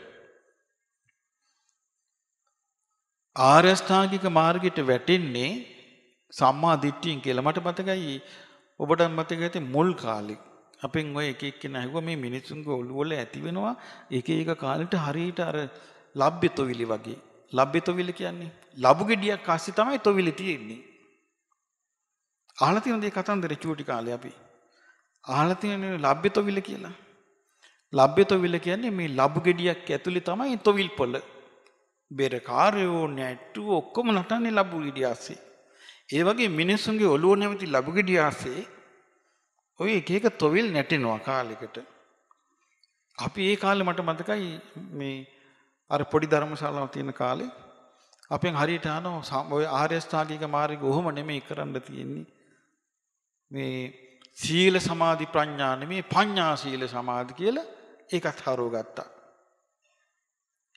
ආර්ය අෂ්ටාංගික මාර්ගයට වැටෙන්නේ සම්මා දිට්ඨියෙන් කියලා. මට මතකයි ඔබට මතක ඇති මුල් කාලේ අපෙන් ඔය එක එක්කෙනා ඇහුවා මේ මිනිසුන්ගේ ඔළුව වල ඇති වෙනවා එක එක කාලෙට හරියට අර ලබ්බේ තොවිලි වගේ. ලබ්බේ තොවිලි කියන්නේ ලබු ගෙඩියක් අස්සේ තමයි තොවිලි තියෙන්නේ. අහලා තියෙනද මේ කතන්දරේ චූටි කාලේ අපි? අහලා තියෙනනේ ලබ්බේ තොවිලි කියලා. ලබ්බේ තොවිලි කියන්නේ මේ ලබු ගෙඩියක් ඇතුලේ තමයි තොවිල් පොළ. බෙර කාර්යෝ නැට්ටු ඔක්කොම නටන්නේ ලබු ගෙඩිය ආස්සේ. ඒ වගේ මිනිස්සුන්ගේ ඔළුව නැමැති ලබු ගෙඩිය ආස්සේ ඔය එක එක තොවිල් නැටෙනවා කාලෙකට. අපි ඒ කාලේ මට මතකයි මේ අර පොඩි ධර්මශාලාවක් තියෙන කාලේ අපෙන් හරියට අහනවා ඔය ආර්ය අෂ්ටාංගික මාර්ගය කොහොම නෙමෙයි කරන්න තියෙන්නේ. මේ සීල සමාධි ප්‍රඥා නෙමෙයි පඤ්ඤා සීල සමාධි කියලා ඒකත් හරව ගත්තා.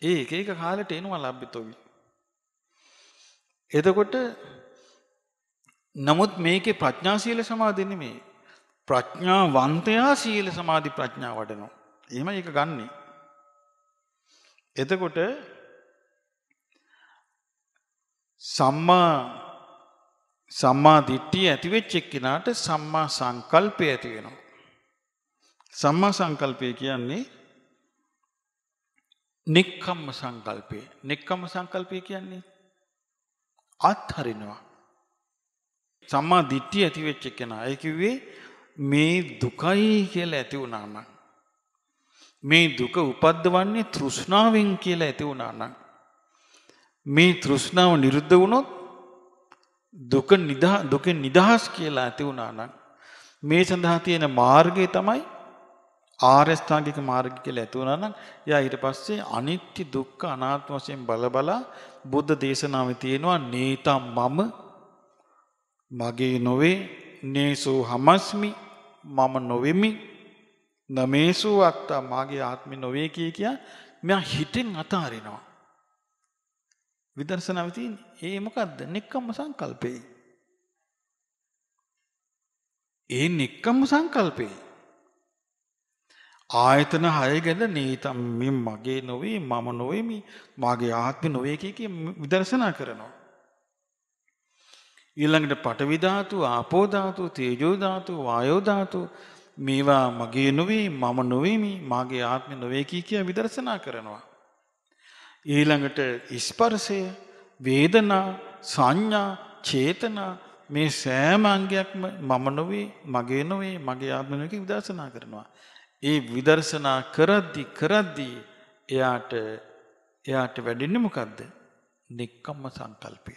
ඒ එක එක කාලෙට එනවා ලබ්බතෝවි. එතකොට නමුත් මේකේ ප්‍රඥා සීල සමාධි නෙමෙයි. ප්‍රඥාවන්තයා සීල සමාධි ප්‍රඥා වඩනවා. එහෙම ඒක ගන්නෙ. එතකොට සම්මා සම්මා දිට්ඨිය ඇති වෙච්ච එක්කිනාට සම්මා සංකල්පය ඇති වෙනවා. සම්මා සංකල්පය කියන්නේ නික්කම්ම සංකල්පය. නික්කම්ම සංකල්පය කියන්නේ අත්හරිනවා. සම්මා දිට්ඨිය ඇති වෙච්ච කෙනා ඒ කිව්වේ මේ දුකයි කියලා ඇති වුණා නම් මේ දුක උපද්දවන්නේ තෘෂ්ණාවෙන් කියලා ඇති වුණා නම් මේ තෘෂ්ණාව නිරුද්ධ වුණොත් දුක නිදා දුකෙන් නිදහස් කියලා ඇති වුණා නම් මේ සඳහා තියෙන මාර්ගය තමයි ආර්ය අෂ්ටාංගික මාර්ගය කියලා ඇති වුණා නම් යා ඊට පස්සේ අනිත්‍ය දුක්ඛ අනාත්ම වශයෙන් බල බලා බුද්ධ දේශනාවේ තියෙනවා නේතම් මම මගේ නොවේ නේසෝ හමස්මි මම නොවෙමි නමේසෝ අත්තා මාගේ ආත්මෙ නොවේ කිය කියා මෙයා හිතෙන් අතාරිනවා. විදර්ශනාවේ තියෙන්නේ ඒ මොකද්ද? නික්කම්ම සංකල්පේ. ඒ නික්කම්ම සංකල්පේ ආයතන හය ගැන නීතම් මේ මගේ නොවේ මම නොවේමි මාගේ ආත්මෙ නොවේ කිය කිය විදර්ශනා කරනවා. ඊළඟට පඨවි ධාතු, ආපෝ ධාතු, තේජෝ ධාතු, වායෝ ධාතු මේවා මගේ නොවේ මම නොවේමි මාගේ ආත්මෙ නොවේ කිය කිය විදර්ශනා කරනවා. ඊළඟට ස්පර්ශය, වේදනා, සංඥා, චේතනා මේ සෑම අංගයක්ම මම නොවේ මගේ නොවේ මගේ ආත්මෙ නොවේ කිය විදර්ශනා කරනවා. ඒ විදර්ශනා කරද්දි කරද්දි එයාට එයාට වැඩෙන්නේ මොකද්ද? නික්කම්ම සංකල්පය.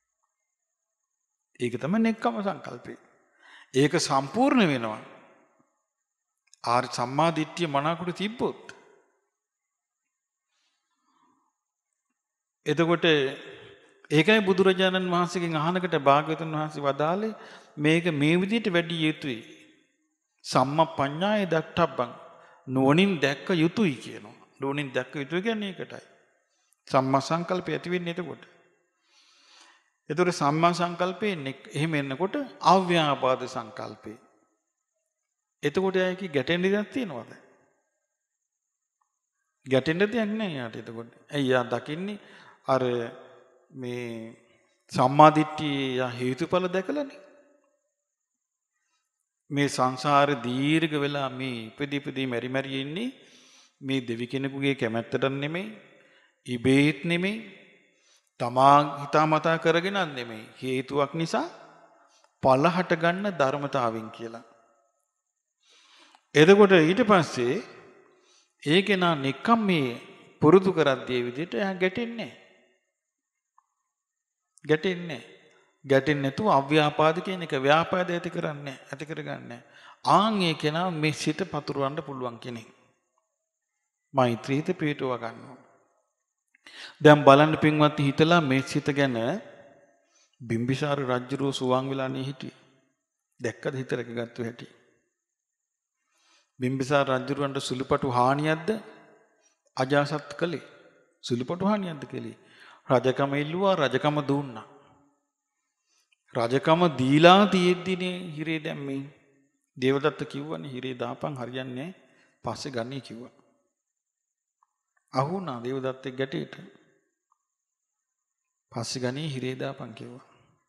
ඒක තමයි නෙක්කම සංකල්පය. ඒක සම්පූර්ණ වෙනවා. ආර් සම්මා දිට්ඨිය මනාකොට තිබ්බොත්. එතකොට ඒකයි බුදුරජාණන් වහන්සේගෙන් අහනකට භාග්‍යවතුන් වහන්සේ වදාළේ මේක මේ විදිහට වැඩි යුතුයි. සම්මප්පඤ්ඤාය දක්ඨබ්බං නුවණින් දැක්ක යුතුයි කියනවා. නුවණින් දැක්ක යුතුයි කියන්නේ ඒකටයි. සම්මා සංකල්පය ඇති වෙන්නේ එතකොට. එතකොට සම්මා සංකල්පේ එහෙම එනකොට අව්‍යාපාද සංකල්පේ. එතකොට යකි ගැටෙන්න දෙයක් තියනවද? ගැටෙන්න දෙයක් නැහැ යාට එතකොට. ඇයි යා දකින්නේ අර මේ සම්මා දිට්ඨිය හේතුඵල දැකලානේ. මේ සංසාරේ දීර්ඝ වෙලා මේ ඉපදි ඉපදි මෙරි මෙරි ඉන්නේ මේ දෙවි කෙනෙකුගේ කැමැත්තට නෙමෙයි, ඉබේත් නෙමෙයි, තමා හිතාමතා කරගෙනත් නෙමෙයි. හේතුවක් නිසා ඵල හට ගන්න ධර්මතාවෙන් කියලා. එතකොට ඊට පස්සේ ඒකේ නා නිකම් මේ පුරුදු කරද්දී විදිහට එයා ගැටෙන්නේ නැහැ. ගැටෙන්නේ නැහැ. ගැටෙන්නේ නැතුව අව්‍යාපාද කියන එක ව්‍යාපාද ඇති කරන්නේ ඇති කරගන්නේ. ආන් ඒ කෙනා මේ සිත පතුරවන්න පුළුවන් කෙනෙක්. මෛත්‍රීත පිටුව ගන්නවා. දැන් බලන්න පින්වත් හිතලා මේ සිත ගැන බිම්බිසාර රජුරෝ සුවන් වෙලානේ හිටියේ. දැක්කද හිතරක ගත්ත හැටි? බිම්බිසාර රජුරවන්ට සුළුපටු හානියක්ද අජාසත් කළේ? සුළුපටු හානියක්ද කළේ? රජකම ඉල්ලුවා, රජකම දුන්නා. රජකම දීලා තියෙද්දිනේ හිරේ දැම්මේ. දේවදත්ත කිව්වනේ හිරේ දාපන් හරියන්නේ නැහැ. පස්සේ ගන්නේ කිව්වා. අහුණා දේවදත්තේ ගැටේට. පස්සේ ගන්නේ හිරේ දාපන් කිව්වා.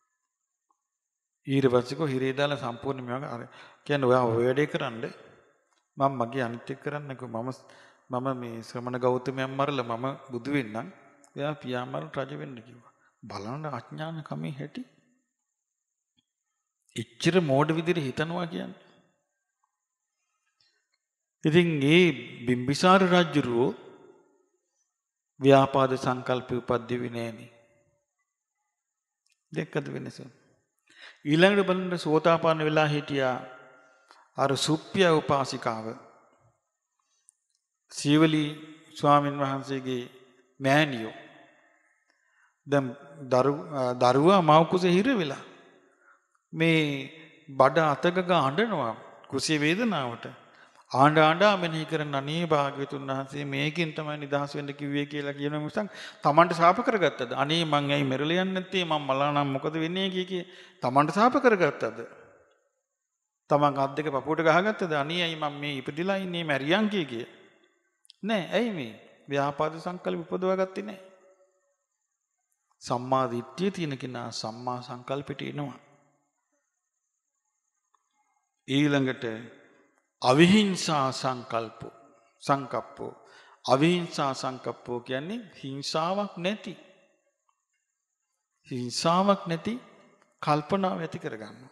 ඊට පස්සේ කො හිරේ දාලා සම්පූර්ණ මේවා අර කියන්නේ ඔයා ඔය වැඩේ කරන්න මම මගේ අනිත් එක්ක කරන්නකෝ මම මම මේ ශ්‍රමණ ගෞතමයන් මරලා මම බුදු වෙන්නම්. එයා පියාඹර රජ වෙන්න කිව්වා. බලන්න අඥාන කමේ හැටි. ඉච්චර මෝඩ විදිහට හිතනවා කියන්නේ. ඉතින් මේ බිම්බිසාර රජුරෝ ව්‍යාපාද සංකල්ප උපද්දෙවි නෑනේ. දෙකද වෙනස. ඊළඟට බලන්න සෝතාපන්න වෙලා හිටියා අර සුප්පිය උපාසිකාව. සීවලි ස්වාමීන් වහන්සේගේ මෑණියෝ. දැන් දරුවා මව කුසේ හිර වෙලා මේ බඩ අතක ගා අඬනවා කුසේ වේදනාවට. ආණ්ඩ ආණ්ඩා මෙනෙහි කරන අනේ භාග්‍යතුන් වහන්සේ මේකෙන් තමයි නිදහස් වෙන්න කිව්වේ කියලා කියන මිසක් තමන්ට ශාප කරගත්තද? අනේ මං ඇයි මෙරළ යන්නේ නැත්තේ? මං මලා නම් මොකද වෙන්නේ කිය කිය තමන්ට ශාප කරගත්තද? තමන් අත් දෙක පපුවට ගහගත්තද? අනේ ඇයි මම මේ ඉපදිලා ඉන්නේ මැරියන් කිය කිය. නෑ ඇයි මේ ව්‍යාපාද සංකල්ප උපදවා ගත්තේ නෑ. සම්මා දිට්ඨිය තියෙන කෙනා සම්මා සංකල්පයට එනවා. ඊළඟට අවිහිංසා සංකල්පෝ සංකප්පෝ අවිහිංසා සංකප්පෝ කියන්නේ හිංසාවක් නැති හිංසාවක් නැති කල්පනාව ඇති කරගන්නවා.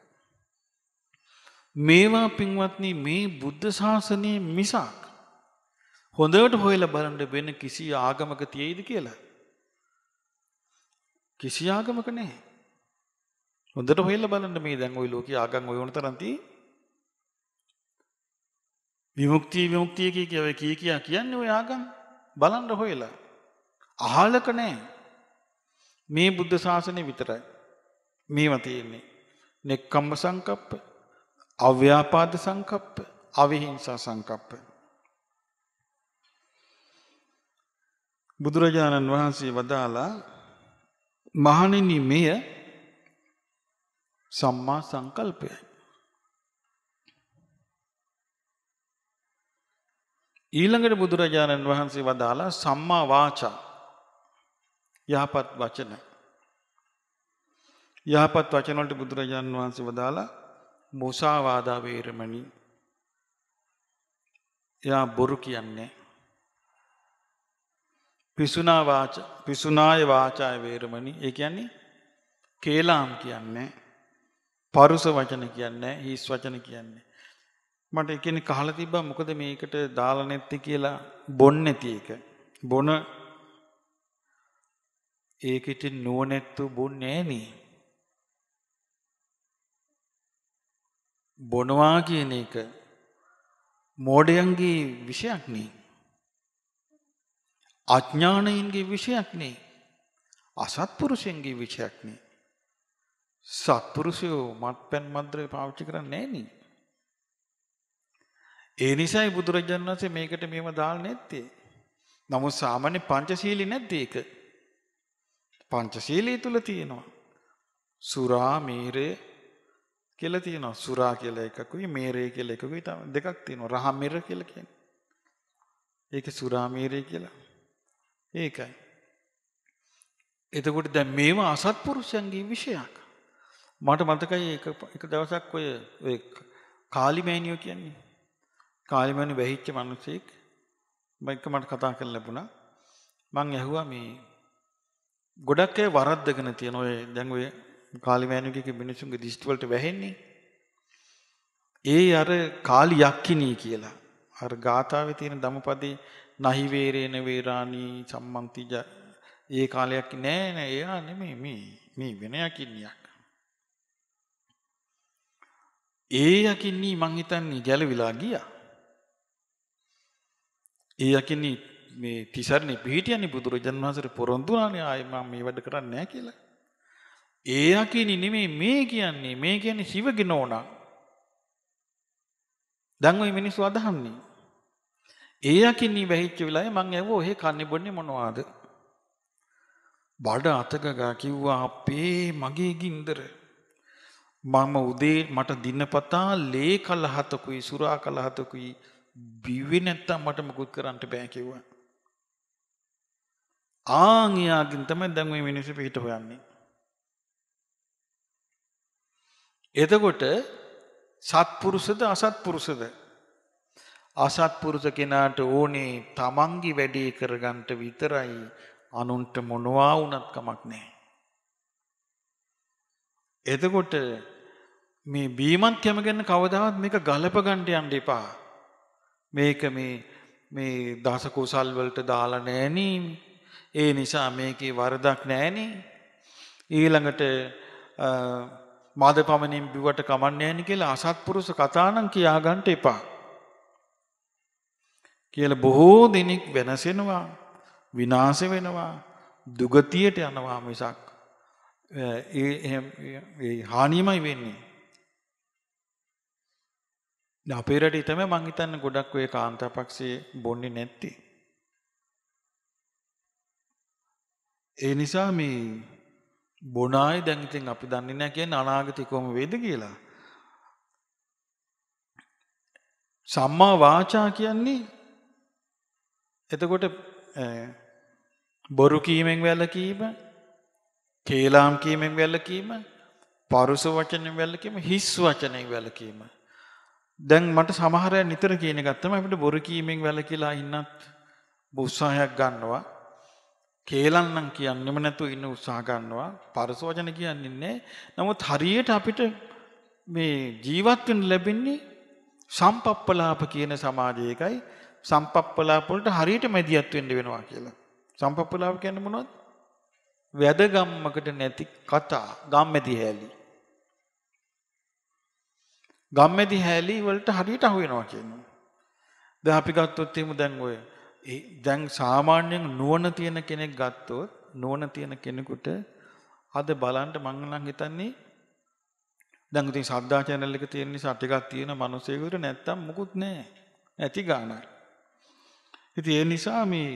මේවා පින්වත්නි මේ බුද්ධ ශාසනයේ මිසක් හොඳට හොයලා බලන්න වෙන කිසි ආගමක තියෙයිද කියලා? කිසි ආගමක නැහැ. හොඳට හොයලා බලන්න මේ දැන් ওই ලෝකයේ ආගම් ඔය වුණ තරම් තියෙන්නේ. විමුක්තිය විමුක්තිය කිය කිය ඔය කී කියා කියන්නේ ඔය ආගම් බලන්න හොයලා. අහලක නැහැ. මේ බුද්ධ ශාසනය විතරයි මේවා තියෙන්නේ. නෙක්ඛම්ම සංකප්ප, අව්‍යාපාද සංකප්ප, අවිහිංසා සංකප්ප. බුදුරජාණන් වහන්සේ වදාලා මහණෙනි මෙය සම්මා සංකල්පයයි. ඊළඟට බුදුරජාණන් වහන්සේ වදාලා සම්මා වාචා යහපත් වචන. යහපත් වචන වලට බුදුරජාණන් වහන්සේ වදාලා මුසාවාදා වේරමණී. යා බොරු කියන්නේ. පිසුනා වාච පිසුනාය වාචාය වේරමණී. ඒ කියන්නේ කේලාම් කියන්නේ. පරුස වචන කියන්නේ, හිස් වචන කියන්නේ. මට එකෙනෙක් අහලා තිබ්බා මොකද මේකට දාලා නැත්තේ කියලා බොන්නේ නැති එක. බොන ඒකට නුවණැත්තු බොන්නේ නෑනේ. බොනවා කියන එක මෝඩයන්ගේ විෂයක් නේ. අඥානයින්ගේ විෂයක් නේ. අසත්පුරුෂයන්ගේ විෂයක් නේ. සත්පුරුෂයෝ මත්පැන් මද්ද්‍රව්‍ය පාවිච්චි කරන්නේ නෑනේ. ඒ නිසායි බුදුරජාණන් වහන්සේ මේකට මේව දාලා නැත්තේ. නමුත් සාමාන්‍ය පංචශීලී නැද්ද ඒක? පංචශීලී තුල තියෙනවා. සුරා මේරය කියලා තියෙනවා. සුරා කියලා එකකුයි මේරය කියලා එකකුයි තමයි දෙකක් තියෙනවා. රහ මෙර කියලා කියන්නේ. ඒක සුරා මේරය කියලා. ඒකයි. එතකොට දැන් මේවා අසත්පුරුෂයන්ගේ විෂයක්. මට මතකයි එක එක දවසක් ඔය ඔය කාලිමෑනියෝ කියන්නේ කාලිමෑනි වැහිච්ච මිනිසෙක් මම මට කතා කරලා ලැබුණා. මං ඇහුවා මේ ගොඩක් අය වරද්දගෙන තියෙන ඔය දැන් ඔය කාලිමෑනියෝගේ මිනිසුන්ගේ දිෂ්ටි වලට වැහෙන්නේ. ඒ අර කාලි යක්කිනී කියලා. අර ගාථාවේ තියෙන ධම්මපදේ නහි වේරේන වේරාණී සම්මන්තිජ ඒ කාලයක් නෑ නෑ එයා නෙමෙයි මේ මේ වෙන යකිනියක්. ඒ යකිනී මං හිතන්නේ ගැලවිලා ගියා. ඒ යකිනී මේ තිසරණේ පිහිටියන්නේ බුදුරජාණන් වහන්සේට පොරොන්දු වුණානේ ආයේ මම මේ වැඩ කරන්නේ නැහැ කියලා. ඒ යකිනී නෙමෙයි මේ කියන්නේ මේ කියන්නේ සිවගේ නෝනා. දැන් ওই මිනිස්සු අදහන්නේ. ඒ යකිනී වැහිච්ච වෙලාවේ මං ඇහුවා ඔහෙ කන්නේ බොන්නේ මොනවාද? බඩ අතකගා කිව්වා අපේ මගේ ගින්දර. මම උදේ මට දිනපතා ලේ කලහතකුයි සුරා කලහතකුයි බිව්වේ නැත්තම් මට මුකුත් කරන්න බෑ කිව්වා. ආන් යාගින් තමයි දැන් ওই මිනිස්සු පිට හොයන්නේ. එතකොට සත්පුරුෂද අසත්පුරුෂද? අසත්පුරුෂ කෙනාට ඕනේ තමන්ගේ වැඩේ කරගන්න විතරයි. අනුන්ට මොනවා වුණත් කමක් නැහැ. එතකොට මේ බීමත් කැම ගැන කවදාවත් මේක ගලප ගන්න යන්න එපා. මේක මේ මේ දස කුසල් වලට දාලා නැහෙනි. ඒ නිසා මේකේ වරදක් නැහෙනි. ඊළඟට මාදපමණින් බිවට කමන්නේ නැහෙනි කියලා අසත්පුරුෂ කතා නම් කියා ගන්න එපා. කියලා බොහෝ දෙනෙක් වෙනසෙනවා, විනාශ වෙනවා, දුගතියට යනවා මිසක් ඒ ඒ හානියමයි වෙන්නේ. දැන් අපේ රටේ තමයි මං හිතන්නේ ගොඩක් ඔය කාන්තාපක්ෂයේ බොන්නේ නැත්තේ. ඒ නිසා මේ බොන අය දැන් ඉතින් අපි දන්නේ නැහැ කියන්නේ අනාගතේ කොහොම වේද කියලා. සම්මා වාචා කියන්නේ එතකොට බොරු කීමෙන් වැළකීම, කේලාම් කීමෙන් වැළකීම, පරුස වචනෙන් වැළකීම, හිස් වචනෙන් වැළකීම. දැන් මට සමහර අය නිතර කියන එකක් තමයි අපිට බොරු කීමෙන් වැළකීලා ඉන්නත් උත්සාහයක් ගන්නවා. කේලම් නම් කියන්නෙම නැතුව ඉන්න උත්සාහ ගන්නවා. පරුස වචන කියන්නේ නැහැ. නමුත් හරියට අපිට මේ ජීවත් වෙන්න ලැබෙන්නේ සම්පප්පලාප කියන සමාජයකයි. සම්පප්පලාප වලට හරියට මැදිහත් වෙන්න වෙනවා කියලා. සම්පප්පලාප කියන්නේ මොනවද? වැදගම්මකට නැති කතා, ගම්මැදි හැලී. ගම්මැදි හැලී වලට හරියට අහු වෙනවා කියනවා. දැන් අපි ගත්තොත් එහෙම දැන් ඔය දැන් සාමාන්‍යයෙන් නුවණ තියෙන කෙනෙක් ගත්තොත් නුවණ තියෙන කෙනෙකුට අද බලන්න මම නම් හිතන්නේ දැන් ඉතින් ශ්‍රද්ධා channel එක තියෙන නිසා ටිකක් තියෙන මිනිස්සුෙකුට නැත්තම් මුකුත් නැහැ. ඇති ගානක්. ඉතින් ඒ නිසා මේ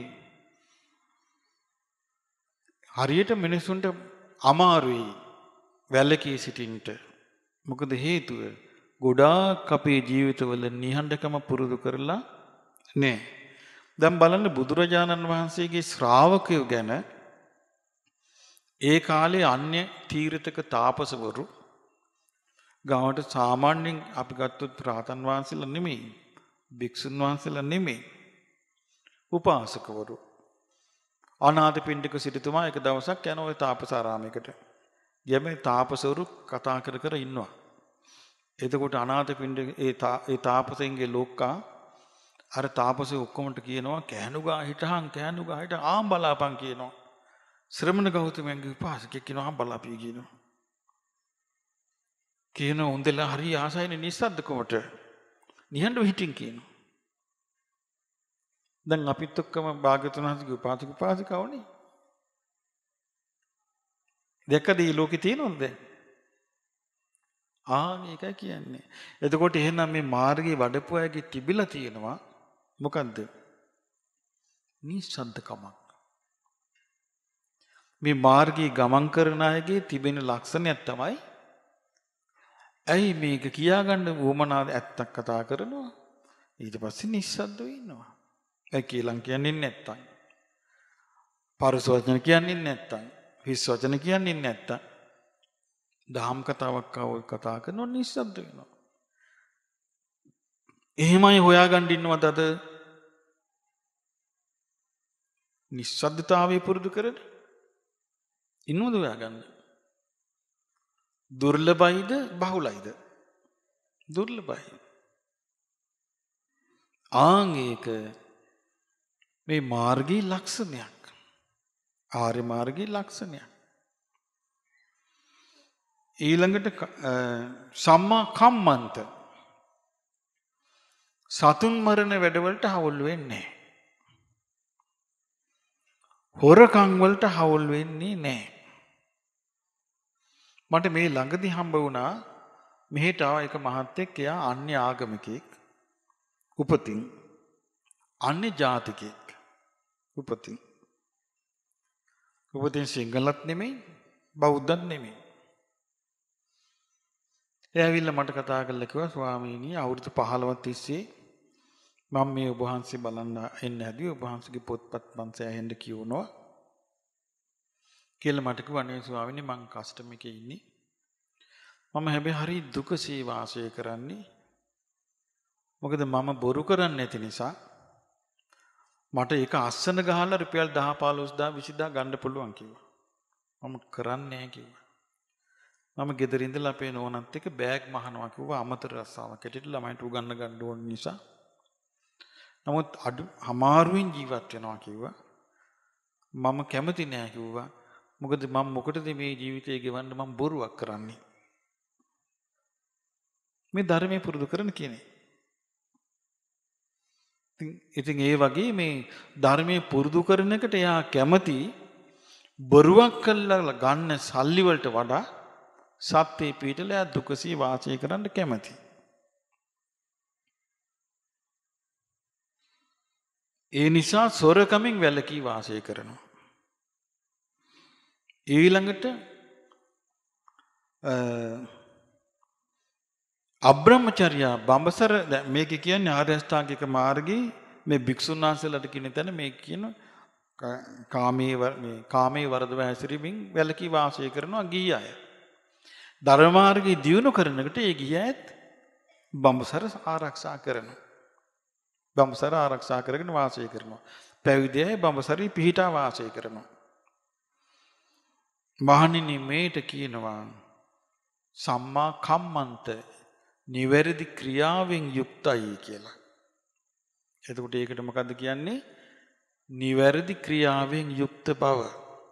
හරියට මිනිසුන්ට අමාරුයි වැළකී සිටින්නට. මොකද හේතුව ගොඩාක් අපේ ජීවිතවල නිහඬකම පුරුදු කරලා නැහැ. දැන් බලන්න බුදුරජාණන් වහන්සේගේ ශ්‍රාවකයෝ ගැන ඒ කාලේ අන්‍ය තීර්ථක තාපසවරු ගාවට සාමාන්‍යයෙන් අපි ගත්තොත් රහතන් වහන්සේලා නෙමෙයි, භික්ෂුන් වහන්සේලා නෙමෙයි, උපාසකවරු. අනාථපිණ්ඩික සිටුතුමා එක දවසක් යන ওই තාපසාරාමයකට. ගියම තාපසවරු කතා කර කර ඉන්නවා. එතකොට අනාථපිණ්ඩික ඒ ඒ තාපසෙන්ගේ ලෝකා අර තාපසෙ ඔක්කොමට කියනවා කෑනුගා හිටහන් කෑනුගා හිට ආම් බලාපන් කියනවා. ශ්‍රමණ ගෞතමයන්ගේ උපාසකෙක් කියනවා ආම් බලාපී කියනවා. කියන උන්දලා හරි ආසයිනේ නිස්සද්දකමට. නිහඬව හිටින් කියනවා. දැන් අපිත් ඔක්කොම භාග්‍යතුන් වහන්සේගේ උපාසක උපාසිකාවනේ. දැක්කද මේ ලෝකේ තියෙනවද දැන්? ආ මේකයි කියන්නේ. එතකොට එහෙනම් මේ මාර්ගයේ වඩපු අයගේ තිබිලා තියෙනවා මොකද්ද? නිස්සද්දකමක්. මේ මාර්ගයේ ගමන් කරන අයගේ තිබෙන ලක්ෂණයක් තමයි ඇයි මේක කියාගන්න උවමනා ඇත්තක් කතා කරනවා ඊට පස්සේ නිස්සද්දව ඉන්නවා. ඒ කීලම් කියන්නේ නැත්තම්. පරුස වචන කියන්නේ නැත්තම්. හිස් වචන කියන්නේ නැත්තම්. දහම් කතාවක් ආවොත් කතා කරනවා නිස්සද්ද වෙනවා. එහෙමයි හොයාගන්න ඉන්නවද අද? නිස්සද්දතාවය පුරුදු කරගෙන ඉන්නවද හොයාගන්න? දුර්ලභයිද බහුලයිද? දුර්ලභයි. ආන් ඒක මේ මාර්ගී ලක්ෂණයක්. ආර්ය මාර්ගී ලක්ෂණයක්. ඊළඟට සම්මා කම්මන්ත. සතුන් මරණ වැඩවලට හවුල් වෙන්නේ නැහැ. හොරකම් වලට හවුල් වෙන්නේ නැහැ. මට මේ ළඟදී හම්බ වුණා මෙහෙට ආව එක මහත්තයෙක්. එයා අන්‍ය ආගමිකෙක් උපතින්. අන්‍ය ජාතිකෙක් උපතින්. උපතින් සිංහලත් නෙමෙයි බෞද්ධත් නෙමෙයි. එයා ඇවිල්ලා මට කතා කරලා කිව්වා ස්වාමීනි අවුරුදු පහළොවක් තිස්සේ මම මේ ඔබ වහන්සේ බලන්න එන්න හැදුවේ. ඔබ වහන්සේගේ පොත්පත් මං සෑහෙන්න කියවනවා කියලා මට කිව්වා. නේ ස්වාමීනි මං කස්ටම් එකේ ඉන්නේ. මම හැබැයි හරි දුකසේ වාසය කරන්නේ. මොකද මම බොරු කරන්නේ නැති නිසා මට ඒක අස්සන ගහලා රුපියල් දහ පහළොස් දහස් විසි දහස් ගන්න පුළුවන් කිව්වා. මම කරන්නේ නැහැ කිව්වා. මම ගෙදර ඉඳලා අපේ නෝනත් එක්ක බෑග් මහනවා කිව්වා. අමතර රස්සාවක් ඇටියට ළමයින්ට උගන්න ගන්න ඕන නිසා. නමුත් අඩු අමාරුවෙන් ජීවත් වෙනවා කිව්වා. මම කැමති නෑ කිව්වා. මොකද මම මොකටද මේ ජීවිතය ගෙවන්න මම බොරුවක් කරන්නේ. මේ ධර්මයේ පුරුදු කරන කෙනෙක්. ඉතින් ඒ වගේ මේ ධර්මයේ පුරුදු කරන එකට එයා කැමති බොරුවක් කළා ගන්න සල්ලි වලට වඩා සත්‍යේ පිටලා දුකසී වාසය කරන්න කැමති. ඒ නිසා සොරකමින් වැළකී වාසය කරනවා. ඊළඟට අබ්‍රහ්මචර්යා බඹසර මේක කියන්නේ ආර්ය අෂ්ටාංගික මාර්ගයේ මේ භික්ෂුන් වහන්සේලාට කියන තැන මේ කියන කාමයේ මේ කාමයේ වරදව හැසිරීමෙන් වැළකී වාසය කරනවා ගිහි අය. ධර්ම මාර්ගයේ දියුණු කරනකොට ඒ ගිහි අයත් බඹසර ආරක්ෂා කරනවා. බඹසර ආරක්ෂා කරගෙන වාසය කරනවා. පැවිදි අය බඹසරේ පිහිටා වාසය කරනවා. මහණෙනි මේට කියනවා සම්මා කම්මන්ත නිවැරදි ක්‍රියාවෙන් යුක්තයි කියලා. එතකොට ඒකට මොකද්ද කියන්නේ? නිවැරදි ක්‍රියාවෙන් යුක්ත බව.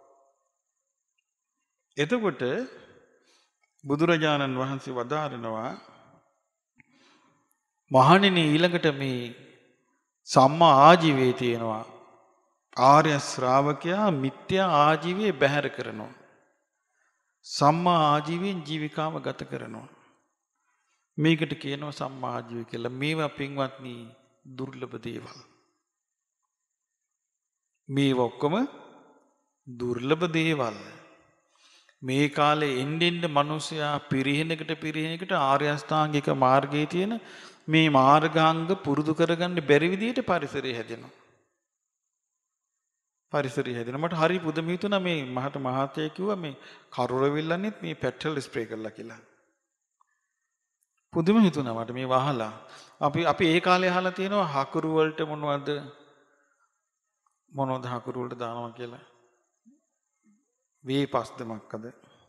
එතකොට බුදුරජාණන් වහන්සේ වදාරනවා මහණෙනි ඊළඟට මේ සම්මා ආජීවයේ තියෙනවා. ආර්ය ශ්‍රාවකයා මිත්‍යා ආජීවයේ බැහැර කරනවා. සම්මා ආජීවයෙන් ජීවිකාව ගත කරනවා. මේකට කියනවා සම්මා ආජීවය කියලා. මේවා පින්වත්නි දුර්ලභ දේවල්. මේවා ඔක්කොම දුර්ලභ දේවල්. මේ කාලේ එන්නෙන්න මිනිසයා පිරිහෙනකට පිරිහෙනකට ආර්ය අෂ්ටාංගික මාර්ගයේ තියෙන මේ මාර්ගාංග පුරුදු කරගන්න බැරි විදිහට පරිසරය හැදෙනවා. පරිසරය හැදෙනවා. මට හරි පුදුම හිතුණා මේ මහත මහත්තයා කිව්වා මේ කරුරවිල්ලන්නේත් මේ පෙට්‍රල් ස්ප්‍රේ කරලා කියලා. පුදුම හිතුණා මට මේ වහලා. අපි අපි ඒ කාලේ අහලා තියෙනවා හකුරු වලට මොනවද මොනවද හකුරු වලට දානවා කියලා. වේ පස්ද මක්කද.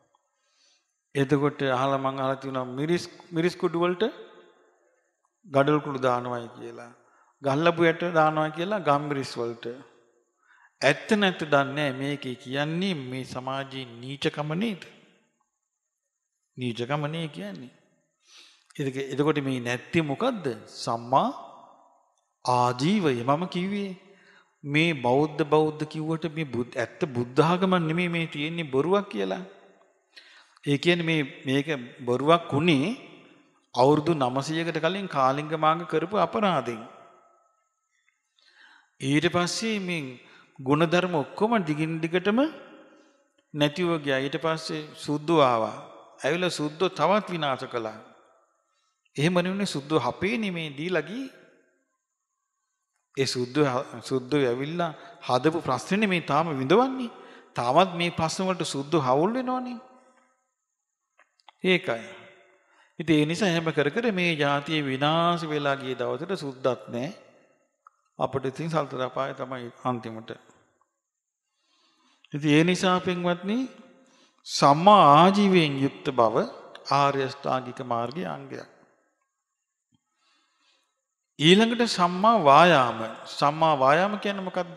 එතකොට අහලා මං අහලා තියෙනවා මිරිස් මිරිස් කුඩු වලට ගඩොල් කුඩු දානවායි කියලා. ගල්ලපු යට දානවා කියලා ගම්මිරිස් වලට. ඇත්ත නැත්ත දන්නේ මේකේ කියන්නේ මේ සමාජයේ නීචකම නේද? නීචකම නේ කියන්නේ. ඒක එතකොට මේ නැත්තේ මොකද්ද? සම්මා ආජීවය. මම කිව්වේ මේ බෞද්ධ බෞද්ධ කිව්වට මේ ඇත්ත බුද්ධ ආගම නෙමෙයි මේ තියෙන්නේ බොරුවක් කියලා. ඒ කියන්නේ මේ මේක බොරුවක් උනේ අවුරුදු නවසීයකට කලින් කාලිංග මාංග කරපු අපරාධෙන්. ඊට පස්සේ මේ ගුණධර්ම ඔක්කොම දිගින් දිගටම නැතිව ගියා. ඊට පස්සේ සුද්ධෝ ආවා. ඇවිල්ලා සුද්ධෝ තවත් විනාශ කළා. එහෙම නෙවෙයි සුද්ධෝ හපේ නෙමේ දීලා ගියේ. ඒ සුද්ධෝ සුද්ධෝ ඇවිල්ලා හදපු ප්‍රශ්නේ නෙමේ තාම විඳවන්නේ. තාමත් මේ ප්‍රශ්න වලට සුද්ධෝ හවුල් වෙනවනේ. ඒකයි. ඉතින් ඒ නිසා හැම කර කර මේ ජාතිය විනාශ වෙලා ගිය දවසට සුද්ධත් නැහැ. අපිට ඉතින් සල්තර අපාය තමයි අන්තිමට. ඉතින් ඒ නිසා පින්වත්නි සම්මා ආජීවයෙන් යුක්ත බව ආර්ය අෂ්ටාංගික මාර්ගයේ අංගයක්. ඊළඟට සම්මා වායාම. සම්මා වායාම කියන්නේ මොකද්ද?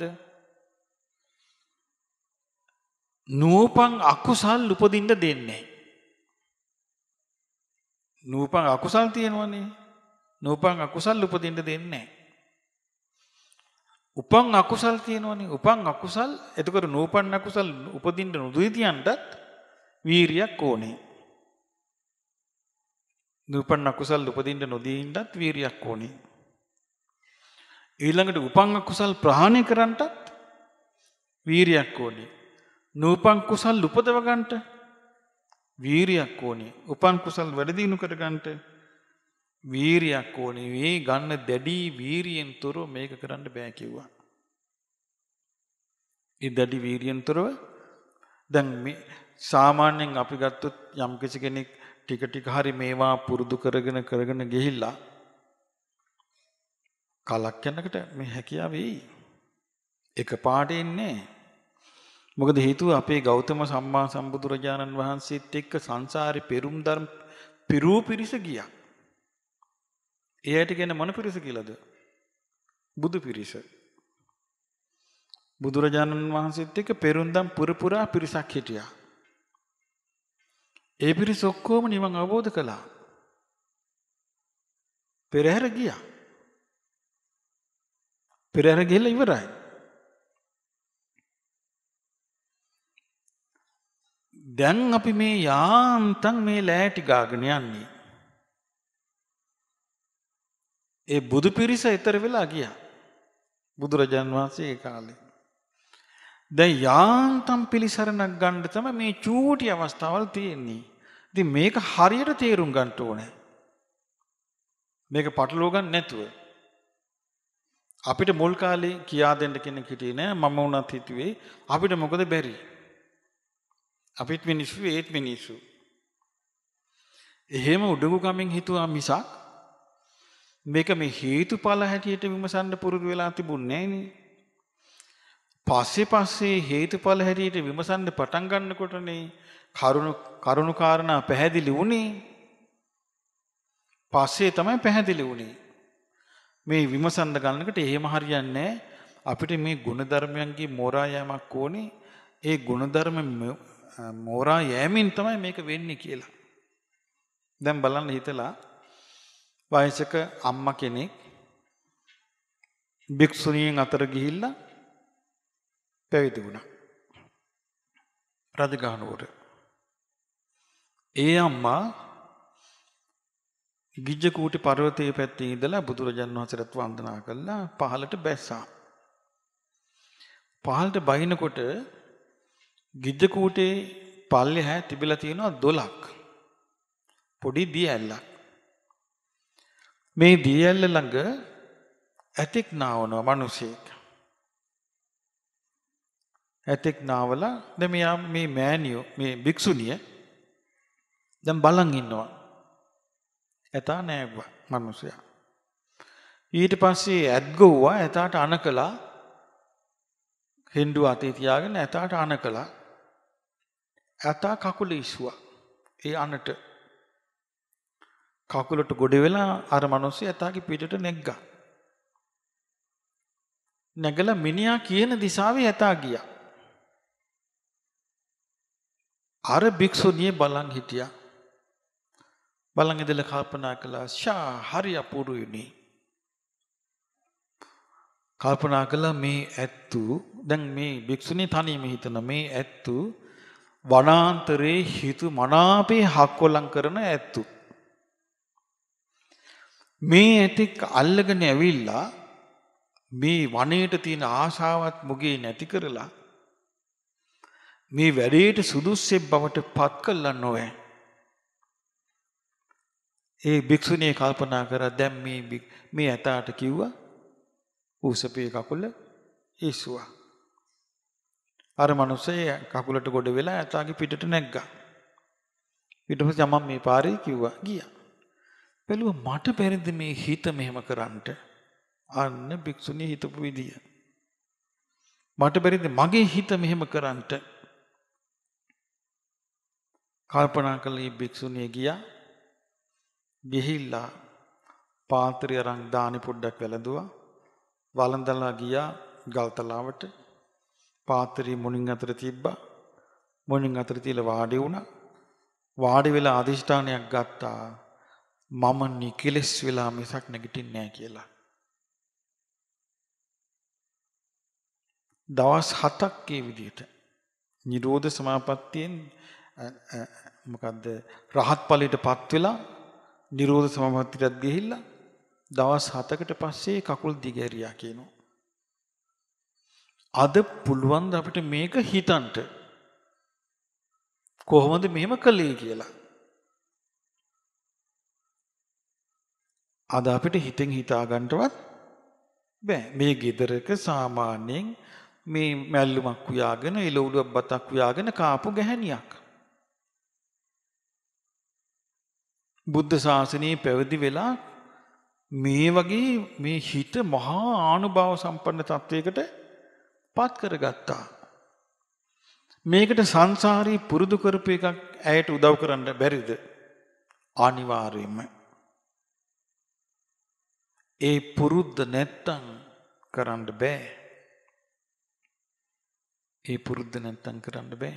නූපන් අකුසල් උපදින්න දෙන්නේ. නූපන් අකුසල් තියෙනවනේ. නූපන් අකුසල් උපදින්න දෙන්නේ. උපන් අකුසල් තියෙනවනේ. උපන් අකුසල් එතකොට නූපන් අකුසල් උපදින්න නොදී තියන්නත් වීරියක් ඕනේ. නූපන් අකුසල් උපදින්න නොදී ඉන්නත් වීරියක් ඕනේ. ඊළඟට උපන් අකුසල් ප්‍රහාණය කරන්නත් වීරියක් ඕනේ. නූපන් කුසල් උපදව ගන්නට වීරියක් ඕනේ. උපන් කුසල් වැඩි දියුණු කර ගන්නට වීරියක් ඕනේ. මේ ගන්න දැඩි වීරියෙන් තොරව මේක කරන්න බෑ කිව්වා. ඒ දැඩි වීරියෙන් තොරව දැන් මේ සාමාන්‍යයෙන් අපි ගත්තොත් යම් කිසි කෙනෙක් ටික ටික හරි මේවා පුරුදු කරගෙන කරගෙන ගිහිල්ලා කලක් යනකොට මේ හැකියාව වෙයි. එකපාරට එන්නේ. මොකද හේතුව අපේ ගෞතම සම්මා සම්බුදුරජාණන් වහන්සේත් එක්ක සංසාරේ පෙරුම් ධර්ම පිරූ පිරිස ගියා. එයාට කියන්නේ මොන පිරිස කියලාද? බුදු පිරිස. බුදුරජාණන් වහන්සේත් එක්ක පෙරුම්දම් පුරපුරා පිරිසක් හිටියා. ඒ පිරිස ඔක්කොම නිවන් අවබෝධ කළා. පෙරහැර ගියා. පෙරහැර ගිහලා ඉවරයි. දැන් අපි මේ යාන්තම් මේ ලෑටි ගාගෙන යන්නේ. ඒ බුදු පිරිස ඊතර වෙලා ගියා. බුදුරජාන් වහන්සේ ඒ කාලේ. දැන් යාන්තම් පිළිසරණක් ගන්න තමයි මේ චූටි අවස්ථාවල් තියෙන්නේ. ඉතින් මේක හරියට තේරුම් ගන්න ඕනේ. මේක පටලව ගන්න නැතුව. අපිට මුල් කාලේ කියා දෙන්න කෙනෙක් හිටියේ නෑ. මම වුණත් හිතුවේ අපිට මොකද බැරි. අපිත් මිනිස්සු ඒත් මිනිස්සු. එහෙම උඩඟු කමින් හිතුවා මිසක් මේක මේ හේතුඵල හැටියට විමසන්න පුරුදු වෙලා තිබුණේ නෑනේ. පස්සේ පස්සේ හේතුඵල හැටියට විමසන්න පටන් ගන්නකොටනේ කරුණු කරුණු කාරණා පැහැදිලි වුණේ. පස්සේ තමයි පැහැදිලි වුණේ. මේ විමසන්න ගන්නකොට එහෙම හරියන්නේ නැහැ. අපිට මේ ගුණධර්මයන්ගේ මෝරා යෑමක් ඕනේ. ඒ ගුණධර්ම මෝරා යෑමෙන් තමයි මේක වෙන්නේ කියලා. දැන් බලන්න හිතලා වයසක අම්මා කෙනෙක් භික්ෂුණීන් අතර ගිහිල්ලා පැවිදි වුණා. රජගහනුවර. ඒ අම්මා ගිජ්ජකූටි පර්වතයේ පැත්තේ ඉඳලා බුදුරජාණන් වහන්සේට වන්දනා කළා පහළට බැස්සා. පහළට බහිනකොට ගිජ්ජකූටේ පල්ලෙහා තිබිලා තියෙනවා දොළක්. පොඩි දී ඇල්ලක්. මේ දී ඇල්ල ළඟ ඇතෙක් නාවනවා මිනිසෙක්. ඇතෙක් නාවලා දැන් මෙයා මේ මෑණියෝ මේ භික්ෂුණිය දැන් බලන් ඉන්නවා. ඇතා නෑගුවා මිනිසයා. ඊට පස්සේ ඇද්ගොව්වා ඇතාට අනකලා හෙන්ඩු අතේ තියාගෙන ඇතාට අනකලා ඇතා කකුල ඉස්සුවා. ඒ අනට කකුලට ගොඩ වෙලා අර මිනිස්සයා ඇතාගේ පිටට නැග්ගා. නැගලා මිනිහා කියන දිශාවේ ඇතා ගියා. අර භික්ෂුණිය බලන් හිටියා. බලන් ඉඳලා කල්පනා කළා ෂා හරි අපූර්වයිනේ. කල්පනා කළා මේ ඇත්තු දැන් මේ භික්ෂුණිය තනියම හිතන මේ ඇත්තු වනාන්තරේ හිතු මනාපේ හක්කොලම් කරන ඇත්තු. මේ ඇතෙක් අල්ලගෙන ඇවිල්ලා මේ වනයේට තියෙන ආශාවත් මුගේ නැති කරලා මේ වැඩේට සුදුස්සෙක් බවට පත් කළා නොවේ. ඒ භික්ෂුණිය කල්පනා කරා දැන් මේ මේ ඇතාට කිව්වා ඌසපේ කකුල ඉස්සුවා. අර මිනිස්සේ කකුලට ගොඩ වෙලා ඇතාගේ පිටට නැග්ගා. ඊට පස්සේ මම මේ පාරේ කිව්වා ගියා. බැලුවා මට බැරිද මේ හිත මෙහෙම කරන්නට? අන්න භික්ෂුණිය හිතපු විදිය. මට බැරිද මගේ හිත මෙහෙම කරන්නට? කල්පනා කළේ භික්ෂුණිය ගියා. ගිහිල්ලා පාත්‍රය අරන් දානි පොඩ්ඩක් වැළඳුවා. වළඳලා ගියා ගල්තලාවට. පාත්‍රය මුණින් අතර තිබ්බා. මුණින් අතර තියලා වාඩි වුණා. වාඩි වෙලා අදිෂ්ඨානයක් ගත්තා. මම නිකලස් වෙලා මිසක් නැගිටින්නේ නැහැ කියලා. දවස් හතක් ඒ විදිහට නිරෝධ සමාපත්තියෙන් මොකද්ද රහත් ඵලයටපත් වෙලා නිරෝධ සමාපත්තියට ගිහිල්ලා දවස් හතකට පස්සේ කකුල් දිගෑරියා කියනවා. අද පුළුවන් ද අපිට මේක හිතන්ට කොහොමද මෙහෙම කළේ කියලා. අද අපිට හිතෙන් හිතා ගන්නවත් බෑ. මේ ගෙදරක සාමාන්‍යයෙන් මේ මැල්ලුමක් උයාගෙන එළවලුවක් බතක් උයාගෙන කාපු ගැහණියක්. බුද්ධ ශාසනයේ පැවිදි වෙලා මේ වගේ මේ හිත මහා ආනුභාව සම්පන්න තත්වයකට පත් කරගත්තා. මේකට සංසාරී පුරුදු කරපු එකක් ඇයට උදව් කරන්න බැරිද? අනිවාර්යයෙන්ම. ඒ පුරුද්ද නැත්තම් කරන්න බෑ. ඒ පුරුද්ද නැත්තම් කරන්න බෑ.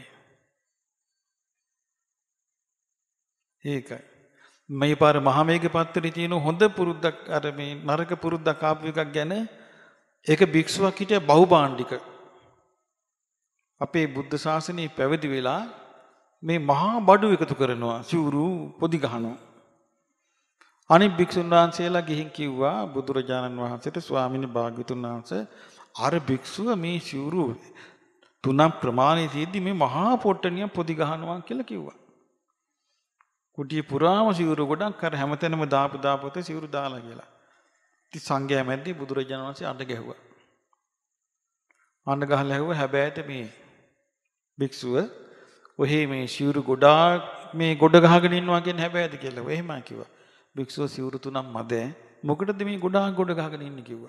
ඒකයි. මේ පාර මහමේඝ පත්තරේ තියෙන හොඳ පුරුද්දක් අර මේ නරක පුරුද්දක් ආපු එකක් ගැන ඒක භික්ෂුවක් හිටිය බහුභාණ්ඩික. අපේ බුද්ධ ශාසනයේ පැවිදි වෙලා මේ මහා බඩු එකතු කරනවා. සිවුරු පොදි ගහනවා. අනිත් භික්ෂුන් වහන්සේලා ගිහින් කිව්වා බුදුරජාණන් වහන්සේට ස්වාමීනි භාග්‍යතුන් වහන්සේ අර භික්ෂුව මේ සිවුරු තුනක් ප්‍රමාණය තියෙද්දි මේ මහා පොට්ටනිය පොදි ගහනවා කියලා කිව්වා. කුටිය පුරාම සිවුරු ගොඩක් අර හැමතැනම දාපු දාපොතේ සිවුරු දාලා කියලා. ඉතින් සංඝයා මැද්දේ බුදුරජාණන් වහන්සේ අඬ ගැහුවා. අඬ ගහලා ඇහුවා හැබැයිට මේ භික්ෂුව ඔහේ මේ සිවුරු ගොඩාක් මේ ගොඩ ගහගෙන ඉන්නවා කියන්නේ හැබැයිද කියලා. එහෙමයි කිව්වා. භික්ෂුව සිවුරු තුනක් මැද මොකටද මේ ගොඩාක් ගොඩ ගහගෙන ඉන්නේ කිව්වා.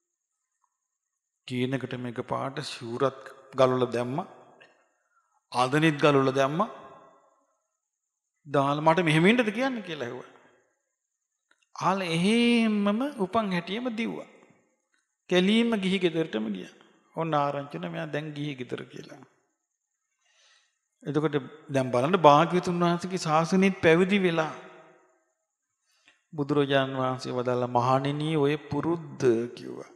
කීනකට මේක පාට සිවුරත් ගලවලා දැම්මා. ආදනිත් ගලවලා දැම්මා. දාලා මට මෙහෙම ඉන්නද කියන්නේ කියලා ඇහුවා. ආල එහෙම්මම උපන් හැටියෙම දිව්වා. කෙලීම ගිහි ගෙදරටම ගියා. ඔන්න ආරංචින මෙයා දැන් ගිහි ගෙදර කියලා. එතකොට දැන් බලන්න භාග්‍යවතුන් වහන්සේගේ ශාසනයත් පැවිදි වෙලා බුදුරජාන් වහන්සේ වදාළා මහණෙනි ඔය පුරුද්ද කිව්වා.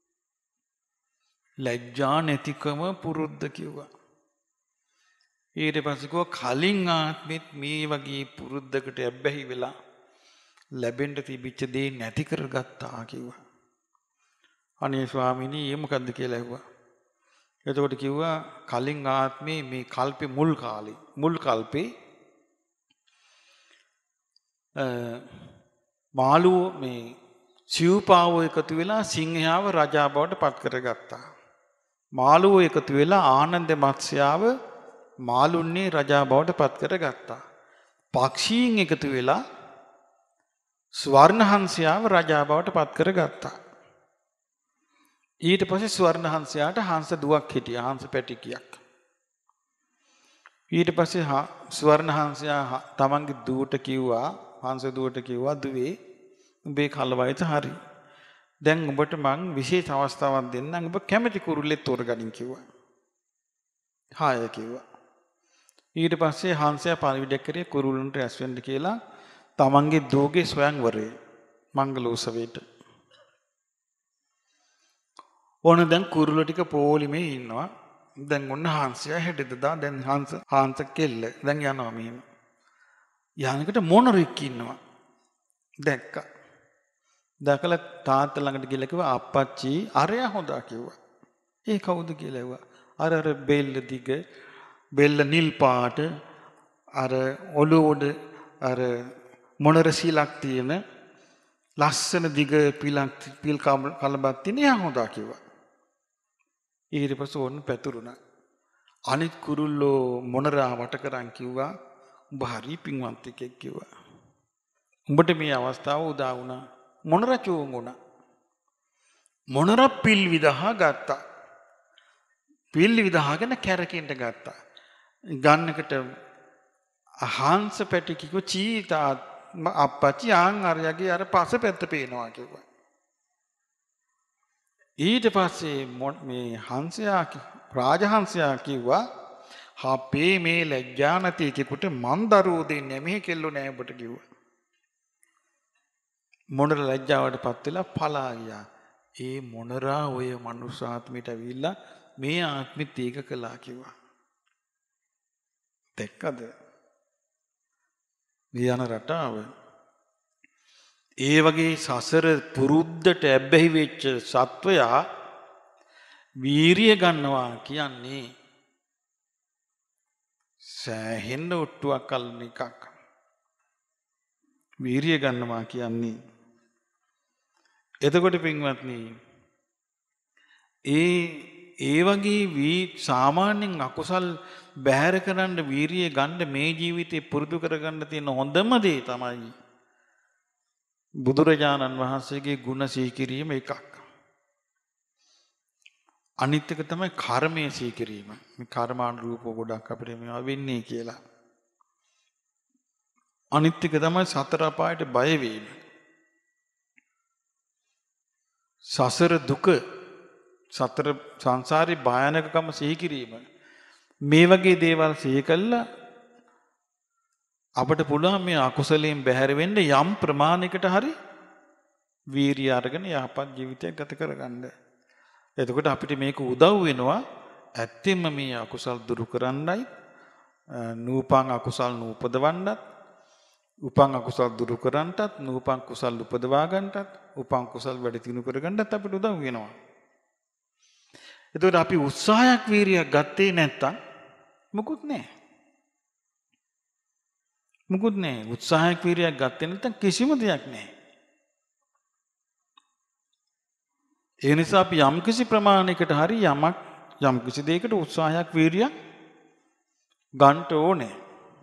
ලැජ්ජා නැතිකම පුරුද්ද කිව්වා. ඊට පස්සේ කිව්වා කලින් ආත්මෙත් මේ වගේ පුරුද්දකට ඇබ්බැහි වෙලා ලැබෙන්න තිබිච්ච දේ නැති කරගත්තා කිව්වා. අනේ ස්වාමීනි ඒ මොකද්ද කියලා ඇහුවා. එතකොට කිව්වා කලින් ආත්මේ මේ කල්පේ මුල් කාලේ මුල් කල්පේ මාළුව මේ සිව්පාව එකතු වෙලා සිංහයාව රජා බවට පත් කරගත්තා. මාළුව එකතු වෙලා ආනන්ද මත්ස්‍යාව මාළුන්නේ රජා බවට පත් කරගත්තා. පක්ෂීන් එකතු වෙලා ස්වර්ණහංසයාව රජා බවට පත් කරගත්තා. ඊට පස්සේ ස්වර්ණහංසයාට හංස දුවක් හිටියා හංස පැටිකියක්. ඊට පස්සේ ස්වර්ණහංසයා තමන්ගේ දුවට කිව්වා හංස දුවට කිව්වා දුවේ උඹේ කලවයස හරි. දැන් උඹට මං විශේෂ අවස්ථාවක් දෙන්නම් උඹ කැමති කුරුල්ලෙක් තෝරගනින් කිව්වා. හාය කිව්වා. ඊට පස්සේ හංසයා පරිවිඩයක් කරේ කුරුල්ලන්ට රැස් වෙන්න කියලා තමන්ගේ දුවගේ ස්වයංවරේ මංගල උත්සවයට. ඕන දැන් කුරුල්ල ටික පොලිමේ ඉන්නවා. දැන් ඔන්න හංසයා හෙටද දා දැන් හංස හංස කෙල්ල දැන් යනවා මෙහෙම. යහනකට මොනරෙක් ඉන්නවා. දැක්කා. දැකලා තාත්තා ළඟට ගිහලා කිව්වා අප්පච්චි අරයා හොඳා කිව්වා. ඒ කවුද කියලා ඇහුවා. අර අර බෙල්ල දිග බෙල්ල නිල් පාට අර ඔළුව උඩ අර මොනර සීලක් තියෙන ලස්සන දිග පිලක් පිල් කලබක් තියෙන එයා හොඳා කිව්වා. ඊට පස්සේ ඕන්න පැතුරුණා. අනිත් කුරුල්ලෝ මොනරා වට කරන් කිව්වා උඹ හරි පින්වන්ත කෙනෙක් කිව්වා. උඹට මේ අවස්ථාව උදා වුණා. මොනරා චෝන් වුණා. මොනරා පිල් විදහා ගත්තා. පිල් විදහාගෙන කැරකෙන්න ගත්තා. ගන්නකට හංස පැටි කිව්ව චීතා අප්පච්චි ආන් අරයාගේ අර පස පැත්ත පේනවා කිව්වා. ඊට පස්සේ මේ හංසයා රාජහංසයා කිව්වා හපේ මේ ලැජ්ජා නැති කෙනෙකුට මන් දරුවෝ දෙන්නේ මෙහෙ කෙල්ලෝ නෑ ඔබට කිව්වා. මොනර ලැජ්ජාවටපත් වෙලා පලා ගියා. ඒ මොනරා ඔය මනුස්ස ආත්මයට ඇවිල්ලා මේ ආත්මෙත් ඒක කළා කිව්වා. දැක්කද? වියන රටාව. ඒ වගේ සසර පුරුද්දට ඇබ්බැහි වෙච්ච සත්වයා වීරිය ගන්නවා කියන්නේ සෑහෙන්න ඔට්ටුවක් කල්න එකක්. වීරිය ගන්නවා කියන්නේ එතකොට පින්වත්නි ඒ ඒ වගේ වී සාමාන්‍යයෙන් අකුසල් බැහැර කරන්න වීරිය ගන්න මේ ජීවිතේ පුරුදු කරගන්න තියෙන හොඳම දේ තමයි බුදුරජාණන් වහන්සේගේ ගුණ සිහි කිරීම එකක්. අනිත් එක තමයි කර්මය සිහි කිරීම. මේ කර්මානුරූපව ගොඩක් අපිට මේවා වෙන්නේ කියලා. අනිත් එක තමයි සතර අපායට බය වීම. සසර දුක සතර සංසාරේ භයානකකම සිහි කිරීම. මේ වගේ දේවල් සිහි කළා අපට පුළුවන් මේ අකුසලයෙන් බැහැර වෙන්න යම් ප්‍රමාණයකට හරි වීරිය අරගෙන යහපත් ජීවිතයක් ගත කරගන්න. එතකොට අපිට මේක උදව් වෙනවා ඇත්තෙන්ම මේ අකුසල් දුරු කරන්නයි නූපං අකුසල් නූපදවන්නත් උපං අකුසල් දුරු කරන්නටත් නූපං කුසල් උපදවා ගන්නටත් උපං කුසල් වැඩි දියුණු කර ගන්නටත් අපිට උදව් වෙනවා. එතකොට අපි උත්සාහයක් වීරියක් ගත්තේ නැත්තම් මුකුත් නැහැ. මුකුත් නැහැ. උත්සාහයක් වීරියක් ගත්තේ නැත්තම් කිසිම දෙයක් නැහැ. ඒ නිසා අපි යම් කිසි ප්‍රමාණයකට හරි යමක් යම් කිසි දෙයකට උත්සාහයක් වීරියක් ගන්න ඕනේ.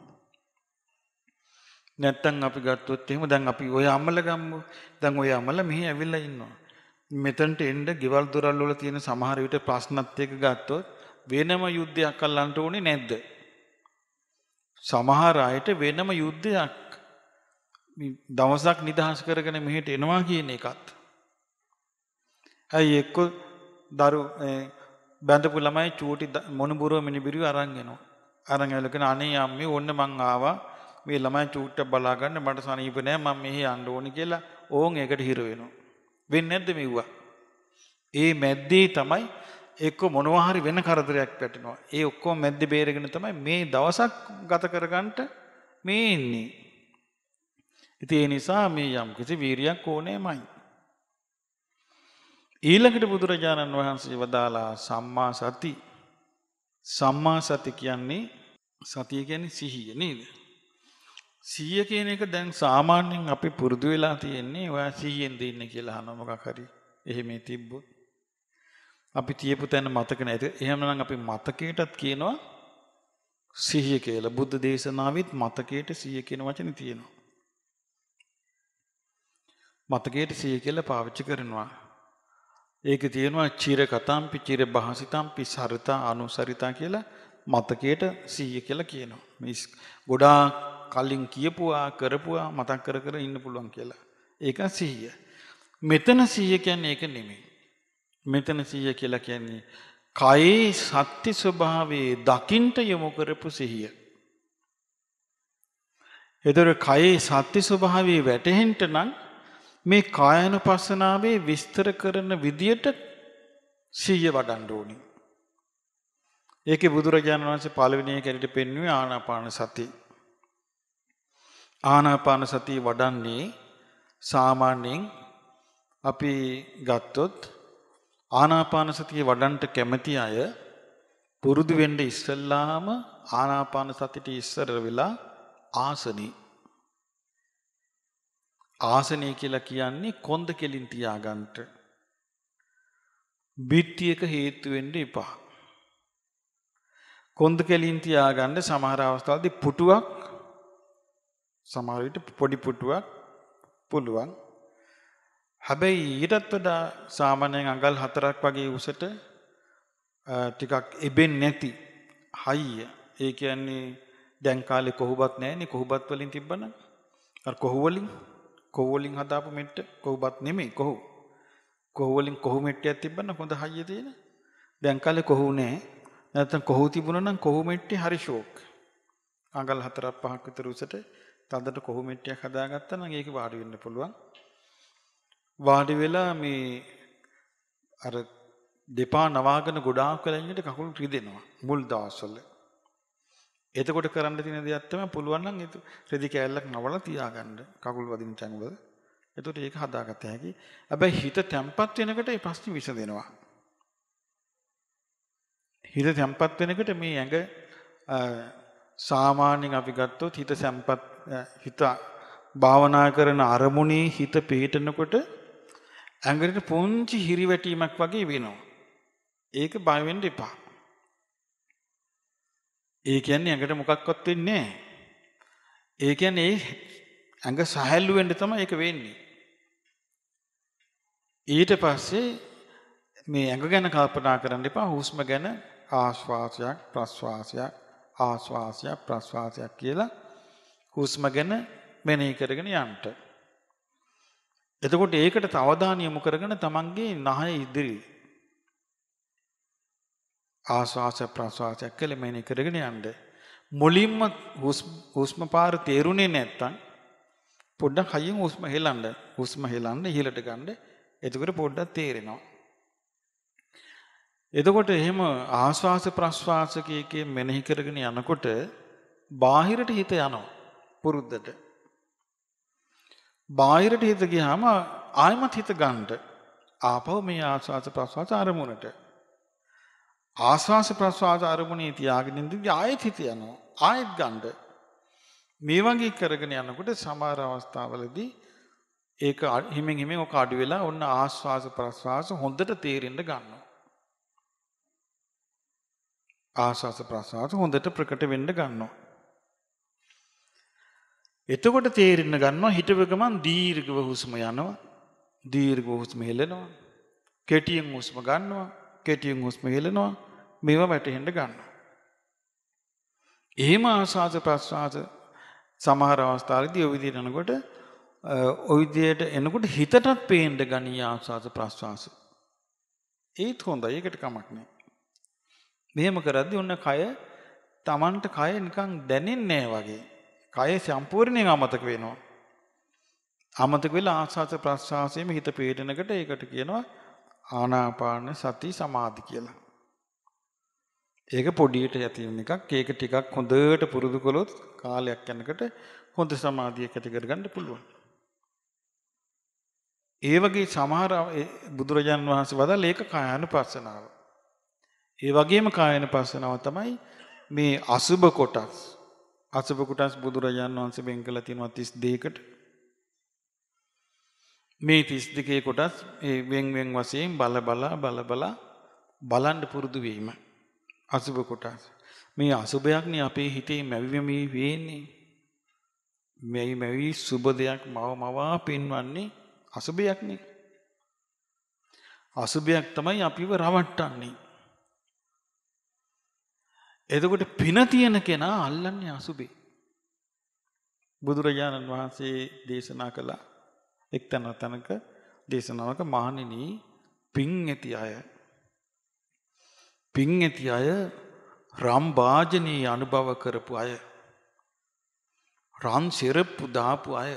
නැත්තම් අපි ගත්තොත් එහෙම දැන් අපි ඔය අම්මල ගම්මු. දැන් ඔය අම්මල මෙහි ඇවිල්ලා ඉන්නවා. මෙතනට එන්න ගෙවල් දොරල් වල තියෙන සමහර විට ප්‍රශ්නත් එක්ක ගත්තොත් වෙනම යුද්ධයක් අල්ලන්න ඕනේ නැද්ද? සමහර අයට වෙනම යුද්ධයක් දවසක් නිදහස් කරගෙන මෙහෙට එනවා කියන එකත්. අය එක්ක දරු බඳපු ළමයි චූටි මොනුබුරුව මිනිබිරිය අරන් එනවා. අරන් ඇවිල්ලා කියන අනේ අම්මේ ඕන්න මං ආවා. මේ ළමයි චූට්ටක් බලා ගන්න මට සනීප නෑ මම මෙහි යන්න ඕනි කියලා ඕන් ඒකට හිර වෙනවා. වෙන්නේ නැද්ද මෙව්වා? ඒ මැද්දේ තමයි එක්ක මොනවා හරි වෙන කරදරයක් පැටෙනවා. ඒ ඔක්කොම මැද්දේ බේරගෙන තමයි මේ දවසක් ගත කරගන්න මේ ඉන්නේ. ඉතින් ඒ නිසා මේ යම් කිසි වීරියක් ඕනේමයි. ඊළඟට බුදුරජාණන් වහන්සේ වදාලා සම්මා සති. සම්මා සති කියන්නේ සතිය කියන්නේ සිහිය නේද? සිහිය කියන එක දැන් සාමාන්‍යයෙන් අපි පුරුදු වෙලා තියෙන්නේ ඔයා සිහියෙන් දෙන්න කියලා අහන මොකක් හරි. එහෙම තිබ්බොත් අපි තියපු තැන මතක නැහැ. එහෙමනම් අපි මතකයටත් කියනවා සිහිය කියලා. බුද්ධ දේශනාවෙත් මතකයට සිහිය කියන වචනේ තියෙනවා. මතකයට සිහිය කියලා පාවිච්චි කරනවා. ඒක තියෙනවා චිර කතම්පි චිර භාසිතම්පි සරිතා අනුසරිතා කියලා මතකයට සිහිය කියලා කියනවා. මේ ගොඩාක් කලින් කියපුවා කරපුවා මතක් කර කර ඉන්න පුළුවන් කියලා. ඒක සිහිය. මෙතන සිහිය කියන්නේ ඒක නෙමෙයි. මෙතන සිහිය කියලා කියන්නේ කයේ සත්‍ය ස්වභාවයේ දකින්ට යොමු කරපු සිහිය. ඒතර කයේ සත්‍ය ස්වභාවයේ වැටහෙන්න නම් මේ කායानुපස්සනාවේ විස්තර කරන විදියට සිහිය වඩන්න ඕනි. ඒකේ බුදුරජාණන් වහන්සේ පළවෙනි එකේදී පෙන්වුවේ ආනාපාන සතිය. ආනාපාන සතිය වඩන්නේ සාමාන්‍යයෙන් අපි ගත්තොත් ආනාපාන සතිය වඩන්ට කැමති අය පුරුදු වෙන්න ඉස්සෙල්ලාම ආනාපාන සතියට ඉස්සර වෙලා ආසනී ආසනය කියලා කියන්නේ කොන්ද කෙලින් තියාගන්න. බිත්තියක හේතු වෙන්න එපා. කොන්ද කෙලින් තියාගන්න සමහර අවස්ථාවලදී පුටුවක් සමහර විට පොඩි පුටුවක් පුළුවන්. හැබැයි ඊටත් වඩා සාමාන්‍යයෙන් අඟල් හතරක් වගේ උසට ටිකක් එබෙන්නේ නැති හයිය. ඒ කියන්නේ දැන් කාලේ කොහොබත් නැහැනේ. කොහොබත් වලින් තිබ්බනම් අර කොහො වලින් කොහො වලින් හදාපු මෙට්ට කොහොබත් නෙමෙයි කොහො. කොහො වලින් කොහො මෙට්ටයක් තිබ්බනම් හොඳ හයිය තියෙන. දැන් කාලේ කොහො නැහැ. නැත්නම් කොහො තිබුණා නම් කොහො මෙට්ටේ හරි ෂෝක්. අඟල් හතරක් පහක් විතර උසට තදට කොහො මෙට්ටයක් හදාගත්තා නම් ඒක වාඩි වෙන්න පුළුවන්. වාඩි වෙලා මේ අර දෙපා නවාගෙන ගොඩාක් වෙලා ඉන්නට කකුල් රිදෙනවා මුල් දවස්වල. එතකොට කරන්න තියෙන දෙයක් තමයි පුළුවන් නම් ඒ රෙදි කෑල්ලක් නවලා තියාගන්න කකුල් වදින තැන්වල. එතකොට ඒක හදාගත්ත හැකි. හැබැයි හිත තැම්පත් වෙනකොට ඒ ප්‍රශ්නේ විසඳෙනවා. හිත තැම්පත් වෙනකොට මේ ඇඟ සාමාන්‍යයෙන් අපි ගත්තොත් හිත තැම්පත් හිත භාවනා කරන අරමුණේ හිත පිහිටනකොට ඇඟට පුංචි හිරිවැටීමක් වගේ වෙනවා. ඒක බය වෙන්න එපා. ඒ කියන්නේ ඇඟට මොකක්වත් වෙන්නේ නැහැ. ඒ කියන්නේ ඇඟ සහැල්ලු වෙන්න තමයි ඒක වෙන්නේ. ඊට පස්සේ මේ ඇඟ ගැන කල්පනා කරන්න එපා. හුස්ම ගැන ආශ්වාසයක් ප්‍රශ්වාසයක් ආශ්වාසයක් ප්‍රශ්වාසයක් කියලා හුස්ම ගැන මෙනෙහි කරගෙන යන්න. එතකොට ඒකට අවධානය යොමු කරගෙන තමන්ගේ නහය ඉදිරි ආශ්වාස ප්‍රශ්වාසයක් කියලා මෙනෙහි කරගෙන යන්න. මුලින්ම හුස්ම පාර තේරුනේ නැත්තම් පොඩ්ඩක් හයියෙන් හුස්ම හෙලන්න. හුස්ම හෙලන්න ඉහළට ගන්න. එතකොට පොඩ්ඩක් තේරෙනවා. එතකොට එහෙම ආශ්වාස ප්‍රශ්වාසකයේ මෙනෙහි කරගෙන යනකොට බාහිරට හිත යනවා පුරුද්දට. බාහිරට හිත ගියාම ආයමත් හිත ගන්නට ආපහු මේ ආශ්වාස ප්‍රශ්වාස ආරමුණට. ආස්වාස ප්‍රස්වාස අරමුණේ තියාගෙන ඉඳි ආයෙත් හිත යනවා. ආයෙත් ගන්න. මේ වගේ කරගෙන යනකොට සමහර අවස්ථාවලදී ඒක හිමින් හිමින් ඔක අඩු වෙලා ඔන්න ආස්වාස ප්‍රස්වාස හොඳට තේරෙන්න ගන්නවා. ආස්වාස ප්‍රස්වාස හොඳට ප්‍රකට වෙන්න ගන්නවා. එතකොට තේරෙන්න ගන්නවා හිටව ගමන් දීර්ඝව හුස්ම යනවා. දීර්ඝව හුස්ම හෙලනවා. කෙටියෙන් හුස්ම ගන්නවා. කෙටියෙන් හුස්ම හෙලනවා. මේවා වැටෙන්න ගන්නවා. එහෙම ආස්වාස ප්‍රස්වාස සමහර අවස්ථාවලදී ඔය විදිහට යනකොට ඔය විදිහට එනකොට හිතටත් පේන්න ගනී ආස්වාස ප්‍රස්වාස. ඒත් හොඳයි. ඒකට කමක් නැහැ. මෙහෙම කරද්දී ඔන්න කය Tamanට කය නිකන් දැනෙන්නේ නැහැ වගේ. කය සම්පූර්ණයෙන් අමතක වෙනවා. අමතක වෙලා ආස්වාස ප්‍රස්වාසයේම හිත පීඩනකට ඒකට කියනවා ආනාපාන සති සමාධි කියලා. ඒක පොඩියට යතින එකක්. ඒක ටිකක් හොඳට පුරුදු කළොත් කාලයක් යනකොට හොඳ සමාධියක් ඇති කරගන්න පුළුවන්. ඒ වගේ සමහර බුදුරජාන් වහන්සේ වදාළ ඒක කායानुපස්සනාව. ඒ වගේම කායानुපස්සනාව තමයි මේ අසුබ කොටස්. අසුබ කොටස් බුදුරජාන් වහන්සේ වෙන් කළා තියෙනවා තිස් දෙකකට. මේ තිස් දෙකේ කොටස් ඒ වෙන් වෙන් වශයෙන් බල බල බල බල බලන්න පුරුදු වීම. අසුබ කොටස්. මේ අසුබයක්නේ අපේ හිතේ මැවිමි වෙන්නේ. මේ මැවි සුබ දෙයක් මව මවා පින්වන්නේ අසුබයක්නේ. අසුබයක් තමයි අපිව රවට්ටන්නේ. එතකොට පින තියෙන කෙනා අල්ලන්නේ අසුබේ. බුදුරජාණන් වහන්සේ දේශනා කළා එක්තන තනක දේශනාවක මහණෙනි පින් ඇති අය පින් ඇති අය රම් වාජනී අනුභව කරපු අය රන් සිරප්පු දාපු අය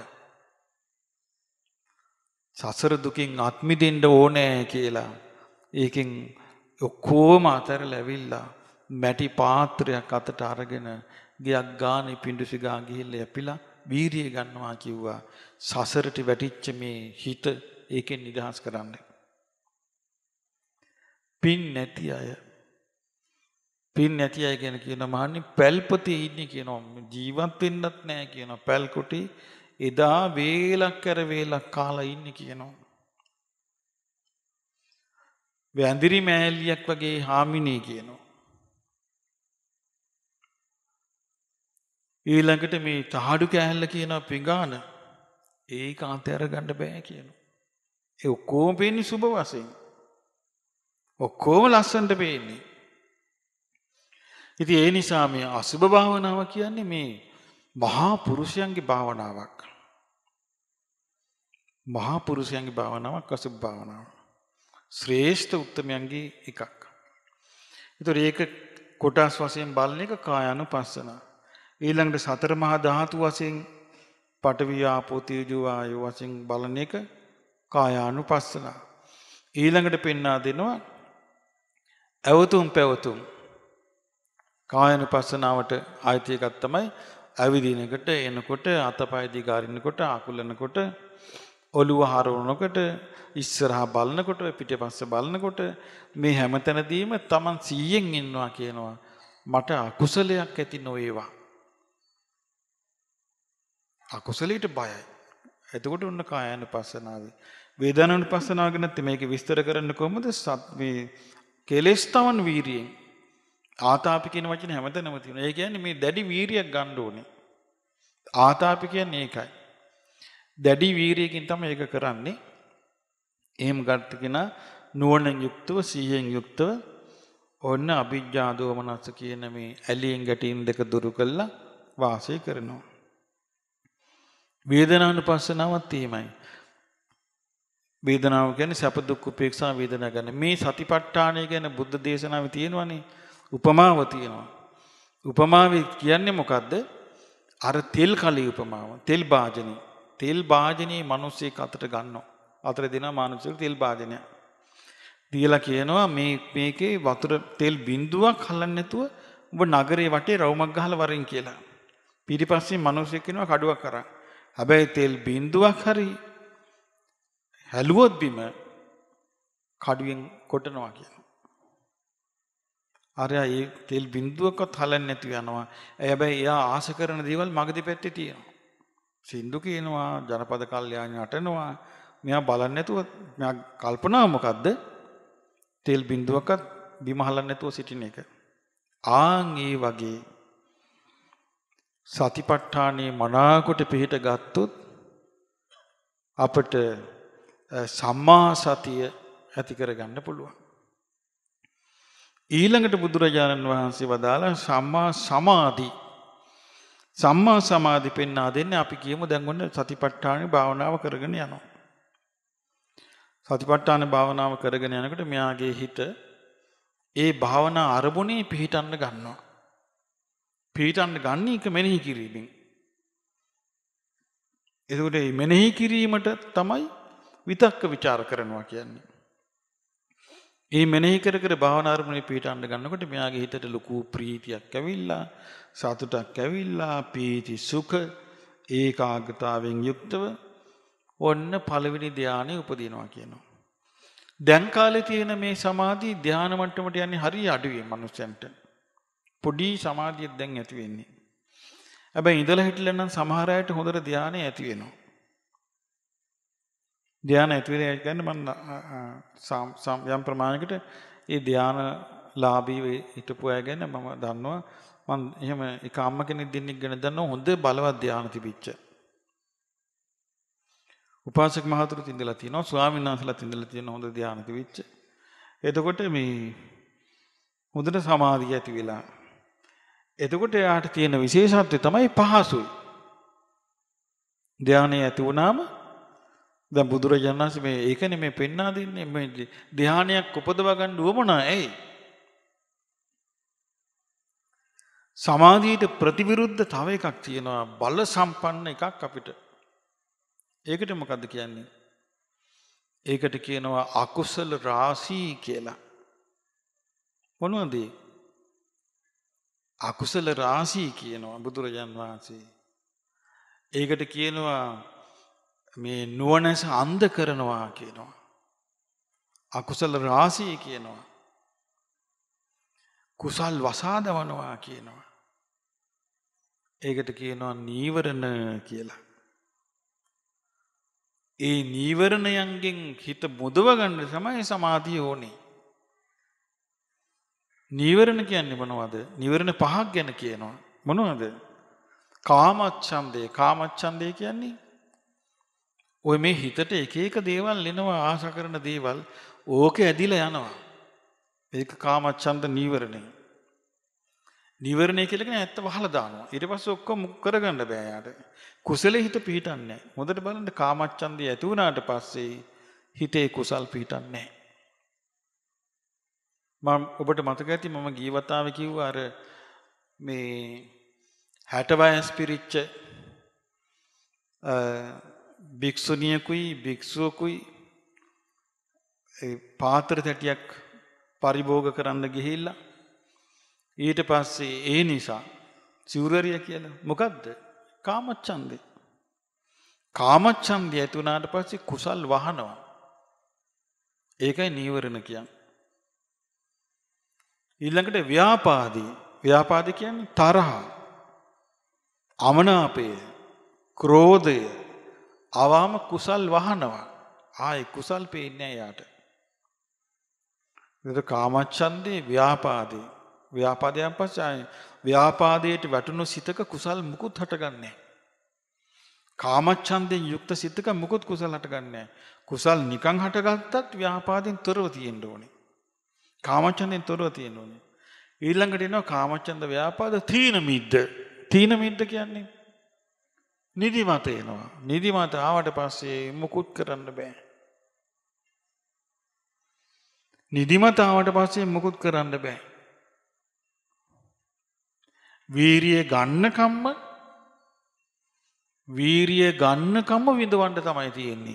සසර දුකින් අත් මිදෙන්න ඕනේ කියලා ඒකෙන් ඔක්කොම අතරලා ඇවිල්ලා මැටි පාත්‍රයක් අතට අරගෙන ගියක් ගානේ පිඬුසිගා ගිහිල්ලා යපිලා වීරිය ගන්නවා කිව්වා සසරට වැටිච්ච මේ හිත ඒකෙන් නිදහස් කරන්න. පින් නැති අය පින් නැති අය කියන කියන මහන්නේ පැල්පතේ ඉන්නේ කියනවා ජීවත් වෙන්නත් නැහැ කියනවා පැල් කුටි එදා වේලක් කර වේලක් කාලා ඉන්නේ කියනවා. වැඳිරි මෑල්ලියක් වගේ හාමිනේ කියනවා. ඊළඟට මේ තහඩු කෑල්ල කියන පිඟාන ඒක අතහැර ගන්න බෑ කියනවා. ඒ ඔක්කොම පේන්නේ සුබ වශයෙන්. ඔක්කොම ලස්සනට පේන්නේ. ඉතින් ඒ නිසා මේ අසුබ භාවනාව කියන්නේ මේ මහා පුරුෂයන්ගේ භාවනාවක්. මහා පුරුෂයන්ගේ භාවනාවක් අසුබ භාවනාව. ශ්‍රේෂ්ඨ උත්තමයන්ගේ එකක්. ඒතර ඒක කොටස් වශයෙන් බලන එක කායानुපස්සන. ඊළඟට සතර මහා ධාතු වශයෙන් පඨවි ආපෝ තේජෝ වායෝ වශයෙන් බලන එක කායානුපස්සන. ඊළඟට පෙන්වා දෙනවා අවතුම් පැවතුම්. කායානුපස්සනාවට ආයතය එකක් තමයි ඇවිදිනකොට එනකොට අතපය දිගාරිනකොට අකුලනකොට ඔළුව හරවනකොට ඉස්සරහා බලනකොට පිටිපස්ස බලනකොට මේ හැමතැනදීම Taman සීයෙන් ඉන්නවා කියනවා මට අකුසලයක් ඇති නොවේවා. අකුසලයට බයයි. එතකොට ඔන්න කායානුපස්සනාවේ. වේදනානුපස්සනාව ගැන මේක විස්තර කරන්න කොහොමද? සත් මේ කෙලෙස් තවන් වීරියෙන්. ආතාපි කියන වචනේ හැමතැනම තියෙනවා. ඒ කියන්නේ මේ දැඩි වීරියක් ගන්න ඕනේ. ආතාපි කියන්නේ ඒකයි. දැඩි වීරියකින් තමයි ඒක කරන්නේ. එහෙම ගන්න කෙනා නුවණින් යුක්තව සීයෙන් යුක්තව ඔන්න අභිජ්ජා දෝමනස්ස කියන මේ ඇලියෙන් ගැටීම් දෙක දුරු කළා වාසය කරනවා. වේදනානුපස්සනාවත් එහෙමයි. වේදනාව කියන්නේ සැප දුක් උපේක්ෂා වේදනා ගන්න. මේ සතිපට්ඨානය ගැන බුද්ධ දේශනාවේ තියෙනවනේ. උපමාව තියෙනවා. උපමාවේ කියන්නේ මොකද්ද? අර තෙල් කලී උපමාව. තෙල් භාජනය. තෙල් භාජනයේ මිනිස්සෙක් අතට ගන්නවා. අතට දෙනවා මිනිස්සුන්ට තෙල් භාජනය. දීලා කියනවා මේ මේකේ වතුර තෙල් බිඳුවක් හලන්නේ නැතුව ඔබ නගරේ වටේ රවුමක් ගහලා වරින් කියලා. ඊට මිනිස්සෙක් කියනවා කඩුවක් කරා. හැබැයි තෙල් බිඳුවක් හරි හැලුවොත් බිම කඩුවෙන් කොටනවා කියනවා. අරයා ඒ තෙල් බිඳුවක්වත් හලන්නේ නැතුව යනවා. හැබැයි එයා ආස කරන දේවල් මගදී පැත්තේ තියෙනවා. සින්දු කියනවා, ජනපද කල්යාණි නටනවා. මෙයා බලන්නේ නැතුව මෙයා කල්පනාව මොකද්ද? තෙල් බිඳුවක්වත් බිම හලන්නේ නැතුව සිටින එක. ආන් ඒ වගේ සතිපට්ඨානේ මනාකොට පිහිට ගත්තොත් අපට සම්මා සතිය ඇති කරගන්න පුළුවන්. ඊළඟට බුදුරජාණන් වහන්සේ වදාලා සම්මා සමාධි. සම්මා සමාධි පෙන්වා දෙන්නේ අපි කියමු දැන් ඔන්න සතිපට්ඨාන භාවනාව කරගෙන යනවා. සතිපට්ඨාන භාවනාව කරගෙන යනකොට මෙයාගේ හිත ඒ භාවනා අරමුණේ පිහිටන්න ගන්නවා. පිහිටන්න ගන්න එක මෙනෙහි කිරීමෙන්. එතකොට මේ මෙනෙහි කිරීමට තමයි විතක්ක ਵਿਚාර කරනවා කියන්නේ. මේ මෙනෙහි කර කර භාවනා අරමුණේ පිහිටන්න ගන්නකොට මෙයාගේ හිතට ලොකු ප්‍රීතියක් ඇවිල්ලා, සතුටක් ඇවිල්ලා, පීති සුඛ ඒකාග්‍රතාවෙන් යුක්තව ඔන්න පළවෙනි ධානය උපදිනවා කියනවා. දැන් කාලේ තියෙන මේ සමාධි ධාන මට්ටමට යන්නේ හරිය අඩුවේ මනුස්සයන්ට. පොඩි සමාධියක් දැන් ඇති වෙන්නේ. හැබැයි ඉඳලා හිටලා නම් සමහර අයට හොඳට ධානය ඇති වෙනවා. ධානය ඇති වෙලා කියන්නේ මම යම් ප්‍රමාණයකට ඒ ධානලාභී හිටපු අය ගැන මම දන්නවා. මම එහෙම එක අම්ම කෙනෙක් දෙන්නෙක් ගැන දන්නවා හොඳ බලවත් ධානය තිබිච්ච. උපාසක මහතුරුත් ඉඳලා තියෙනවා, ස්වාමීන් වහන්සේලාත් ඉඳලා තියෙන හොඳ ධානය තිබිච්ච. එතකොට මේ හොඳට සමාධිය ඇති වෙලා. එතකොට එයාට තියෙන විශේෂත්වය තමයි පහසුයි. ධානය ඇති වුණාම දැන් බුදුරජාණන් වහන්සේ මේ ඒකනේ මේ පෙන්වා දෙන්නේ මේ ධානයක් උපදවා ගන්න උවමනා ඇයි? සමාධියට ප්‍රතිවිරුද්ධ තව එකක් තියෙනවා බල සම්පන්න එකක් අපිට. ඒකට මොකද්ද කියන්නේ? ඒකට කියනවා අකුසල රාශී කියලා. මොනවද? අකුසල රාශී කියනවා බුදුරජාන් වහන්සේ. ඒකට කියනවා මේ නුවණැස අන්ධ කරනවා කියනවා. අකුසල රාශී කියනවා. කුසල් වසාදවනවා කියනවා. ඒකට කියනවා නීවරණ කියලා. ඒ නීවරණයන්ගෙන් හිත මුදව ගන්න තමයි සමාධිය ඕනේ. නීවරණ කියන්නේ මොනවද? නීවරණ පහක් ගැන කියනවා. මොනවද? කාමච්ඡන්දේ. කාමච්ඡන්දේ කියන්නේ ඔය මේ හිතට එක එක දේවල් එනවා, ආශ කරන දේවල් ඕකේ ඇදිලා යනවා. ඒක කාමච්ඡන්ද නීවරණය. නීවරණය කියලා කියන්නේ ඇත්ත වහලා දානවා. ඊට පස්සේ ඔක්කොම මුක් කරගන්න බෑ යාට. කුසලේ හිත පිහිටන්නේ නැහැ. හොඳට බලන්න කාමච්ඡන්දය ඇති වුණාට පස්සේ හිතේ කුසල් පිහිටන්නේ නැහැ. මම ඔබට මතක ඇති මම ගිය වතාවේ කිව්වා අර මේ හැට වයස් පිරිච්ච භික්ෂුණියකුයි භික්ෂුවකුයි ඒ පාත්‍ර තැටියක් පරිභෝග කරන්න ගිහිල්ලා ඊට පස්සේ ඒ නිසා සිවුරරිය කියලා මොකද්ද? කාමච්ඡන්දේ. කාමච්ඡන්දය ඇති වුණාට පස්සේ කුසල් වහනවා. ඒකයි නීවරණ කියන්නේ. ඊළඟට ව්‍යාපාදී. ව්‍යාපාදී කියන්නේ තරහ, අමනාපය, ක්‍රෝධය ආවම කුසල් වහනවා. ආයි කුසල් පේන්නේ නැහැ යාට. ඒක කාමච්ඡන්දේ ව්‍යාපාදී. ව්‍යාපාදයෙන් පස්සේ ආයි ව්‍යාපාදයට වැටුණු සිතක කුසල් මුකුත් හටගන්නේ නැහැ. කාමච්ඡන්දයෙන් යුක්ත සිතක මුකුත් කුසල් හටගන්නේ නැහැ. කුසල් නිකන් හටගත්තත් ව්‍යාපාදයෙන් තොරව තියෙන්න ඕනේ. කාමච්ඡන්දයෙන් තොරව තියෙන්න ඕනේ. ඊළඟට එනවා කාමච්ඡන්ද ව්‍යාපාද තීන මිද්ද. තීන මිද්ද කියන්නේ නිදිමත එනවා. නිදිමත ආවට පස්සේ මුකුත් කරන්න බෑ. නිදිමත ආවට පස්සේ මුකුත් කරන්න බෑ. වීරිය ගන්න කම්ම වීරිය ගන්න කම්ම විඳවන්න තමයි තියෙන්නේ.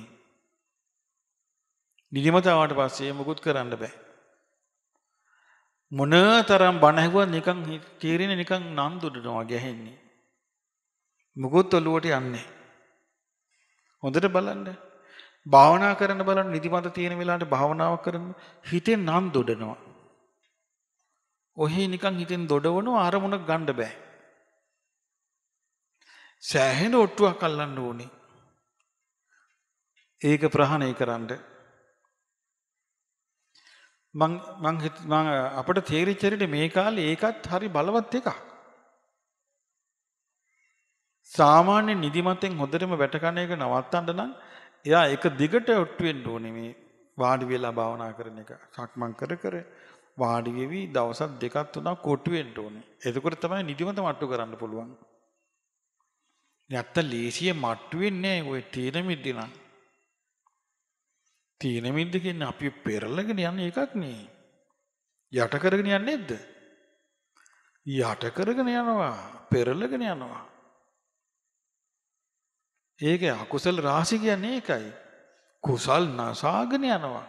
නිදිමත ආවට පස්සේ මුකුත් කරන්න බෑ. මොනතරම් බණ ඇහුවත් නිකන් තීරෙන්නේ නිකන් නන්දුඩනවා ගැහෙන්නේ. මුකුත් ඔළුවට යන්නේ. හොඳට බලන්න. භාවනා කරන්න බලන්න නිදිමත තියෙන වෙලාවට භාවනාව කරන හිතේ නන්දුඩනවා. ඔහේ නිකන් හිතෙන් දොඩවන අරමුණක් ගන්න බෑ. සෑහෙන ඔට්ටුවක් අල්ලන්න ඕනේ. ඒක ප්‍රහාණය කරන්න. මං මං මං අපිට තේරිච්ච හැටියට මේ කාලේ ඒකත් හරි බලවත් එකක්. සාමාන්‍ය නිදිමතෙන් හොඳටම වැට කන එක නවත්තන්න නම් එයා එක දිගට ඔට්ටු වෙන්න ඕනේ මේ වාඩි වෙලා භාවනා කරන එක. සක්මන් කර කර වාඩි වෙවි දවසක් දෙකක් තුනක් කොටු වෙන්න ඕනේ. එතකොට තමයි නිදිමත මට්ටු කරන්න පුළුවන්. නැත්නම් ලේසිය මට්ටු වෙන්නේ නැහැ ඔය තීන මිද්ද නම්. තීන මිද්ද කියන්නේ අපි පෙරලගෙන යන්නේ එකක් නේ. යට කරගෙන යන්නේ නැද්ද? යට කරගෙන යනවා, පෙරලගෙන යනවා. ඒකේ අකුසල රාශි කියන්නේ ඒකයි. කුසල් නසාගෙන යනවා.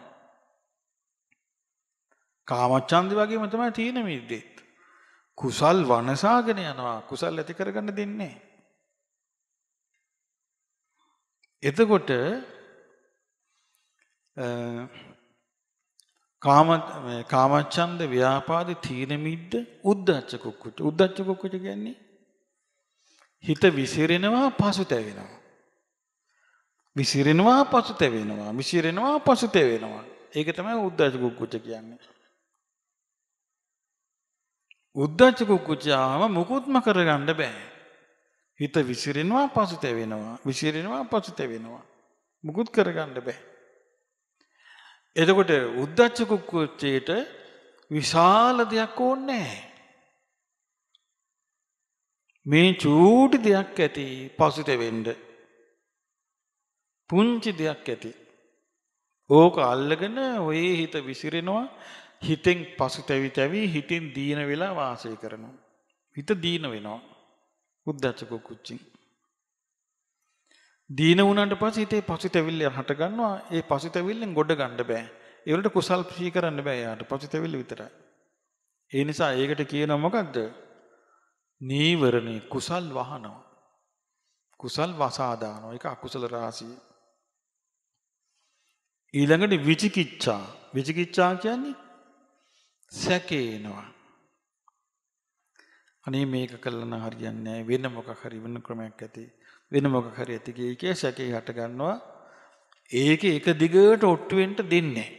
කාමච්ඡන්ද වගේම තමයි තීන මිද්දෙත්. කුසල් වනසාගෙන යනවා. කුසල් ඇති කරගන්න දෙන්නේ. එතකොට කාම කාමච්ඡන්ද ව්‍යාපාද තීන මිද්ද උද්ධච්ච කුක්කුච්ච. උද්ධච්ච කුක්කුච්ච කියන්නේ හිත විසිරෙනවා පසුතැවෙනවා. විසිරෙනවා පසුතැවෙනවා. විසිරෙනවා පසුතැවෙනවා. ඒක තමයි උද්ධච්ච කුක්කුච්ච කියන්නේ. උද්ධච්ච කුක්කුච්චාම මුකුත්ම කරගන්න බෑ. හිත විසිරෙනවා පසුතැවෙනවා. විසිරෙනවා පසුතැවෙනවා. මුකුත් කරගන්න බෑ. එතකොට උද්ධච්ච කුක්කුච්චේට විශාල දෙයක් ඕනේ නැහැ. මේ චූටි දෙයක් ඇති පසුතැවෙන්න. පුංචි දෙයක් ඇති. ඕක අල්ලගෙන ඔය හිත විසිරෙනවා. හිතෙන් පසුතැවි තැවි හිතෙන් දීන වෙලා වාසය කරනවා. හිත දීන වෙනවා. උද්ධච්ච කුක්කුච්චින්. දීන වුණාට පස්සේ හිතේ පසුතැවිල්ල හට ගන්නවා. ඒ පසුතැවිල්ලෙන් ගොඩ ගන්න බෑ. ඒ වලට කුසල් ප්‍රී කරන්න බෑ යාට. පසුතැවිල්ල විතරයි. ඒ නිසා ඒකට කියනවා මොකද්ද? නීවරණේ කුසල් වහනවා. කුසල් වසා දානවා. ඒක අකුසල රාශිය. ඊළඟට විචිකිච්ඡා. විචිකිච්ඡා කියන්නේ සැකේනවා. අනේ මේක කළා නම් හරියන්නේ නැහැ. වෙන මොකක් හරි වෙන ක්‍රමයක් ඇති. වෙන මොකක් හරි ඇති කීකේ සැකේ හට ගන්නවා. ඒක එක දිගට ඔට්ටු වෙන්න දෙන්නේ.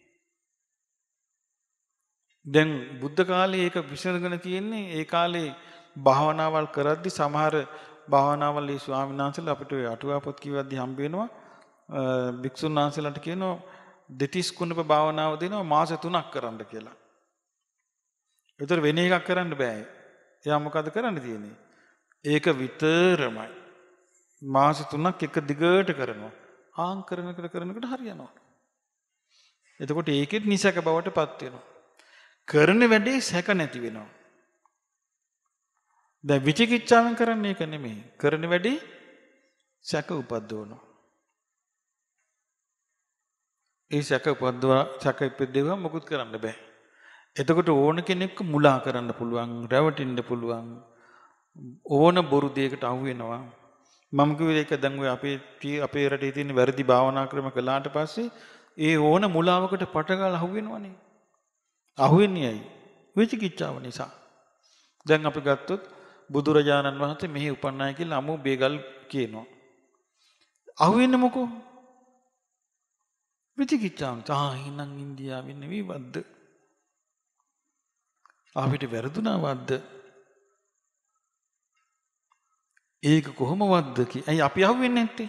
දැන් බුද්ධ කාලේ ඒක විසඳගෙන තියෙන්නේ. ඒ කාලේ භාවනාවල් කරද්දි සමහර භාවනාවල් ඒ ස්වාමීන් වහන්සේලා අපිට අටුවා පොත් කියවද්දි හම්බ වෙනවා. භික්ෂුන් වහන්සේලාට කියනවා දෙතිස් කුණප භාවනාව දෙනවා මාස තුනක් කරන්න කියලා. ඒතර වෙන එකක් කරන්න බෑ. එයා මොකද කරන්න තියෙන්නේ? ඒක විතරමයි. මාස තුනක් එක දිගට කරනවා. ආන් කරනකට කරනකට හරියනවා. එතකොට ඒකෙත් නිසක බවට පත් වෙනවා. කරන වැඩේ සැක නැති වෙනවා. දැන් විචිකිච්ඡාවෙන් කරන්නේ ඒක නෙමෙයි. කරන වැඩේ සැක උපද්දවනවා. ඒ සැක උපද්දවා සැක ඉපදෙවම මොකුත් කරන්න බෑ. එතකොට ඕන කෙනෙක්ව මුලා කරන්න පුළුවන්, රැවටෙන්න පුළුවන්. ඕන බොරු දෙයකට අහු වෙනවා. මම කිව්වේ ඒක දැන් ඔය අපේ අපේ රටේ තියෙන වැරදි භාවනා ක්‍රම කළාට පස්සේ ඒ ඕන මුලාවකට පටගාලා අහු වෙනවනේ. අහු වෙන්නේ ඇයි? විචිකිච්ඡාව නිසා. දැන් අපි ගත්තොත් බුදුරජාණන් වහන්සේ මෙහි උපන්නයි කියලා අමු බේගල් කියනවා. අහු වෙන්නේ මොකෝ? විචිකිච්ඡාව. ආ එහෙනම් ඉන්දියාවෙන් නෙවෙයි වද්ද. අපිට වැරදුනා වද්ද. ඒක කොහොමවත්ද කි? ඇයි අපි අහුවෙන්නේ නැත්තේ?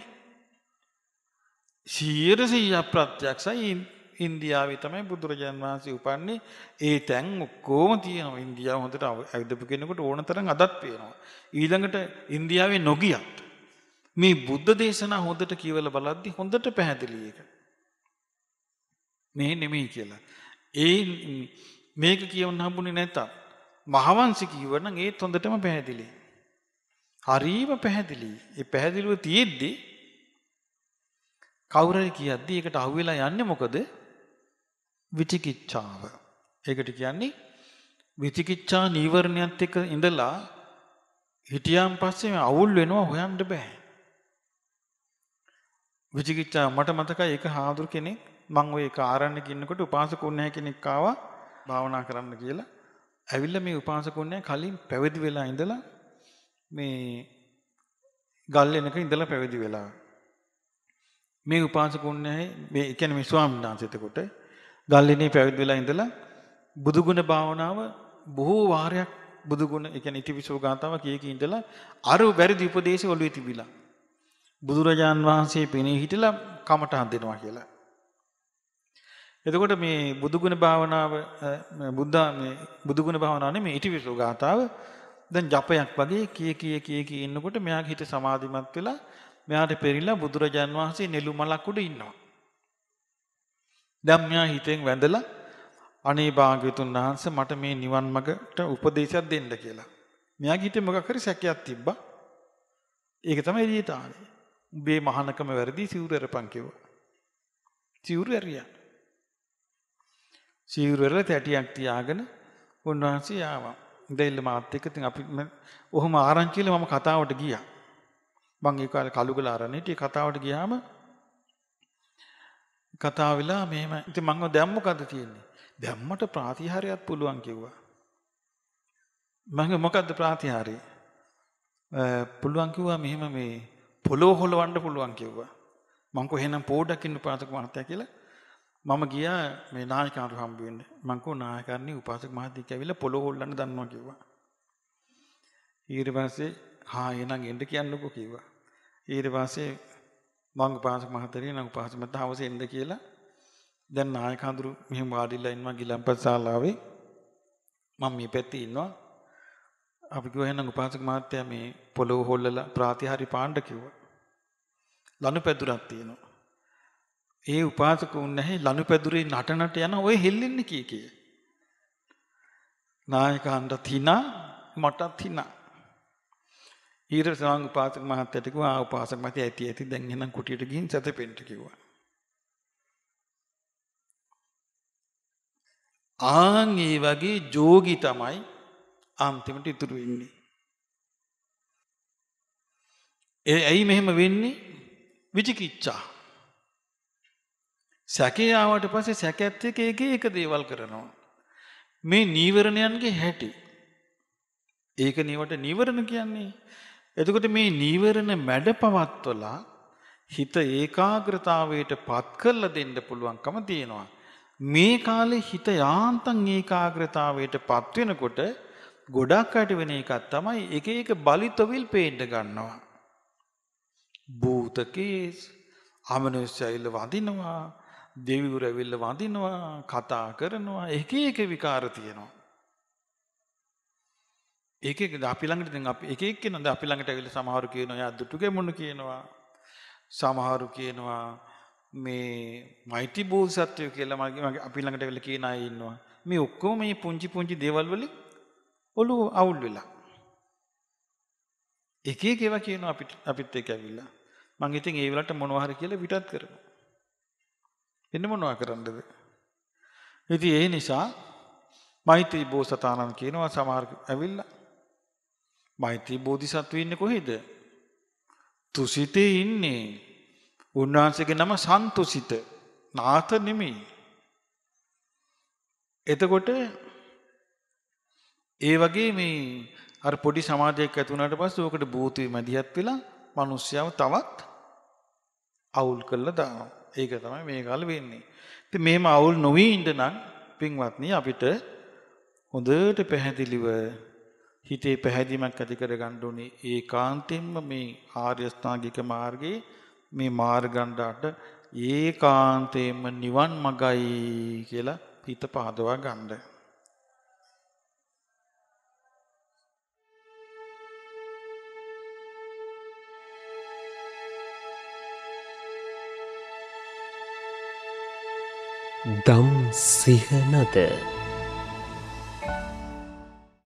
සියයට සීයක් ප්‍රත්‍යක්ෂයි ඉන්දියාවේ තමයි බුදුරජාන් වහන්සේ උපන්නේ. ඒ තැන් ඔක්කොම තියෙනවා. ඉන්දියාව හොඳට අවදපු කෙනෙකුට ඕන තරම් අදත් පේනවා. ඊළඟට ඉන්දියාවේ නොගියත් මේ බුද්ධ දේශනා හොඳට කියවලා බලද්දි හොඳට පැහැදිලි ඒක. මේ නෙමෙයි කියලා. ඒ මේක කියවන්න හම්බුනේ නැත්තම් මහවංශ කියවනම් ඒත් හොඳටම පැහැදිලි. හරීම පැහැදිලි. ඒ පැහැදිලිව තියෙද්දි කවුරුහරි කියද්දි ඒකට අහුවෙලා යන්නේ මොකද? විචිකිච්ඡාව. ඒකට කියන්නේ විචිකිච්ඡා නීවරණයත් එක්ක ඉඳලා හිටියාන් පස්සේ අවුල් වෙනවා හොයන්න බෑ. විචිකිච්ඡා මට මතකයි ඒක හාමුදුරු කෙනෙක් මම ওই කාරණේක ඉන්නකොට උපාසක උන්නේ කෙනෙක් ආවා භාවනා කරන්න කියලා. ඇවිල්ලා මේ උපාසකුන්නේ කලින් පැවිදි වෙලා ඉඳලා මේ ගල් එනක ඉඳලා පැවිදි වෙලා. මේ උපාසකුන්නේ මේ කියන්නේ මේ ස්වාමීන් වහන්සේ එතකොට ගල් එනේ පැවිදි වෙලා ඉඳලා බුදුගුණ භාවනාව බොහෝ වාරයක් බුදුගුණ ඒ කියන්නේ ඉතිවිසෝ ගාතාව කිය කී ඉඳලා අර වැරදි උපදේශය ඔළුවේ තිබිලා. බුදුරජාන් වහන්සේ පෙනී හිටලා කමටහන් දෙනවා කියලා. එතකොට මේ බුදුගුණ භාවනාව බුද්ධ මේ බුදුගුණ භාවනාව නෙමෙයි ඉතිවිසෝ ගාතාව දැන් ජපයක් වගේ කී කී කී කී ඉන්නකොට මෙයාගේ හිත සමාධිමත් වෙලා මෙයාට පෙරිලා බුදුරජාන් වහන්සේ නෙළු මලක් උඩ ඉන්නවා. දැන් මෙයා හිතෙන් වැඳලා අනේ භාග්‍යවතුන් වහන්සේ මට මේ නිවන් මාර්ගට උපදේශයක් දෙන්න කියලා. මෙයාගේ හිතේ මොකක් හරි සැකයක් තිබ්බා. ඒක තමයි එළියට ආවේ. උඹේ මහානකම වැරදි සිවුරු එරපන් කිව්වා. සිවුරු එරියා. සිවුරු එරලා තැටියක් තියාගෙන උන්වහන්සේ ආවා. දෙල්ල මාත් එක්ක ඉතින් අපි ඔහොම ආරංචිලා මම කතාවට ගියා. මම ඒ කාලේ කලුගල ආරණේ හිටියේ කතාවට ගියාම කතාව වෙලා මෙහෙම ඉතින් මම දැන් මොකද තියෙන්නේ? දැම්මට ප්‍රාතිහාරයක් පුළුවන් කිව්වා. මම මොකද්ද ප්‍රාතිහාරය? පුළුවන් කිව්වා මෙහෙම මේ පොළොව හොලවන්න පුළුවන් කිව්වා. මං කො එහෙනම් පොඩක් ඉන්න උපාසක මහත්තයා කියලා මම ගියා මේ නායකයන්ට හම්බ වෙන්න. මං කෝ නායකයන්නි උපාසක මහත්තයෙක් ඇවිල්ලා පොළොව හොල්ලන්න දන්නවා කිව්වා. ඊට පස්සේ හා එහෙනම් එන්න කියන්නකෝ කිව්වා. ඊට පස්සේ මං උපාසක මහත්තයා නම් උපාසක මහත්තයා හවසේ එන්න කියලා දැන් නායක හඳුරු මෙහෙම වාඩිලා ඉන්නවා ගිලම්පත් ශාලාවේ. මම මේ පැත්තේ ඉන්නවා. අපි කිව්වා එහෙනම් උපාසක මහත්තයා මේ පොළොව හොල්ලලා ප්‍රාතිහාරි පාණ්ඩ කිව්වා. ලනුපැදුරක් තියෙනවා. ඒ උපාසක උන් නැහැ ලනුපැදුරේ නටනට යන ඔය හෙල්ලෙන්නේ කී කී. නායකයන්ට හිනා මටත් හිනා. ඊට පස්සේ උපාසක මහත්තයාට කිව්වා ආ උපාසක මහත්තයා ඇති ඇති දැන් එහෙනම් කුටියට ගිහින් සැතපෙන්න කිව්වා. ආන් ඒ වගේ ජෝගි තමයි අන්තිමට ඉතුරු වෙන්නේ. ඒ ඇයි මෙහෙම වෙන්නේ? විචිකිච්ඡා. සැකේ ආවට පස්සේ සැකයත් එක්ක එක එක දේවල් කරනවා. මේ නීවරණයන්ගේ හැටි. ඒක නිවට නීවරණ කියන්නේ. එතකොට මේ නීවරණ මැඩපවත්වලා හිත ඒකාග්‍රතාවයට පත් කරලා දෙන්න පුළුවන්කම තියෙනවා. මේ කාලේ හිත යාන්තම් ඒකාග්‍රතාවයට පත් වෙනකොට ගොඩක් අට වෙන එකක් තමයි එක එක බලිතවිල් පේන්න ගන්නවා. භූතකේස් අමනුෂ්‍යයිල වඳිනවා, දෙවිවරු ඇවිල්ලා වඳිනවා, කතා කරනවා, එක එක විකාර තියෙනවා. එක එක අපි ළඟට දැන් අපි එක එක කෙනා දැන් අපි ළඟට ඇවිල්ලා සමහරු කියනවා යා දුටු ගෙමුණු කියනවා. සමහරු කියනවා මේ මෛත්‍රී බෝසත්වෝ කියලා මගේ අපි ළඟට ඇවිල්ලා කියන අය ඉන්නවා. මේ ඔක්කොම මේ පුංචි පුංචි දේවල් වලින් ඔළුව අවුල් වෙලා. එක එක ඒවා කියනවා අපිට අපිත් එක්ක ඇවිල්ලා. මං ඉතින් ඒ වෙලාවට මොනවා හරි කියලා විතත් කරනවා. එන්න මොනවා කරන්නද? ඉතින් ඒ නිසා මෛත්‍රී බෝසතාණන් කියනවා සමහර ඇවිල්ලා මෛත්‍රී බෝධිසත්වෝ ඉන්නේ කොහෙද? තුසිතේ ඉන්නේ. උන්වහන්සේගේ නම සන්තුසිත. නාථ නෙමෙයි. එතකොට ඒ වගේ මේ අර පොඩි සමාජයක් ඇති වුණාට පස්සේ ඕකට භූතේ මැදිහත් වෙලා මිනිස්සයව තවත් අවුල් කරලා දානවා. ඒක තමයි මේ කාලේ වෙන්නේ. ඉතින් මෙහෙම අවුල් නොවී ඉන්න නම් පින්වත්නි අපිට හොඳට පැහැදිලිව හිතේ පැහැදීමක් ඇති කරගන්න ඕනේ. ඒකාන්තයෙන්ම මේ ආර්ය අෂ්ටාංගික මාර්ගයේ මේ මාර්ගණ්ඩාට ඒකාන්තයෙන්ම නිවන් මගයි කියලා හිත පහදවා ගන්න. දම් සිහනද